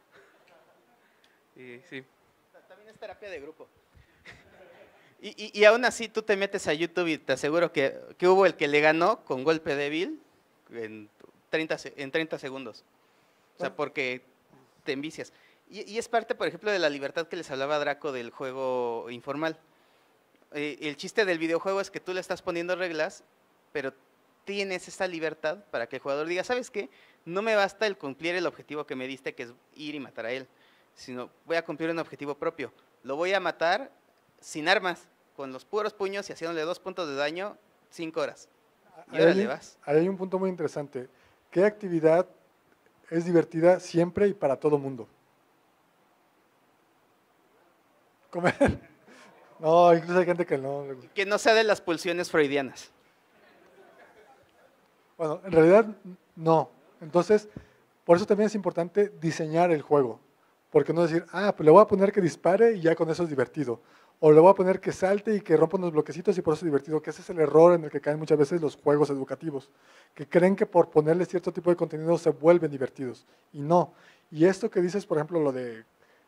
Y sí. También es terapia de grupo. Y, y, y aún así tú te metes a YouTube y te aseguro que, que hubo el que le ganó con golpe débil en treinta, en treinta segundos. O sea, porque te envicias. Y, y es parte, por ejemplo, de la libertad que les hablaba Draco del juego informal. Eh, el chiste del videojuego es que tú le estás poniendo reglas, pero tienes esa libertad para que el jugador diga, ¿sabes qué? No me basta el cumplir el objetivo que me diste, que es ir y matar a él, sino voy a cumplir un objetivo propio. Lo voy a matar sin armas, con los puros puños y haciéndole dos puntos de daño, cinco horas. Y ahora le vas. Ahí hay un punto muy interesante. ¿Qué actividad es divertida siempre y para todo mundo? Comer. No, incluso hay gente que no. Que no sea de las pulsiones freudianas. Bueno, en realidad no. Entonces, por eso también es importante diseñar el juego. Porque no decir, ah, pues le voy a poner que dispare y ya con eso es divertido. O le voy a poner que salte y que rompa unos bloquecitos y por eso es divertido. Que ese es el error en el que caen muchas veces los juegos educativos. Que creen que por ponerle cierto tipo de contenido se vuelven divertidos. Y no. Y esto que dices, por ejemplo, lo de,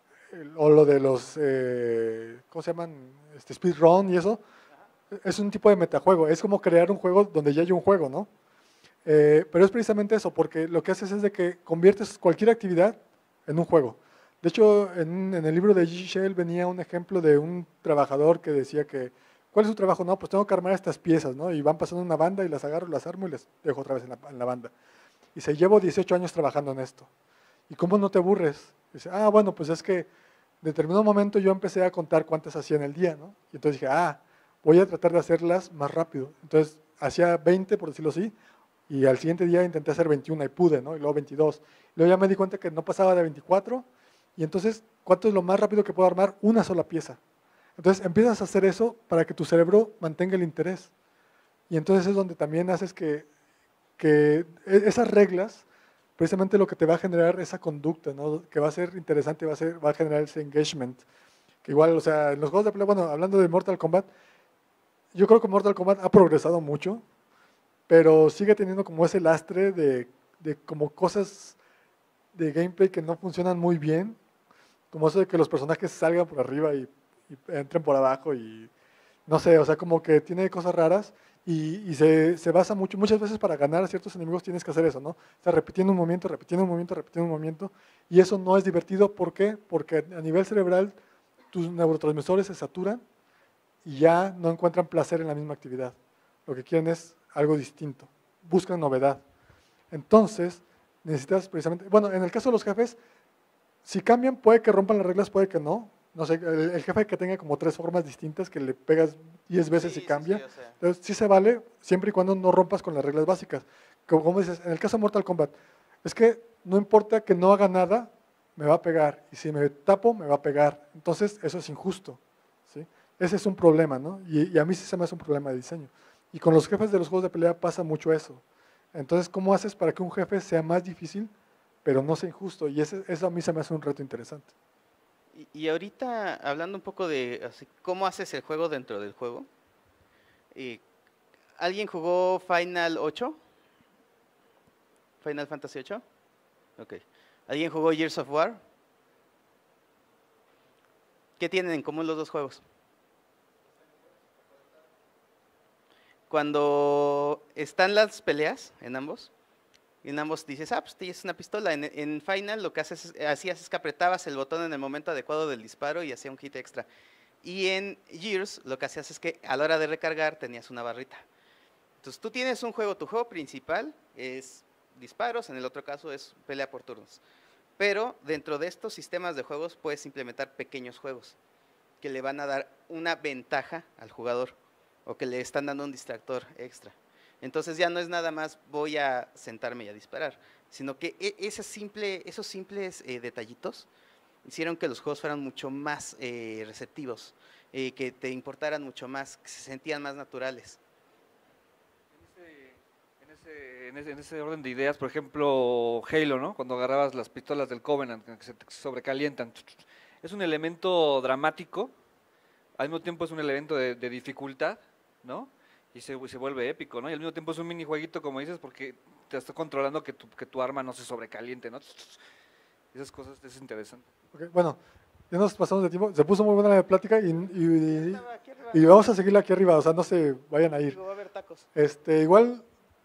o lo de los, eh, ¿cómo se llaman? Este, speedrun y eso, es un tipo de metajuego. Es como crear un juego donde ya hay un juego, ¿no? Eh, pero es precisamente eso, porque lo que haces es de que conviertes cualquier actividad en un juego. De hecho, en, en el libro de G G. Shell venía un ejemplo de un trabajador que decía que, ¿cuál es su trabajo? No, pues tengo que armar estas piezas, ¿no? Y van pasando una banda y las agarro, las armo y las dejo otra vez en la, en la banda. Y se llevo dieciocho años trabajando en esto. ¿Y cómo no te aburres? Dice, ah, bueno, pues es que en determinado momento yo empecé a contar cuántas hacía en el día, ¿no? Y entonces dije, ah, voy a tratar de hacerlas más rápido. Entonces, hacía veinte, por decirlo así, y al siguiente día intenté hacer veintiuno y pude, ¿no? Y luego veintidós. Y luego ya me di cuenta que no pasaba de veinticuatro. Y entonces, ¿cuánto es lo más rápido que puedo armar? Una sola pieza. Entonces, empiezas a hacer eso para que tu cerebro mantenga el interés. Y entonces es donde también haces que, que esas reglas, precisamente lo que te va a generar esa conducta, ¿no? Que va a ser interesante, va a, ser, va a generar ese engagement. Que igual, o sea, en los juegos de pelea, bueno, hablando de Mortal Kombat, yo creo que Mortal Kombat ha progresado mucho, pero sigue teniendo como ese lastre de, de como cosas de gameplay que no funcionan muy bien, como eso de que los personajes salgan por arriba y, y entren por abajo y no sé, o sea, como que tiene cosas raras y, y se, se basa mucho, muchas veces para ganar a ciertos enemigos tienes que hacer eso, ¿no? O sea, repitiendo un movimiento, repitiendo un movimiento, repitiendo un movimiento y eso no es divertido, ¿por qué? Porque a nivel cerebral tus neurotransmisores se saturan y ya no encuentran placer en la misma actividad. Lo que quieren es algo distinto, buscan novedad. Entonces, necesitas precisamente, bueno, en el caso de los jefes, si cambian, puede que rompan las reglas, puede que no. No sé, el, el jefe que tenga como tres formas distintas, que le pegas diez veces Sí, y cambia. sí, sí, o sea. Entonces, sí se vale, siempre y cuando no rompas con las reglas básicas. como, como dices, en el caso de Mortal Kombat, es que no importa que no haga nada, me va a pegar. Y si me tapo, me va a pegar. Entonces, eso es injusto. ¿Sí? Ese es un problema, ¿no? Y, y a mí sí se me hace un problema de diseño. Y con los jefes de los juegos de pelea pasa mucho eso. Entonces, ¿cómo haces para que un jefe sea más difícil, pero no sea injusto? Y ese, eso a mí se me hace un reto interesante. Y, y ahorita, hablando un poco de así, cómo haces el juego dentro del juego, eh, ¿alguien jugó Final ocho? ¿Final Fantasy ocho? Ok. ¿Alguien jugó Gears of War? ¿Qué tienen en común los dos juegos? Cuando están las peleas en ambos, en ambos dices, ah, pues tienes una pistola. En, en Final lo que haces, hacías es que apretabas el botón en el momento adecuado del disparo y hacía un hit extra. Y en Gears lo que hacías es que a la hora de recargar tenías una barrita. Entonces tú tienes un juego, tu juego principal es disparos, en el otro caso es pelea por turnos. Pero dentro de estos sistemas de juegos puedes implementar pequeños juegos que le van a dar una ventaja al jugador o que le están dando un distractor extra. Entonces ya no es nada más voy a sentarme y a disparar, sino que ese simple, esos simples eh, detallitos hicieron que los juegos fueran mucho más eh, receptivos, eh, que te importaran mucho más, que se sentían más naturales. En ese, en, ese, en ese orden de ideas, por ejemplo, Halo, ¿no? Cuando agarrabas las pistolas del Covenant, que se sobrecalientan, es un elemento dramático, al mismo tiempo es un elemento de, de dificultad, ¿no? Y se, se vuelve épico, ¿no? Y al mismo tiempo es un minijueguito, como dices, porque te está controlando que tu, que tu arma no se sobrecaliente, ¿no? Esas cosas es interesante. Okay, bueno, ya nos pasamos de tiempo. Se puso muy buena la plática y, y, y, y vamos a seguirla aquí arriba, o sea, no se vayan a ir. Va a haber tacos. Este, igual,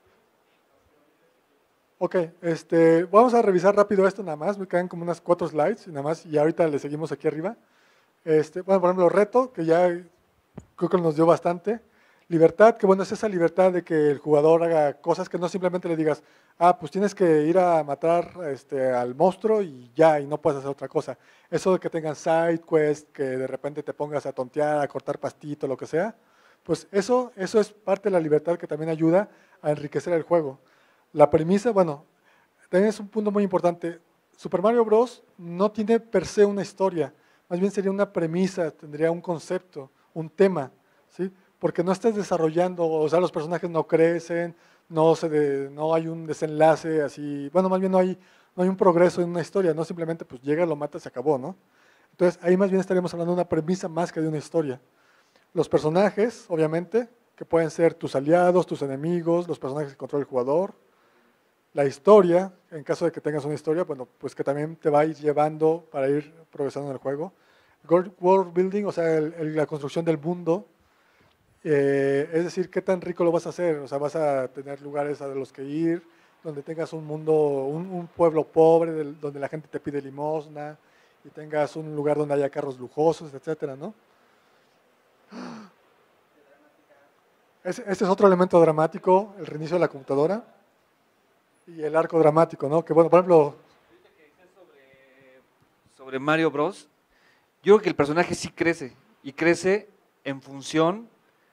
ok, este, vamos a revisar rápido esto nada más, me quedan como unas cuatro slides y nada más, y ahorita le seguimos aquí arriba. Este, bueno, por ejemplo, reto, que ya creo que nos dio bastante. Libertad, que bueno, es esa libertad de que el jugador haga cosas que no simplemente le digas, ah, pues tienes que ir a matar este, al monstruo y ya, y no puedes hacer otra cosa. Eso de que tengan side quest, que de repente te pongas a tontear, a cortar pastito, lo que sea, pues eso, eso es parte de la libertad que también ayuda a enriquecer el juego. La premisa, bueno, también es un punto muy importante. Super Mario Bros. No tiene per se una historia, más bien sería una premisa, tendría un concepto, un tema, ¿sí? Porque no estás desarrollando, o sea, los personajes no crecen, no, se de, no hay un desenlace así, bueno, más bien no hay, no hay un progreso en una historia, no simplemente pues llega, lo mata, se acabó, ¿no? Entonces ahí más bien estaríamos hablando de una premisa más que de una historia. Los personajes, obviamente, que pueden ser tus aliados, tus enemigos, los personajes que controla el jugador. La historia, en caso de que tengas una historia, bueno, pues que también te va a ir llevando para ir progresando en el juego. World building, o sea, el, el, la construcción del mundo. Eh, es decir, qué tan rico lo vas a hacer, o sea, vas a tener lugares a los que ir, donde tengas un mundo, un, un pueblo pobre, del, donde la gente te pide limosna, y tengas un lugar donde haya carros lujosos, etcétera, ¿no? Ese, ese es otro elemento dramático, el reinicio de la computadora, y el arco dramático, ¿no? Que bueno, por ejemplo... Sobre Mario Bros, yo creo que el personaje sí crece, y crece en función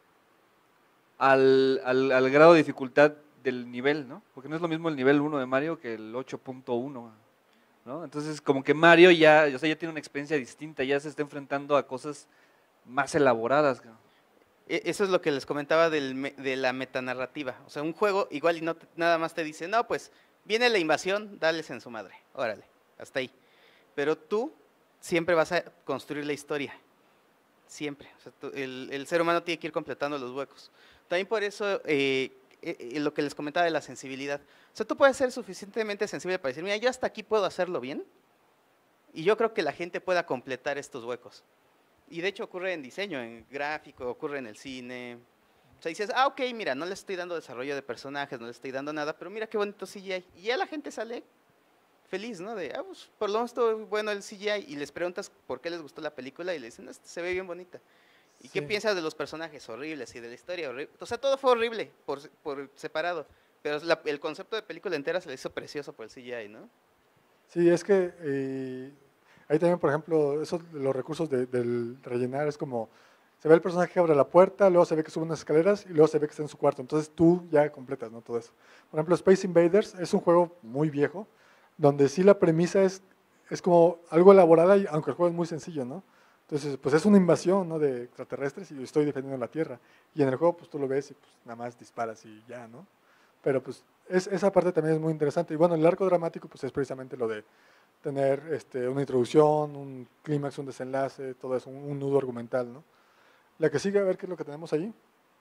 Al, al, al grado de dificultad del nivel, ¿no? Porque no es lo mismo el nivel uno de Mario que el ocho punto uno, ¿no? Entonces, como que Mario ya, o sea, ya tiene una experiencia distinta, ya se está enfrentando a cosas más elaboradas. Eso es lo que les comentaba del, de la metanarrativa. O sea, un juego igual y no te, nada más te dice, no, pues viene la invasión, dales en su madre, órale, hasta ahí. Pero tú siempre vas a construir la historia, siempre. O sea, tú, el, el ser humano tiene que ir completando los huecos. También por eso, eh, eh, lo que les comentaba de la sensibilidad. O sea, tú puedes ser suficientemente sensible para decir, mira, yo hasta aquí puedo hacerlo bien, y yo creo que la gente pueda completar estos huecos. Y de hecho ocurre en diseño, en gráfico, ocurre en el cine. O sea, dices, ah, ok, mira, no le estoy dando desarrollo de personajes, no le estoy dando nada, pero mira qué bonito C G I. Y ya la gente sale feliz, ¿no? De, ah, pues por lo menos estuvo bueno el C G I, y les preguntas por qué les gustó la película, y le dicen, este se ve bien bonita. ¿Y sí. qué piensas de los personajes horribles y de la historia horrible? O sea, todo fue horrible por, por separado, pero la, el concepto de película entera se le hizo precioso por el C G I, ¿no? Sí, es que eh, ahí también, por ejemplo, esos, los recursos de, del rellenar es como, Se ve el personaje que abre la puerta, luego se ve que sube unas escaleras y luego se ve que está en su cuarto. Entonces tú ya completas, ¿no? Todo eso. Por ejemplo, Space Invaders es un juego muy viejo, donde sí la premisa es, es como algo elaborada, y- aunque el juego es muy sencillo, ¿no? Entonces, pues es una invasión, ¿no? De extraterrestres y yo estoy defendiendo la Tierra. Y en el juego, pues tú lo ves y pues nada más disparas y ya, ¿no? Pero pues es, esa parte también es muy interesante. Y bueno, el arco dramático, pues es precisamente lo de tener este, una introducción, un clímax, un desenlace, todo eso, un, un nudo argumental, ¿no? La que sigue, a ver qué es lo que tenemos ahí.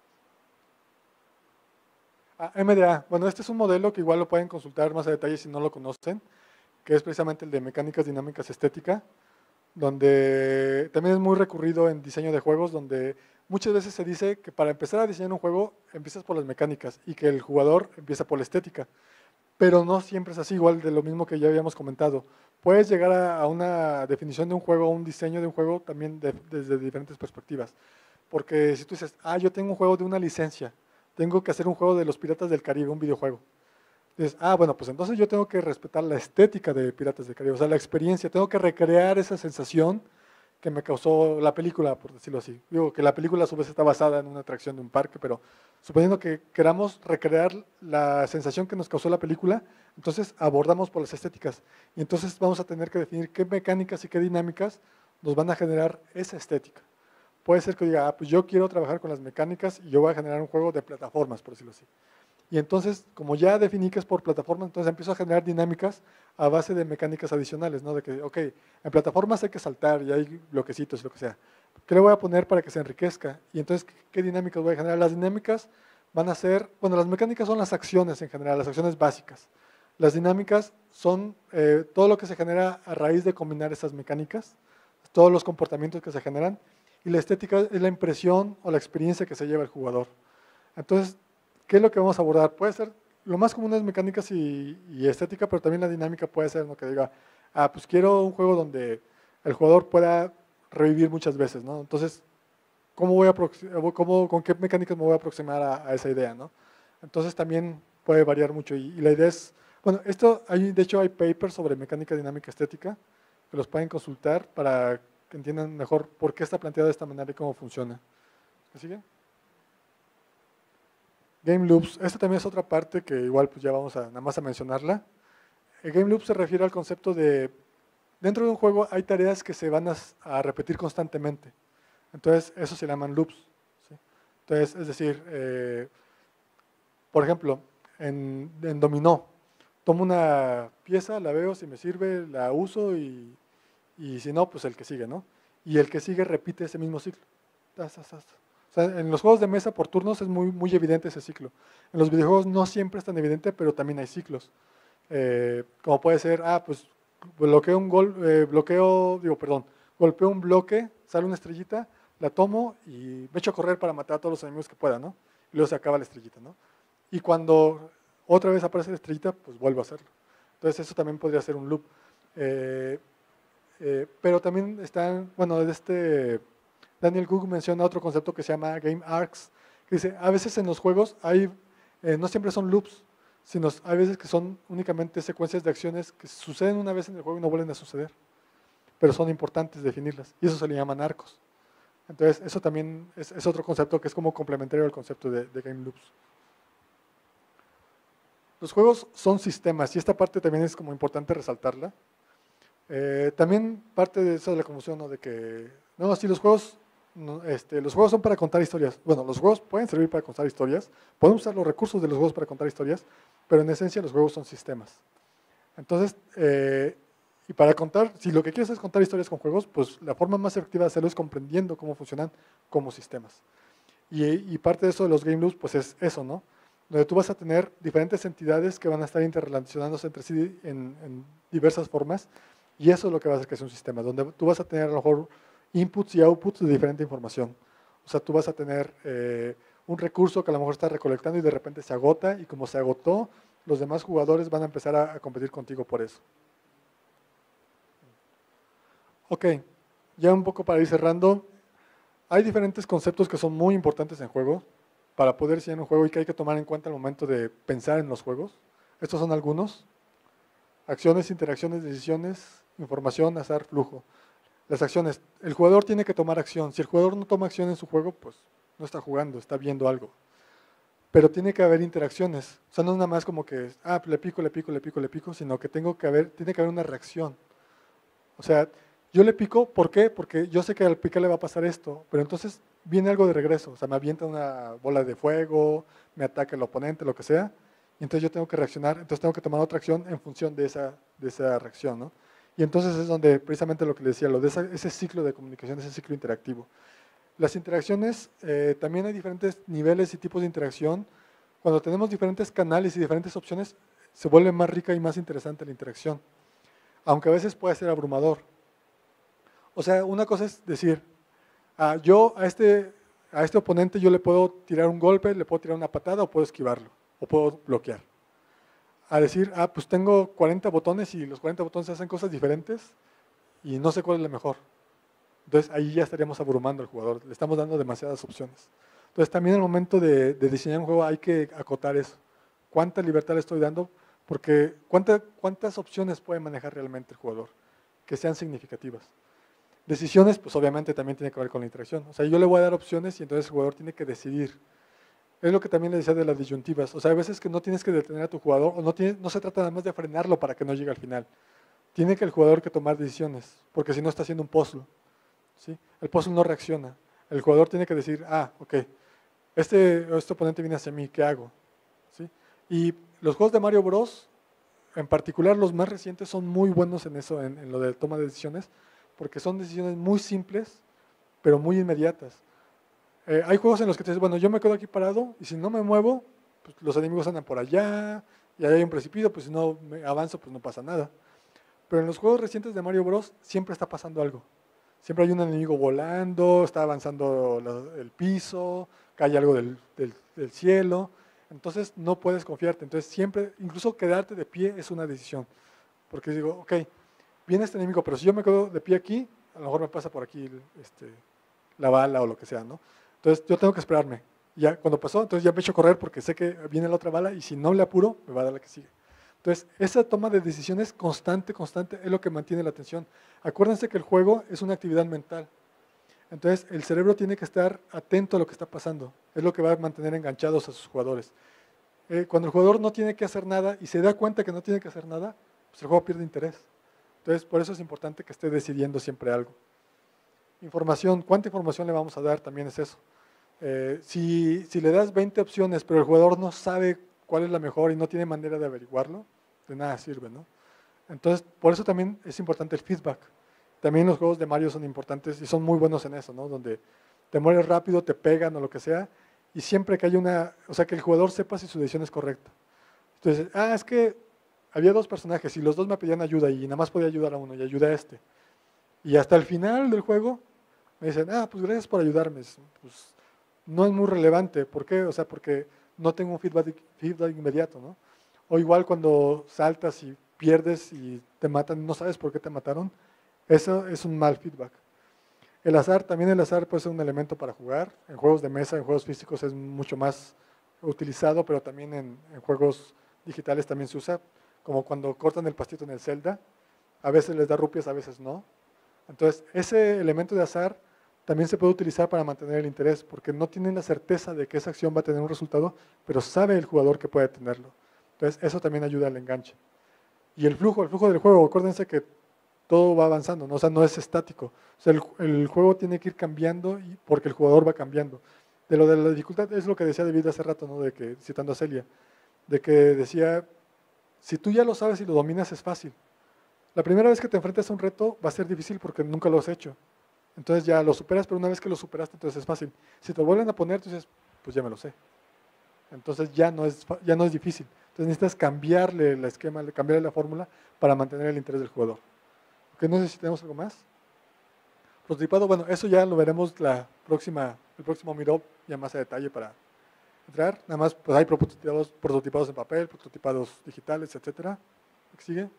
Ah, M D A. Bueno, este es un modelo que igual lo pueden consultar más a detalle si no lo conocen, que es precisamente el de mecánicas dinámicas estética, donde también es muy recurrido en diseño de juegos, donde muchas veces se dice que para empezar a diseñar un juego empiezas por las mecánicas y que el jugador empieza por la estética, pero no siempre es así, igual de lo mismo que ya habíamos comentado. Puedes llegar a, a una definición de un juego, a un diseño de un juego también de- desde diferentes perspectivas, porque si tú dices, ah, yo tengo un juego de una licencia, tengo que hacer un juego de los Piratas del Caribe, un videojuego. Dices, ah, bueno, pues entonces yo tengo que respetar la estética de Piratas del Caribe, o sea, la experiencia, tengo que recrear esa sensación que me causó la película, por decirlo así. Digo que la película a su vez está basada en una atracción de un parque, pero suponiendo que queramos recrear la sensación que nos causó la película, entonces abordamos por las estéticas. Y entonces vamos a tener que definir qué mecánicas y qué dinámicas nos van a generar esa estética. Puede ser que diga, ah, pues yo quiero trabajar con las mecánicas y yo voy a generar un juego de plataformas, por decirlo así. Y entonces, como ya definí que es por plataforma, entonces empiezo a generar dinámicas a base de mecánicas adicionales, ¿no? De que, ok, en plataformas hay que saltar y hay bloquecitos y lo que sea. ¿Qué le voy a poner para que se enriquezca? Y entonces, ¿qué, qué dinámicas voy a generar? Las dinámicas van a ser, bueno, las mecánicas son las acciones en general, las acciones básicas. Las dinámicas son eh, todo lo que se genera a raíz de combinar esas mecánicas, todos los comportamientos que se generan, y la estética es la impresión o la experiencia que se lleva el jugador. Entonces, ¿qué es lo que vamos a abordar? Puede ser, lo más común es mecánicas y, y estética, pero también la dinámica puede ser, ¿no? Que diga, ah, pues quiero un juego donde el jugador pueda revivir muchas veces, ¿no? Entonces, ¿cómo voy a aproxi- cómo, ¿con qué mecánicas me voy a aproximar a, a esa idea, ¿no? Entonces también puede variar mucho y, y la idea es, bueno, esto, hay, de hecho hay papers sobre mecánica dinámica estética que los pueden consultar para que entiendan mejor por qué está planteado de esta manera y cómo funciona. ¿Me sigue? Game Loops, esta también es otra parte que igual pues ya vamos a nada más a mencionarla. El Game Loop se refiere al concepto de, dentro de un juego hay tareas que se van a, a repetir constantemente. Entonces, eso se llaman loops. ¿Sí? Entonces, es decir, eh, por ejemplo, en, en dominó, tomo una pieza, la veo, si me sirve, la uso y, y si no, pues el que sigue, ¿no? Y el que sigue repite ese mismo ciclo. Tas, tas, tas. O sea, en los juegos de mesa por turnos es muy, muy evidente ese ciclo. En los videojuegos no siempre es tan evidente, pero también hay ciclos. Eh, como puede ser, ah, pues bloqueo un gol, eh, bloqueo, digo, perdón, golpeo un bloque, sale una estrellita, la tomo y me echo a correr para matar a todos los enemigos que pueda, ¿no? Y luego se acaba la estrellita, ¿no? Y cuando otra vez aparece la estrellita, pues vuelvo a hacerlo. Entonces eso también podría ser un loop. Eh, eh, pero también están, bueno, de este... Daniel Cook menciona otro concepto que se llama Game Arcs, que dice, a veces en los juegos hay, eh, no siempre son loops, sino hay veces que son únicamente secuencias de acciones que suceden una vez en el juego y no vuelven a suceder, pero son importantes definirlas, y eso se le llaman arcos. Entonces, eso también es, es otro concepto que es como complementario al concepto de, de Game Loops. Los juegos son sistemas, y esta parte también es como importante resaltarla. Eh, también parte de eso de la confusión, ¿no? De que, no, si los juegos... No, este, los juegos son para contar historias. Bueno, los juegos pueden servir para contar historias, podemos usar los recursos de los juegos para contar historias, pero en esencia los juegos son sistemas. Entonces, eh, y para contar, si lo que quieres es contar historias con juegos, pues la forma más efectiva de hacerlo es comprendiendo cómo funcionan como sistemas. Y, y parte de eso de los Game Loops, pues es eso, ¿no? Donde tú vas a tener diferentes entidades que van a estar interrelacionándose entre sí en, en diversas formas, y eso es lo que va a hacer que sea un sistema, donde tú vas a tener a lo mejor inputs y outputs de diferente información. O sea, tú vas a tener eh, un recurso que a lo mejor estás recolectando y de repente se agota, y como se agotó, los demás jugadores van a empezar a, a competir contigo por eso. Ok, ya un poco para ir cerrando, hay diferentes conceptos que son muy importantes en juego para poder diseñar un juego y que hay que tomar en cuenta al momento de pensar en los juegos. Estos son algunos: acciones, interacciones, decisiones, información, azar, flujo. Las acciones. El jugador tiene que tomar acción. Si el jugador no toma acción en su juego, pues no está jugando, está viendo algo. Pero tiene que haber interacciones. O sea, no es nada más como que, ah, le pico, le pico, le pico, le pico, sino que, tengo que haber, tiene que haber una reacción. O sea, yo le pico, ¿por qué? Porque yo sé que al picar le va a pasar esto, pero entonces viene algo de regreso. O sea, me avienta una bola de fuego, me ataca el oponente, lo que sea, y entonces yo tengo que reaccionar, entonces tengo que tomar otra acción en función de esa, de esa reacción, ¿no? Y entonces es donde precisamente lo que le decía, lo de esa, ese ciclo de comunicación, ese ciclo interactivo. Las interacciones, eh, también hay diferentes niveles y tipos de interacción. Cuando tenemos diferentes canales y diferentes opciones, se vuelve más rica y más interesante la interacción, aunque a veces puede ser abrumador. O sea, una cosa es decir, ah, yo a este, a este oponente yo le puedo tirar un golpe, le puedo tirar una patada o puedo esquivarlo, o puedo bloquear. A decir, ah, pues tengo cuarenta botones y los cuarenta botones hacen cosas diferentes y no sé cuál es la mejor. Entonces ahí ya estaríamos abrumando al jugador, le estamos dando demasiadas opciones. Entonces también al momento de, de diseñar un juego hay que acotar eso. ¿Cuánta libertad le estoy dando? Porque ¿cuánta, ¿cuántas opciones puede manejar realmente el jugador? Que sean significativas. Decisiones, pues obviamente también tiene que ver con la interacción. O sea, yo le voy a dar opciones y entonces el jugador tiene que decidir. Es lo que también le decía de las disyuntivas. O sea, hay veces que no tienes que detener a tu jugador o no, tiene, no se trata nada más de frenarlo para que no llegue al final. Tiene que el jugador que tomar decisiones, porque si no está haciendo un puzzle. ¿Sí? El puzzle no reacciona. El jugador tiene que decir, ah, ok, este, este oponente viene hacia mí, ¿qué hago? ¿Sí? Y los juegos de Mario Bros, en particular los más recientes, son muy buenos en eso, en, en lo de toma de decisiones, porque son decisiones muy simples, pero muy inmediatas. Eh, hay juegos en los que te dices, bueno, yo me quedo aquí parado, y si no me muevo, pues los enemigos andan por allá, y ahí hay un precipicio, pues si no me avanzo, pues no pasa nada. Pero en los juegos recientes de Mario Bros siempre está pasando algo. Siempre hay un enemigo volando, está avanzando la, el piso, cae algo del, del, del cielo. Entonces no puedes confiarte. Entonces siempre, incluso quedarte de pie es una decisión. Porque digo, ok, viene este enemigo, pero si yo me quedo de pie aquí, a lo mejor me pasa por aquí este, la bala o lo que sea, ¿no? Entonces yo tengo que esperarme. Ya cuando pasó, entonces ya me echo a correr porque sé que viene la otra bala y si no le apuro, me va a dar la que sigue. Entonces, esa toma de decisiones constante, constante, es lo que mantiene la atención. Acuérdense que el juego es una actividad mental. Entonces, el cerebro tiene que estar atento a lo que está pasando. Es lo que va a mantener enganchados a sus jugadores. Eh, cuando el jugador no tiene que hacer nada y se da cuenta que no tiene que hacer nada, pues el juego pierde interés. Entonces, por eso es importante que esté decidiendo siempre algo. Información, ¿cuánta información le vamos a dar? También es eso. Eh, si, si le das veinte opciones, pero el jugador no sabe cuál es la mejor y no tiene manera de averiguarlo, de nada sirve, ¿no? Entonces, por eso también es importante el feedback. También los juegos de Mario son importantes y son muy buenos en eso, ¿no? Donde te mueres rápido, te pegan o lo que sea, y siempre que hay una, o sea, que el jugador sepa si su decisión es correcta. Entonces, ah, es que había dos personajes y los dos me pedían ayuda y nada más podía ayudar a uno y ayudé a este. Y hasta el final del juego me dicen, ah, pues gracias por ayudarme. Pues no es muy relevante. ¿Por qué? O sea, porque no tengo un feedback, feedback inmediato, ¿no? O igual cuando saltas y pierdes y te matan, no sabes por qué te mataron, eso es un mal feedback. El azar, también el azar puede ser un elemento para jugar. En juegos de mesa, en juegos físicos es mucho más utilizado, pero también en, en juegos digitales también se usa, como cuando cortan el pastito en el Zelda, a veces les da rupias, a veces no. Entonces, ese elemento de azar también se puede utilizar para mantener el interés, porque no tienen la certeza de que esa acción va a tener un resultado, pero sabe el jugador que puede tenerlo. Entonces, eso también ayuda al enganche. Y el flujo, el flujo del juego, acuérdense que todo va avanzando, ¿no? O sea, no es estático. O sea, el, el juego tiene que ir cambiando y, porque el jugador va cambiando. De lo de la dificultad, es lo que decía David hace rato, ¿no? De que, citando a Celia, de que decía, si tú ya lo sabes y lo dominas es fácil. La primera vez que te enfrentas a un reto va a ser difícil porque nunca lo has hecho. Entonces ya lo superas, pero una vez que lo superaste, entonces es fácil. Si te vuelven a poner, entonces, pues ya me lo sé. Entonces ya no es, ya no es difícil. Entonces necesitas cambiarle el esquema, cambiarle la fórmula para mantener el interés del jugador. ¿Okay? No sé si tenemos algo más. Prototipado, bueno, eso ya lo veremos la próxima, el próximo Meetup ya más a detalle para entrar. Nada más, pues hay prototipados, prototipados en papel, prototipados digitales, etcétera. ¿Qué sigue?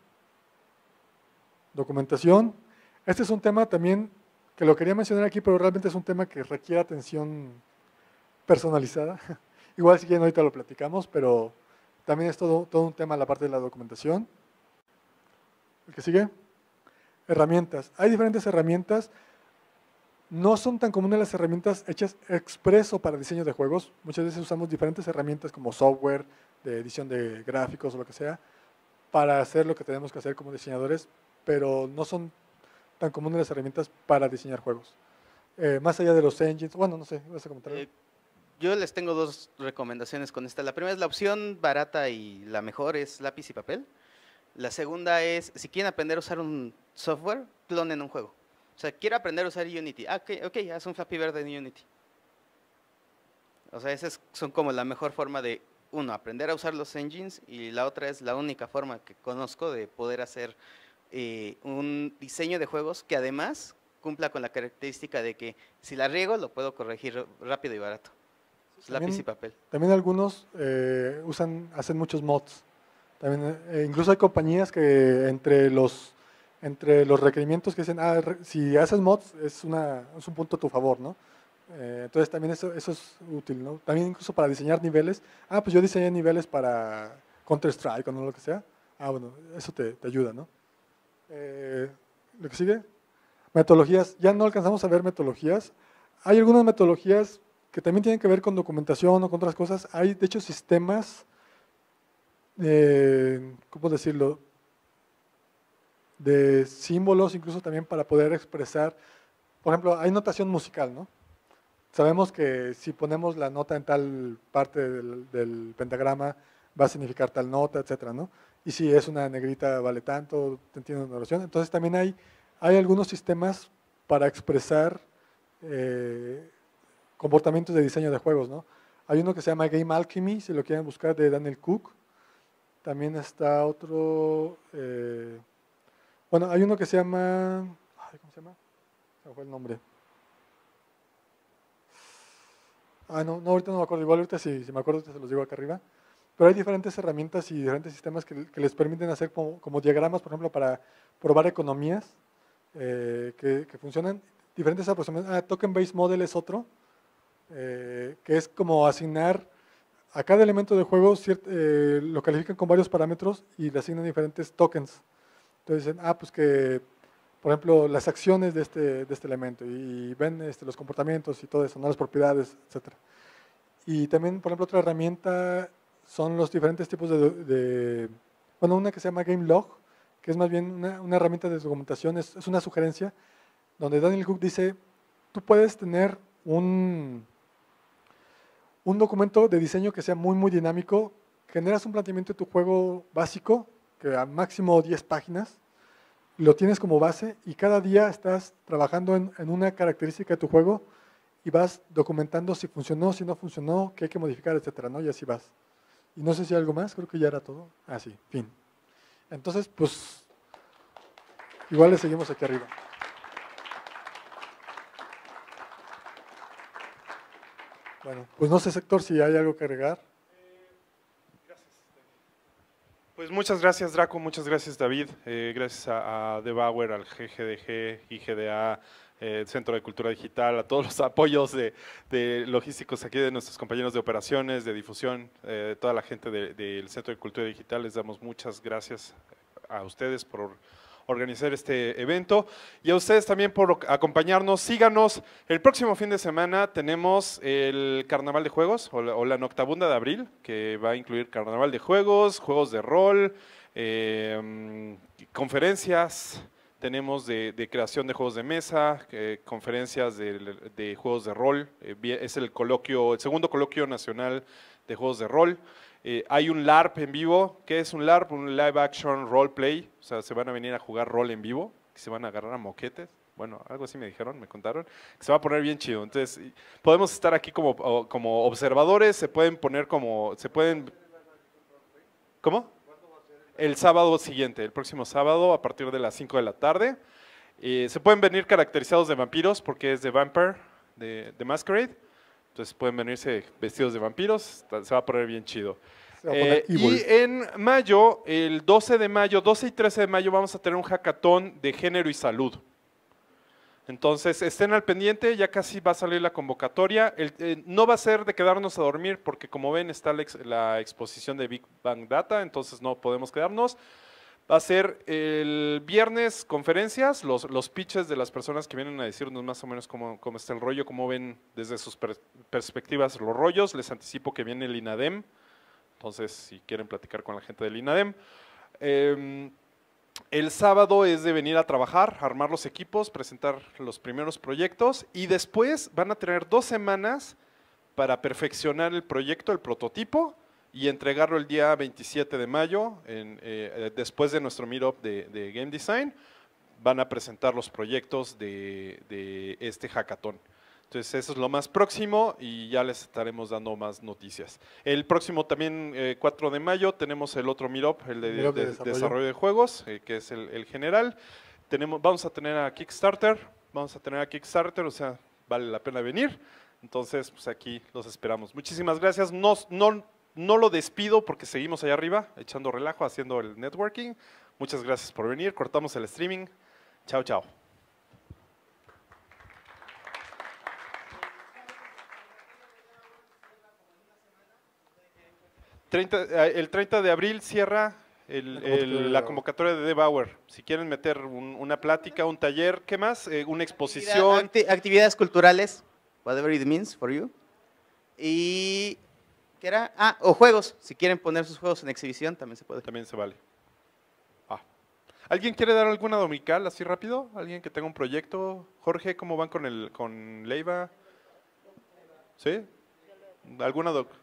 Documentación. Este es un tema también que lo quería mencionar aquí, pero realmente es un tema que requiere atención personalizada. Igual si quieren ahorita lo platicamos, pero también es todo, todo un tema la parte de la documentación. ¿El que sigue? herramientas. Hay diferentes herramientas. No son tan comunes las herramientas hechas expreso para diseño de juegos. Muchas veces usamos diferentes herramientas como software, de edición de gráficos o lo que sea, para hacer lo que tenemos que hacer como diseñadores, pero no son tan comunes las herramientas para diseñar juegos. Eh, más allá de los engines, bueno, no sé, ¿vas a comentar? Eh, yo les tengo dos recomendaciones con esta. La primera es la opción barata y la mejor es lápiz y papel. La segunda es, si quieren aprender a usar un software, clonen un juego. O sea, quiero aprender a usar Unity. Ah, ok, ok, haz un Flappy Bird en Unity. O sea, esas son como la mejor forma de, uno, aprender a usar los engines, y la otra es la única forma que conozco de poder hacer eh, un diseño de juegos que además cumpla con la característica de que si la riego lo puedo corregir rápido y barato. También, lápiz y papel. También algunos eh, usan, hacen muchos mods. También, eh, incluso hay compañías que entre los entre los requerimientos que dicen, ah, re- si haces mods es, una, es un punto a tu favor, ¿no? Eh, entonces también eso, eso es útil, ¿no? También incluso para diseñar niveles. Ah, pues yo diseñé niveles para Counter-Strike o no lo que sea. Ah, bueno, eso te, te ayuda, ¿no? Eh, ¿Lo que sigue? Metodologías. Ya no alcanzamos a ver metodologías. Hay algunas metodologías que también tienen que ver con documentación o con otras cosas. Hay, de hecho, sistemas, eh, ¿cómo decirlo?, de símbolos, incluso también para poder expresar. Por ejemplo, hay notación musical, ¿no? Sabemos que si ponemos la nota en tal parte del, del pentagrama, va a significar tal nota, etcétera, ¿no? Y si es una negrita, vale tanto, tiene una oración. Entonces también hay, hay algunos sistemas para expresar eh, comportamientos de diseño de juegos, ¿no? Hay uno que se llama Game Alchemy, si lo quieren buscar, de Daniel Cook. También está otro, eh, bueno, hay uno que se llama, ay, ¿cómo se llama? Se me fue el nombre. Ah, no, no, ahorita no me acuerdo, igual ahorita si, si me acuerdo ahorita se los digo acá arriba. Pero hay diferentes herramientas y diferentes sistemas que, que les permiten hacer como, como diagramas, por ejemplo, para probar economías eh, que, que funcionan. Diferentes aproximaciones. Ah, Token Based Model es otro, eh, que es como asignar a cada elemento de juego, ciert, eh, lo califican con varios parámetros y le asignan diferentes tokens. Entonces dicen, ah, pues que, por ejemplo, las acciones de este, de este elemento y ven este, los comportamientos y todo eso, ¿no? Las propiedades, etcétera. Y también, por ejemplo, otra herramienta son los diferentes tipos de, de, bueno, una que se llama Game Log, que es más bien una, una herramienta de documentación, es, es una sugerencia, donde Daniel Cook dice, tú puedes tener un, un documento de diseño que sea muy, muy dinámico, generas un planteamiento de tu juego básico, que a máximo diez páginas, lo tienes como base y cada día estás trabajando en, en una característica de tu juego y vas documentando si funcionó, si no funcionó, qué hay que modificar, etcétera, ¿no? Y así vas. Y no sé si hay algo más, creo que ya era todo. Ah, sí, fin. Entonces, pues, igual le seguimos aquí arriba. Bueno, pues no sé, Sector, si hay algo que agregar. Pues muchas gracias, Draco, muchas gracias, David, eh, gracias a, a Debauer, al G G D G, I G D A, eh, Centro de Cultura Digital, a todos los apoyos de, de logísticos aquí de nuestros compañeros de operaciones, de difusión, eh, toda la gente de- del Centro de Cultura Digital, les damos muchas gracias a ustedes por organizar este evento y a ustedes también por acompañarnos. Síganos, el próximo fin de semana tenemos el Carnaval de Juegos o la, o la Noctabunda de Abril, que va a incluir Carnaval de Juegos, juegos de rol, eh, conferencias, tenemos de, de creación de juegos de mesa, eh, conferencias de, de juegos de rol, eh, vie- es el coloquio, el segundo coloquio nacional de juegos de rol. Eh, hay un LARP en vivo. ¿Qué es un LARP? Un Live Action Role Play. O sea, se van a venir a jugar rol en vivo, que se van a agarrar a moquetes. Bueno, algo así me dijeron, me contaron, que se va a poner bien chido. Entonces, y podemos estar aquí como, o- como observadores, se pueden poner como, se pueden... ¿Cómo? El sábado siguiente, el próximo sábado, a partir de las cinco de la tarde. Eh, se pueden venir caracterizados de vampiros, porque es de Vampire, de, de Masquerade. Entonces pueden venirse vestidos de vampiros, ta- se va a poner bien chido. Se va a poner Eh, y evil. en mayo, el doce de mayo, doce y trece de mayo, vamos a tener un hackathon de género y salud. Entonces, estén al pendiente, ya casi va a salir la convocatoria. El- eh, no va a ser de quedarnos a dormir, porque como ven está la, ex- la exposición de Big Bang Data, entonces no podemos quedarnos. Va a ser el viernes conferencias, los, los pitches de las personas que vienen a decirnos más o menos cómo, cómo está el rollo, cómo ven desde sus per- perspectivas los rollos. Les anticipo que viene el INADEM, entonces si quieren platicar con la gente del INADEM. Eh, el sábado es de venir a trabajar, armar los equipos, presentar los primeros proyectos y después van a tener dos semanas para perfeccionar el proyecto, el prototipo, y entregarlo el día veintisiete de mayo, en, eh, después de nuestro meetup de, de Game Design, van a presentar los proyectos de, de este hackathon. Entonces eso es lo más próximo y ya les estaremos dando más noticias. El próximo también, eh, cuatro de mayo, tenemos el otro meetup, el de, Meetup de de- desarrollo. desarrollo de juegos, eh, que es el, el general. Tenemos, vamos a tener a Kickstarter, vamos a tener a Kickstarter, o sea, vale la pena venir. Entonces, pues aquí los esperamos. Muchísimas gracias. No, no, no lo despido porque seguimos allá arriba, echando relajo, haciendo el networking. Muchas gracias por venir. Cortamos el streaming. Chao, chao. treinta, eh, el treinta de abril cierra el- La convocatoria el- de la Debauer. convocatoria de Debauer. Si quieren meter un- una plática, un taller, ¿qué más? Eh, una exposición. Acti- actividades culturales, whatever it means for you. Y, ¿qué era? Ah, o juegos, si quieren poner sus juegos en exhibición, también se puede. También se vale. Ah. ¿Alguien quiere dar alguna dominical así rápido? ¿Alguien que tenga un proyecto? Jorge, ¿cómo van con el con Leiva? ¿Sí? ¿Alguna doc?